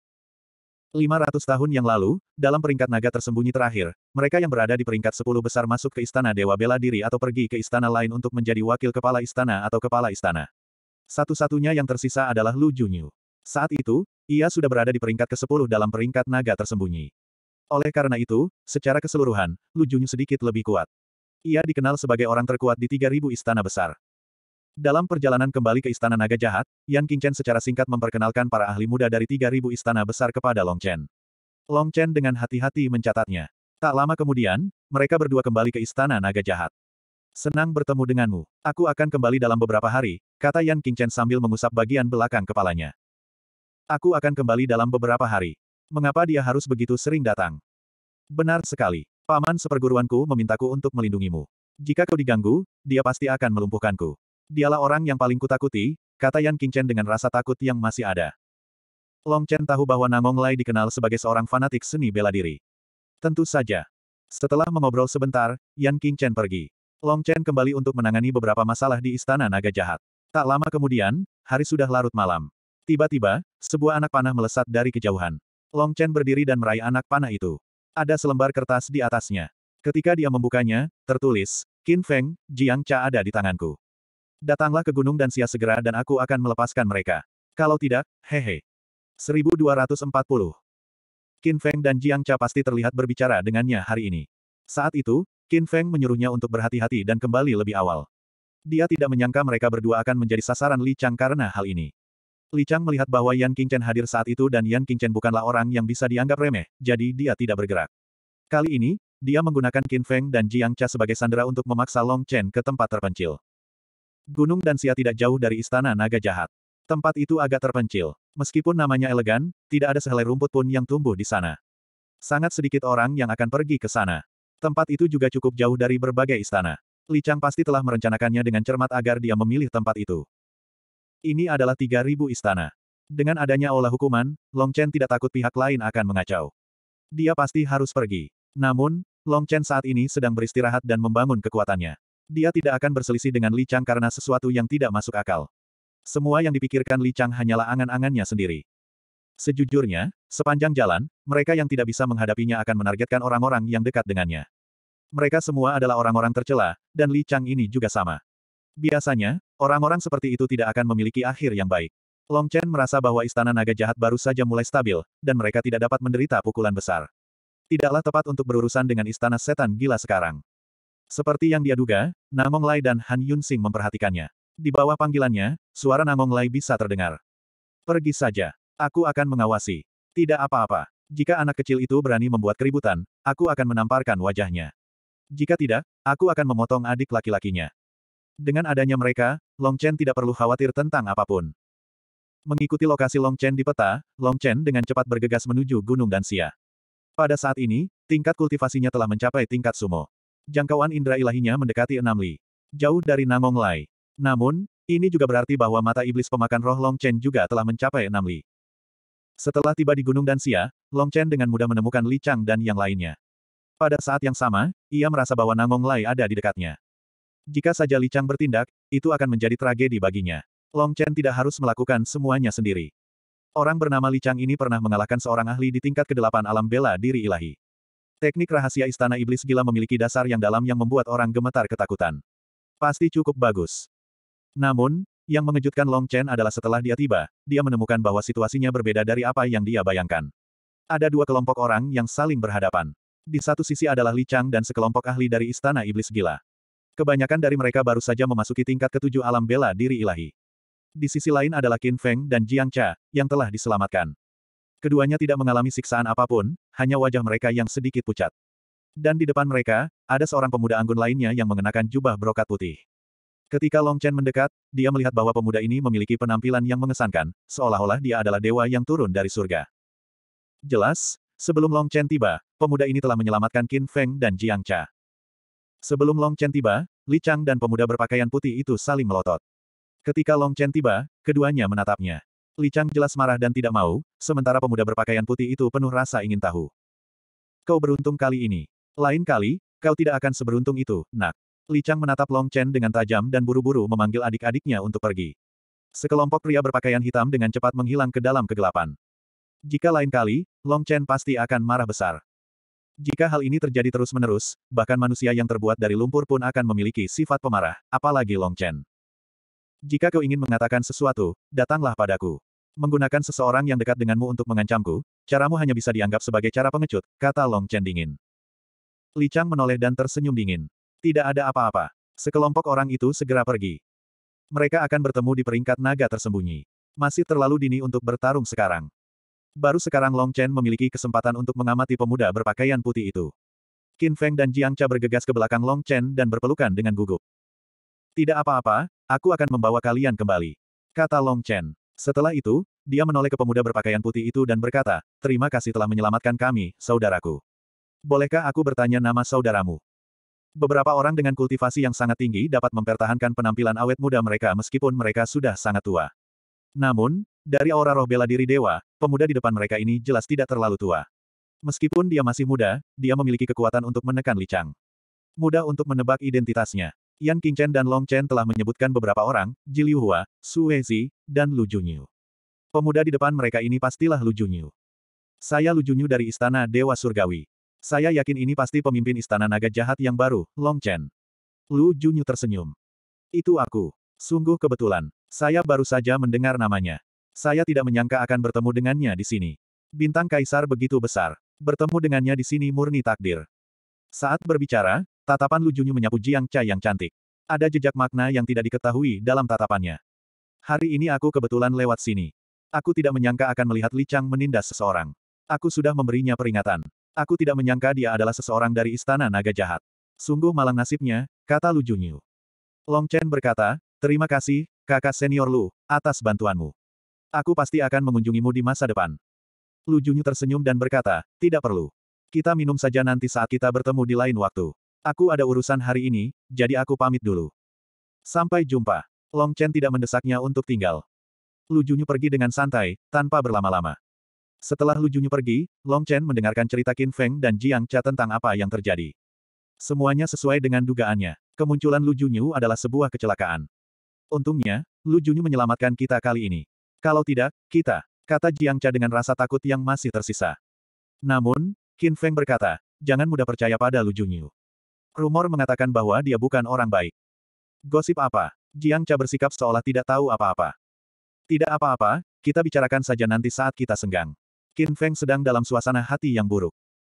lima ratus tahun yang lalu, dalam peringkat naga tersembunyi terakhir, mereka yang berada di peringkat sepuluh besar masuk ke Istana Dewa Bela Diri atau pergi ke istana lain untuk menjadi wakil kepala istana atau kepala istana. Satu-satunya yang tersisa adalah Lu Junyu. Saat itu, ia sudah berada di peringkat kesepuluh dalam peringkat naga tersembunyi. Oleh karena itu, secara keseluruhan, Lu Junyu sedikit lebih kuat. Ia dikenal sebagai orang terkuat di tiga ribu istana besar. Dalam perjalanan kembali ke Istana Naga Jahat, Yan Qingchen secara singkat memperkenalkan para ahli muda dari tiga ribu istana besar kepada Long Chen. Long Chen dengan hati-hati mencatatnya. Tak lama kemudian, mereka berdua kembali ke Istana Naga Jahat. Senang bertemu denganmu. Aku akan kembali dalam beberapa hari, kata Yan Qingchen sambil mengusap bagian belakang kepalanya. Aku akan kembali dalam beberapa hari. Mengapa dia harus begitu sering datang? Benar sekali. Paman seperguruanku memintaku untuk melindungimu. Jika kau diganggu, dia pasti akan melumpuhkanku. Dialah orang yang paling kutakuti, kata Yan Qingchen dengan rasa takut yang masih ada. Long Chen tahu bahwa Nangong Lai dikenal sebagai seorang fanatik seni bela diri. Tentu saja. Setelah mengobrol sebentar, Yan Qingchen pergi. Long Chen kembali untuk menangani beberapa masalah di Istana Naga Jahat. Tak lama kemudian, hari sudah larut malam. Tiba-tiba, sebuah anak panah melesat dari kejauhan. Long Chen berdiri dan meraih anak panah itu. Ada selembar kertas di atasnya. Ketika dia membukanya, tertulis, Qin Feng, Jiang Cha ada di tanganku. Datanglah ke gunung dan Sia segera dan aku akan melepaskan mereka. Kalau tidak, hehe. seribu dua ratus empat puluh. Qin Feng dan Jiang Cha pasti terlihat berbicara dengannya hari ini. Saat itu, Qin Feng menyuruhnya untuk berhati-hati dan kembali lebih awal. Dia tidak menyangka mereka berdua akan menjadi sasaran Li Chang karena hal ini. Li Chang melihat bahwa Yan Qingchen hadir saat itu dan Yan Qingchen bukanlah orang yang bisa dianggap remeh, jadi dia tidak bergerak. Kali ini, dia menggunakan Qin Feng dan Jiang Cha sebagai sandera untuk memaksa Long Chen ke tempat terpencil. Gunung dan Sia tidak jauh dari Istana Naga Jahat. Tempat itu agak terpencil. Meskipun namanya elegan, tidak ada sehelai rumput pun yang tumbuh di sana. Sangat sedikit orang yang akan pergi ke sana. Tempat itu juga cukup jauh dari berbagai istana. Li Chang pasti telah merencanakannya dengan cermat agar dia memilih tempat itu. Ini adalah tiga ribu istana. Dengan adanya olah hukuman, Long Chen tidak takut pihak lain akan mengacau. Dia pasti harus pergi. Namun, Long Chen saat ini sedang beristirahat dan membangun kekuatannya. Dia tidak akan berselisih dengan Li Chang karena sesuatu yang tidak masuk akal. Semua yang dipikirkan Li Chang hanyalah angan-angannya sendiri. Sejujurnya, sepanjang jalan, mereka yang tidak bisa menghadapinya akan menargetkan orang-orang yang dekat dengannya. Mereka semua adalah orang-orang tercela, dan Li Chang ini juga sama. Biasanya, orang-orang seperti itu tidak akan memiliki akhir yang baik. Long Chen merasa bahwa Istana Naga Jahat baru saja mulai stabil, dan mereka tidak dapat menderita pukulan besar. Tidaklah tepat untuk berurusan dengan istana setan gila sekarang. Seperti yang dia duga, Namong Lai dan Han Yunsing memperhatikannya. Di bawah panggilannya, suara Namong Lai bisa terdengar. Pergi saja. Aku akan mengawasi. Tidak apa-apa. Jika anak kecil itu berani membuat keributan, aku akan menamparkan wajahnya. Jika tidak, aku akan memotong adik laki-lakinya. Dengan adanya mereka, Long Chen tidak perlu khawatir tentang apapun. Mengikuti lokasi Long Chen di peta, Long Chen dengan cepat bergegas menuju Gunung Danxia. Pada saat ini, tingkat kultivasinya telah mencapai tingkat sumo. Jangkauan indera ilahinya mendekati enam li. Jauh dari Namong Lai. Namun, ini juga berarti bahwa mata iblis pemakan roh Long Chen juga telah mencapai enam li. Setelah tiba di Gunung Danxia, Long Chen dengan mudah menemukan Li Chang dan yang lainnya. Pada saat yang sama, ia merasa bahwa Namong Lai ada di dekatnya. Jika saja Li Chang bertindak, itu akan menjadi tragedi baginya. Long Chen tidak harus melakukan semuanya sendiri. Orang bernama Li Chang ini pernah mengalahkan seorang ahli di tingkat kedelapan alam bela diri ilahi. Teknik rahasia Istana Iblis Gila memiliki dasar yang dalam yang membuat orang gemetar ketakutan. Pasti cukup bagus. Namun, yang mengejutkan Long Chen adalah setelah dia tiba, dia menemukan bahwa situasinya berbeda dari apa yang dia bayangkan. Ada dua kelompok orang yang saling berhadapan. Di satu sisi adalah Li Chang dan sekelompok ahli dari Istana Iblis Gila. Kebanyakan dari mereka baru saja memasuki tingkat ketujuh alam bela diri ilahi. Di sisi lain adalah Qin Feng dan Jiang Cha, yang telah diselamatkan. Keduanya tidak mengalami siksaan apapun, hanya wajah mereka yang sedikit pucat. Dan di depan mereka, ada seorang pemuda anggun lainnya yang mengenakan jubah brokat putih. Ketika Long Chen mendekat, dia melihat bahwa pemuda ini memiliki penampilan yang mengesankan, seolah-olah dia adalah dewa yang turun dari surga. Jelas, sebelum Long Chen tiba, pemuda ini telah menyelamatkan Qin Feng dan Jiang Cha. Sebelum Long Chen tiba, Li Chang dan pemuda berpakaian putih itu saling melotot. Ketika Long Chen tiba, keduanya menatapnya. Li Chang jelas marah dan tidak mau, sementara pemuda berpakaian putih itu penuh rasa ingin tahu. Kau beruntung kali ini. Lain kali, kau tidak akan seberuntung itu, nak. Li Chang menatap Long Chen dengan tajam dan buru-buru memanggil adik-adiknya untuk pergi. Sekelompok pria berpakaian hitam dengan cepat menghilang ke dalam kegelapan. Jika lain kali, Long Chen pasti akan marah besar. Jika hal ini terjadi terus-menerus, bahkan manusia yang terbuat dari lumpur pun akan memiliki sifat pemarah, apalagi Long Chen. Jika kau ingin mengatakan sesuatu, datanglah padaku. Menggunakan seseorang yang dekat denganmu untuk mengancamku, caramu hanya bisa dianggap sebagai cara pengecut, kata Long Chen dingin. Li Chang menoleh dan tersenyum dingin. Tidak ada apa-apa. Sekelompok orang itu segera pergi. Mereka akan bertemu di peringkat naga tersembunyi. Masih terlalu dini untuk bertarung sekarang. Baru sekarang Long Chen memiliki kesempatan untuk mengamati pemuda berpakaian putih itu. Qin Feng dan Jiang Cha bergegas ke belakang Long Chen dan berpelukan dengan gugup. Tidak apa-apa, aku akan membawa kalian kembali, kata Long Chen. Setelah itu, dia menoleh ke pemuda berpakaian putih itu dan berkata, terima kasih telah menyelamatkan kami, saudaraku. Bolehkah aku bertanya nama saudaramu? Beberapa orang dengan kultivasi yang sangat tinggi dapat mempertahankan penampilan awet muda mereka meskipun mereka sudah sangat tua. Namun, dari aura roh bela diri dewa, pemuda di depan mereka ini jelas tidak terlalu tua. Meskipun dia masih muda, dia memiliki kekuatan untuk menekan Li Chang. Mudah untuk menebak identitasnya. Yan Qingchen dan Long Chen telah menyebutkan beberapa orang, Ji Liuhua, Su Weizi, dan Lu Junyu. Pemuda di depan mereka ini pastilah Lu Junyu. Saya Lu Junyu dari Istana Dewa Surgawi. Saya yakin ini pasti pemimpin Istana Naga Jahat yang baru, Long Chen. Lu Junyu tersenyum. Itu aku. Sungguh kebetulan. Saya baru saja mendengar namanya. Saya tidak menyangka akan bertemu dengannya di sini. Bintang Kaisar begitu besar. Bertemu dengannya di sini murni takdir. Saat berbicara, tatapan Lu Junyu menyapu Jiang Cha yang cantik. Ada jejak makna yang tidak diketahui dalam tatapannya. Hari ini aku kebetulan lewat sini. Aku tidak menyangka akan melihat Li Chang menindas seseorang. Aku sudah memberinya peringatan. Aku tidak menyangka dia adalah seseorang dari Istana Naga Jahat. Sungguh malang nasibnya, kata Lu Junyu. Long Chen berkata, terima kasih, kakak senior Lu, atas bantuanmu. Aku pasti akan mengunjungimu di masa depan. Lu Junyu tersenyum dan berkata, tidak perlu. Kita minum saja nanti saat kita bertemu di lain waktu. Aku ada urusan hari ini, jadi aku pamit dulu. Sampai jumpa. Long Chen tidak mendesaknya untuk tinggal. Lu Junyu pergi dengan santai, tanpa berlama-lama. Setelah Lu Junyu pergi, Long Chen mendengarkan cerita Qin Feng dan Jiang Cha tentang apa yang terjadi. Semuanya sesuai dengan dugaannya. Kemunculan Lu Junyu adalah sebuah kecelakaan. Untungnya, Lu Junyu menyelamatkan kita kali ini. Kalau tidak, kita, kata Jiang Cha dengan rasa takut yang masih tersisa. Namun, Qin Feng berkata, jangan mudah percaya pada Lu Junyu. Rumor mengatakan bahwa dia bukan orang baik. Gosip apa? Jiang Cha bersikap seolah tidak tahu apa-apa. Tidak apa-apa, kita bicarakan saja nanti saat kita senggang. Qin Feng sedang dalam suasana hati yang buruk.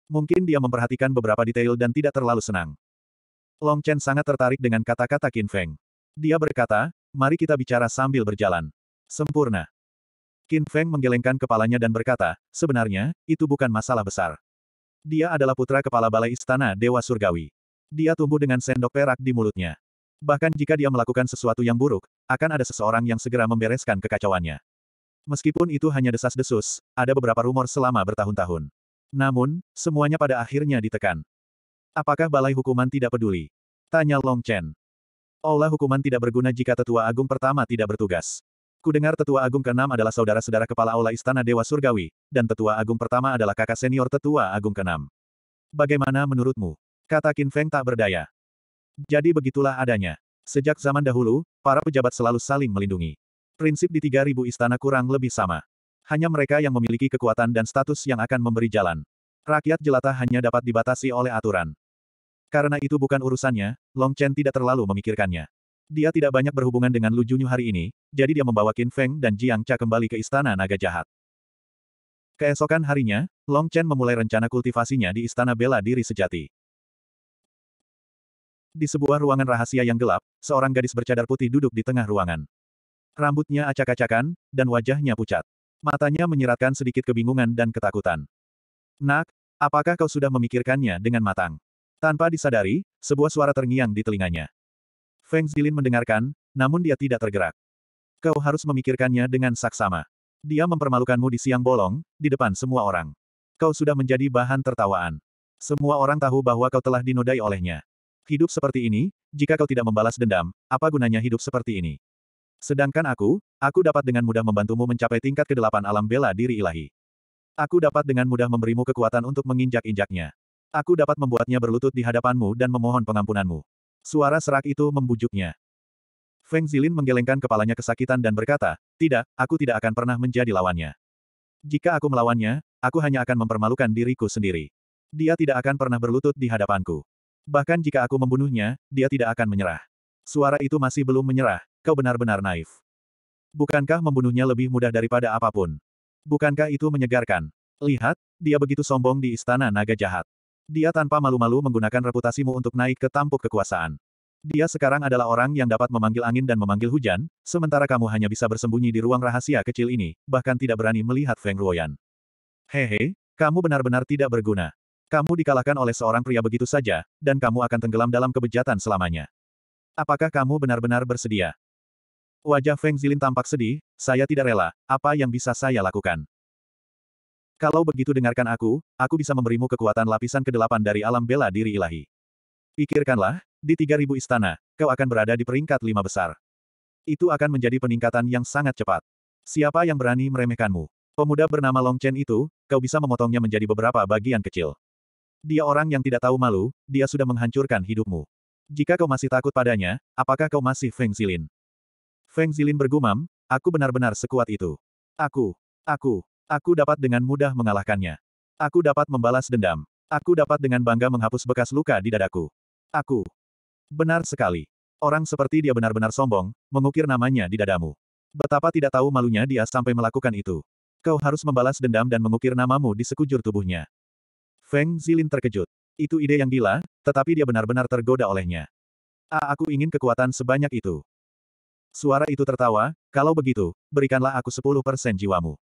Mungkin dia memperhatikan beberapa detail dan tidak terlalu senang. Long Chen sangat tertarik dengan kata-kata Qin Feng. Dia berkata, mari kita bicara sambil berjalan. Sempurna. Qin Feng menggelengkan kepalanya dan berkata, sebenarnya, itu bukan masalah besar. Dia adalah putra kepala balai istana Dewa Surgawi. Dia tumbuh dengan sendok perak di mulutnya. Bahkan jika dia melakukan sesuatu yang buruk, akan ada seseorang yang segera membereskan kekacauannya. Meskipun itu hanya desas-desus, ada beberapa rumor selama bertahun-tahun. Namun, semuanya pada akhirnya ditekan. Apakah balai hukuman tidak peduli? Tanya Long Chen. Aula hukuman tidak berguna jika tetua agung pertama tidak bertugas. Kudengar tetua agung keenam adalah saudara-saudara kepala aula istana Dewa Surgawi, dan tetua agung pertama adalah kakak senior tetua agung keenam. Bagaimana menurutmu? Kata Qin Feng tak berdaya. Jadi begitulah adanya. Sejak zaman dahulu, para pejabat selalu saling melindungi. Prinsip di tiga ribu istana kurang lebih sama. Hanya mereka yang memiliki kekuatan dan status yang akan memberi jalan. Rakyat jelata hanya dapat dibatasi oleh aturan. Karena itu bukan urusannya, Long Chen tidak terlalu memikirkannya. Dia tidak banyak berhubungan dengan Lu Junyu hari ini, jadi dia membawa Qin Feng dan Jiang Cha kembali ke Istana Naga Jahat. Keesokan harinya, Long Chen memulai rencana kultivasinya di Istana Bela Diri Sejati. Di sebuah ruangan rahasia yang gelap, seorang gadis bercadar putih duduk di tengah ruangan. Rambutnya acak-acakan, dan wajahnya pucat. Matanya menyiratkan sedikit kebingungan dan ketakutan. Nak, apakah kau sudah memikirkannya dengan matang? Tanpa disadari, sebuah suara terngiang di telinganya. Feng Zilin mendengarkan, namun dia tidak tergerak. Kau harus memikirkannya dengan saksama. Dia mempermalukanmu di siang bolong, di depan semua orang. Kau sudah menjadi bahan tertawaan. Semua orang tahu bahwa kau telah dinodai olehnya. Hidup seperti ini, jika kau tidak membalas dendam, apa gunanya hidup seperti ini? Sedangkan aku, aku dapat dengan mudah membantumu mencapai tingkat kedelapan alam bela diri ilahi. Aku dapat dengan mudah memberimu kekuatan untuk menginjak-injaknya. Aku dapat membuatnya berlutut di hadapanmu dan memohon pengampunanmu. Suara serak itu membujuknya. Feng Zilin menggelengkan kepalanya kesakitan dan berkata, tidak, aku tidak akan pernah menjadi lawannya. Jika aku melawannya, aku hanya akan mempermalukan diriku sendiri. Dia tidak akan pernah berlutut di hadapanku. Bahkan jika aku membunuhnya, dia tidak akan menyerah. Suara itu masih belum menyerah, kau benar-benar naif. Bukankah membunuhnya lebih mudah daripada apapun? Bukankah itu menyegarkan? Lihat, dia begitu sombong di Istana Naga Jahat. Dia tanpa malu-malu menggunakan reputasimu untuk naik ke tampuk kekuasaan. Dia sekarang adalah orang yang dapat memanggil angin dan memanggil hujan, sementara kamu hanya bisa bersembunyi di ruang rahasia kecil ini, bahkan tidak berani melihat Feng Ruoyan. Hehe, kamu benar-benar tidak berguna. Kamu dikalahkan oleh seorang pria begitu saja, dan kamu akan tenggelam dalam kebejatan selamanya. Apakah kamu benar-benar bersedia? Wajah Feng Zilin tampak sedih, saya tidak rela, apa yang bisa saya lakukan? Kalau begitu dengarkan aku, aku bisa memberimu kekuatan lapisan kedelapan dari alam bela diri ilahi. Pikirkanlah, di tiga ribu istana, kau akan berada di peringkat lima besar. Itu akan menjadi peningkatan yang sangat cepat. Siapa yang berani meremehkanmu? Pemuda bernama Long Chen itu, kau bisa memotongnya menjadi beberapa bagian kecil. Dia orang yang tidak tahu malu, dia sudah menghancurkan hidupmu. Jika kau masih takut padanya, apakah kau masih Feng Zilin? Feng Zilin bergumam, aku benar-benar sekuat itu. Aku, aku, aku dapat dengan mudah mengalahkannya. Aku dapat membalas dendam. Aku dapat dengan bangga menghapus bekas luka di dadaku. Aku. Benar sekali. Orang seperti dia benar-benar sombong, mengukir namanya di dadamu. Betapa tidak tahu malunya dia sampai melakukan itu. Kau harus membalas dendam dan mengukir namamu di sekujur tubuhnya. Feng Zilin terkejut. Itu ide yang gila, tetapi dia benar-benar tergoda olehnya. Ah, aku ingin kekuatan sebanyak itu. Suara itu tertawa, kalau begitu, berikanlah aku sepuluh persen jiwamu.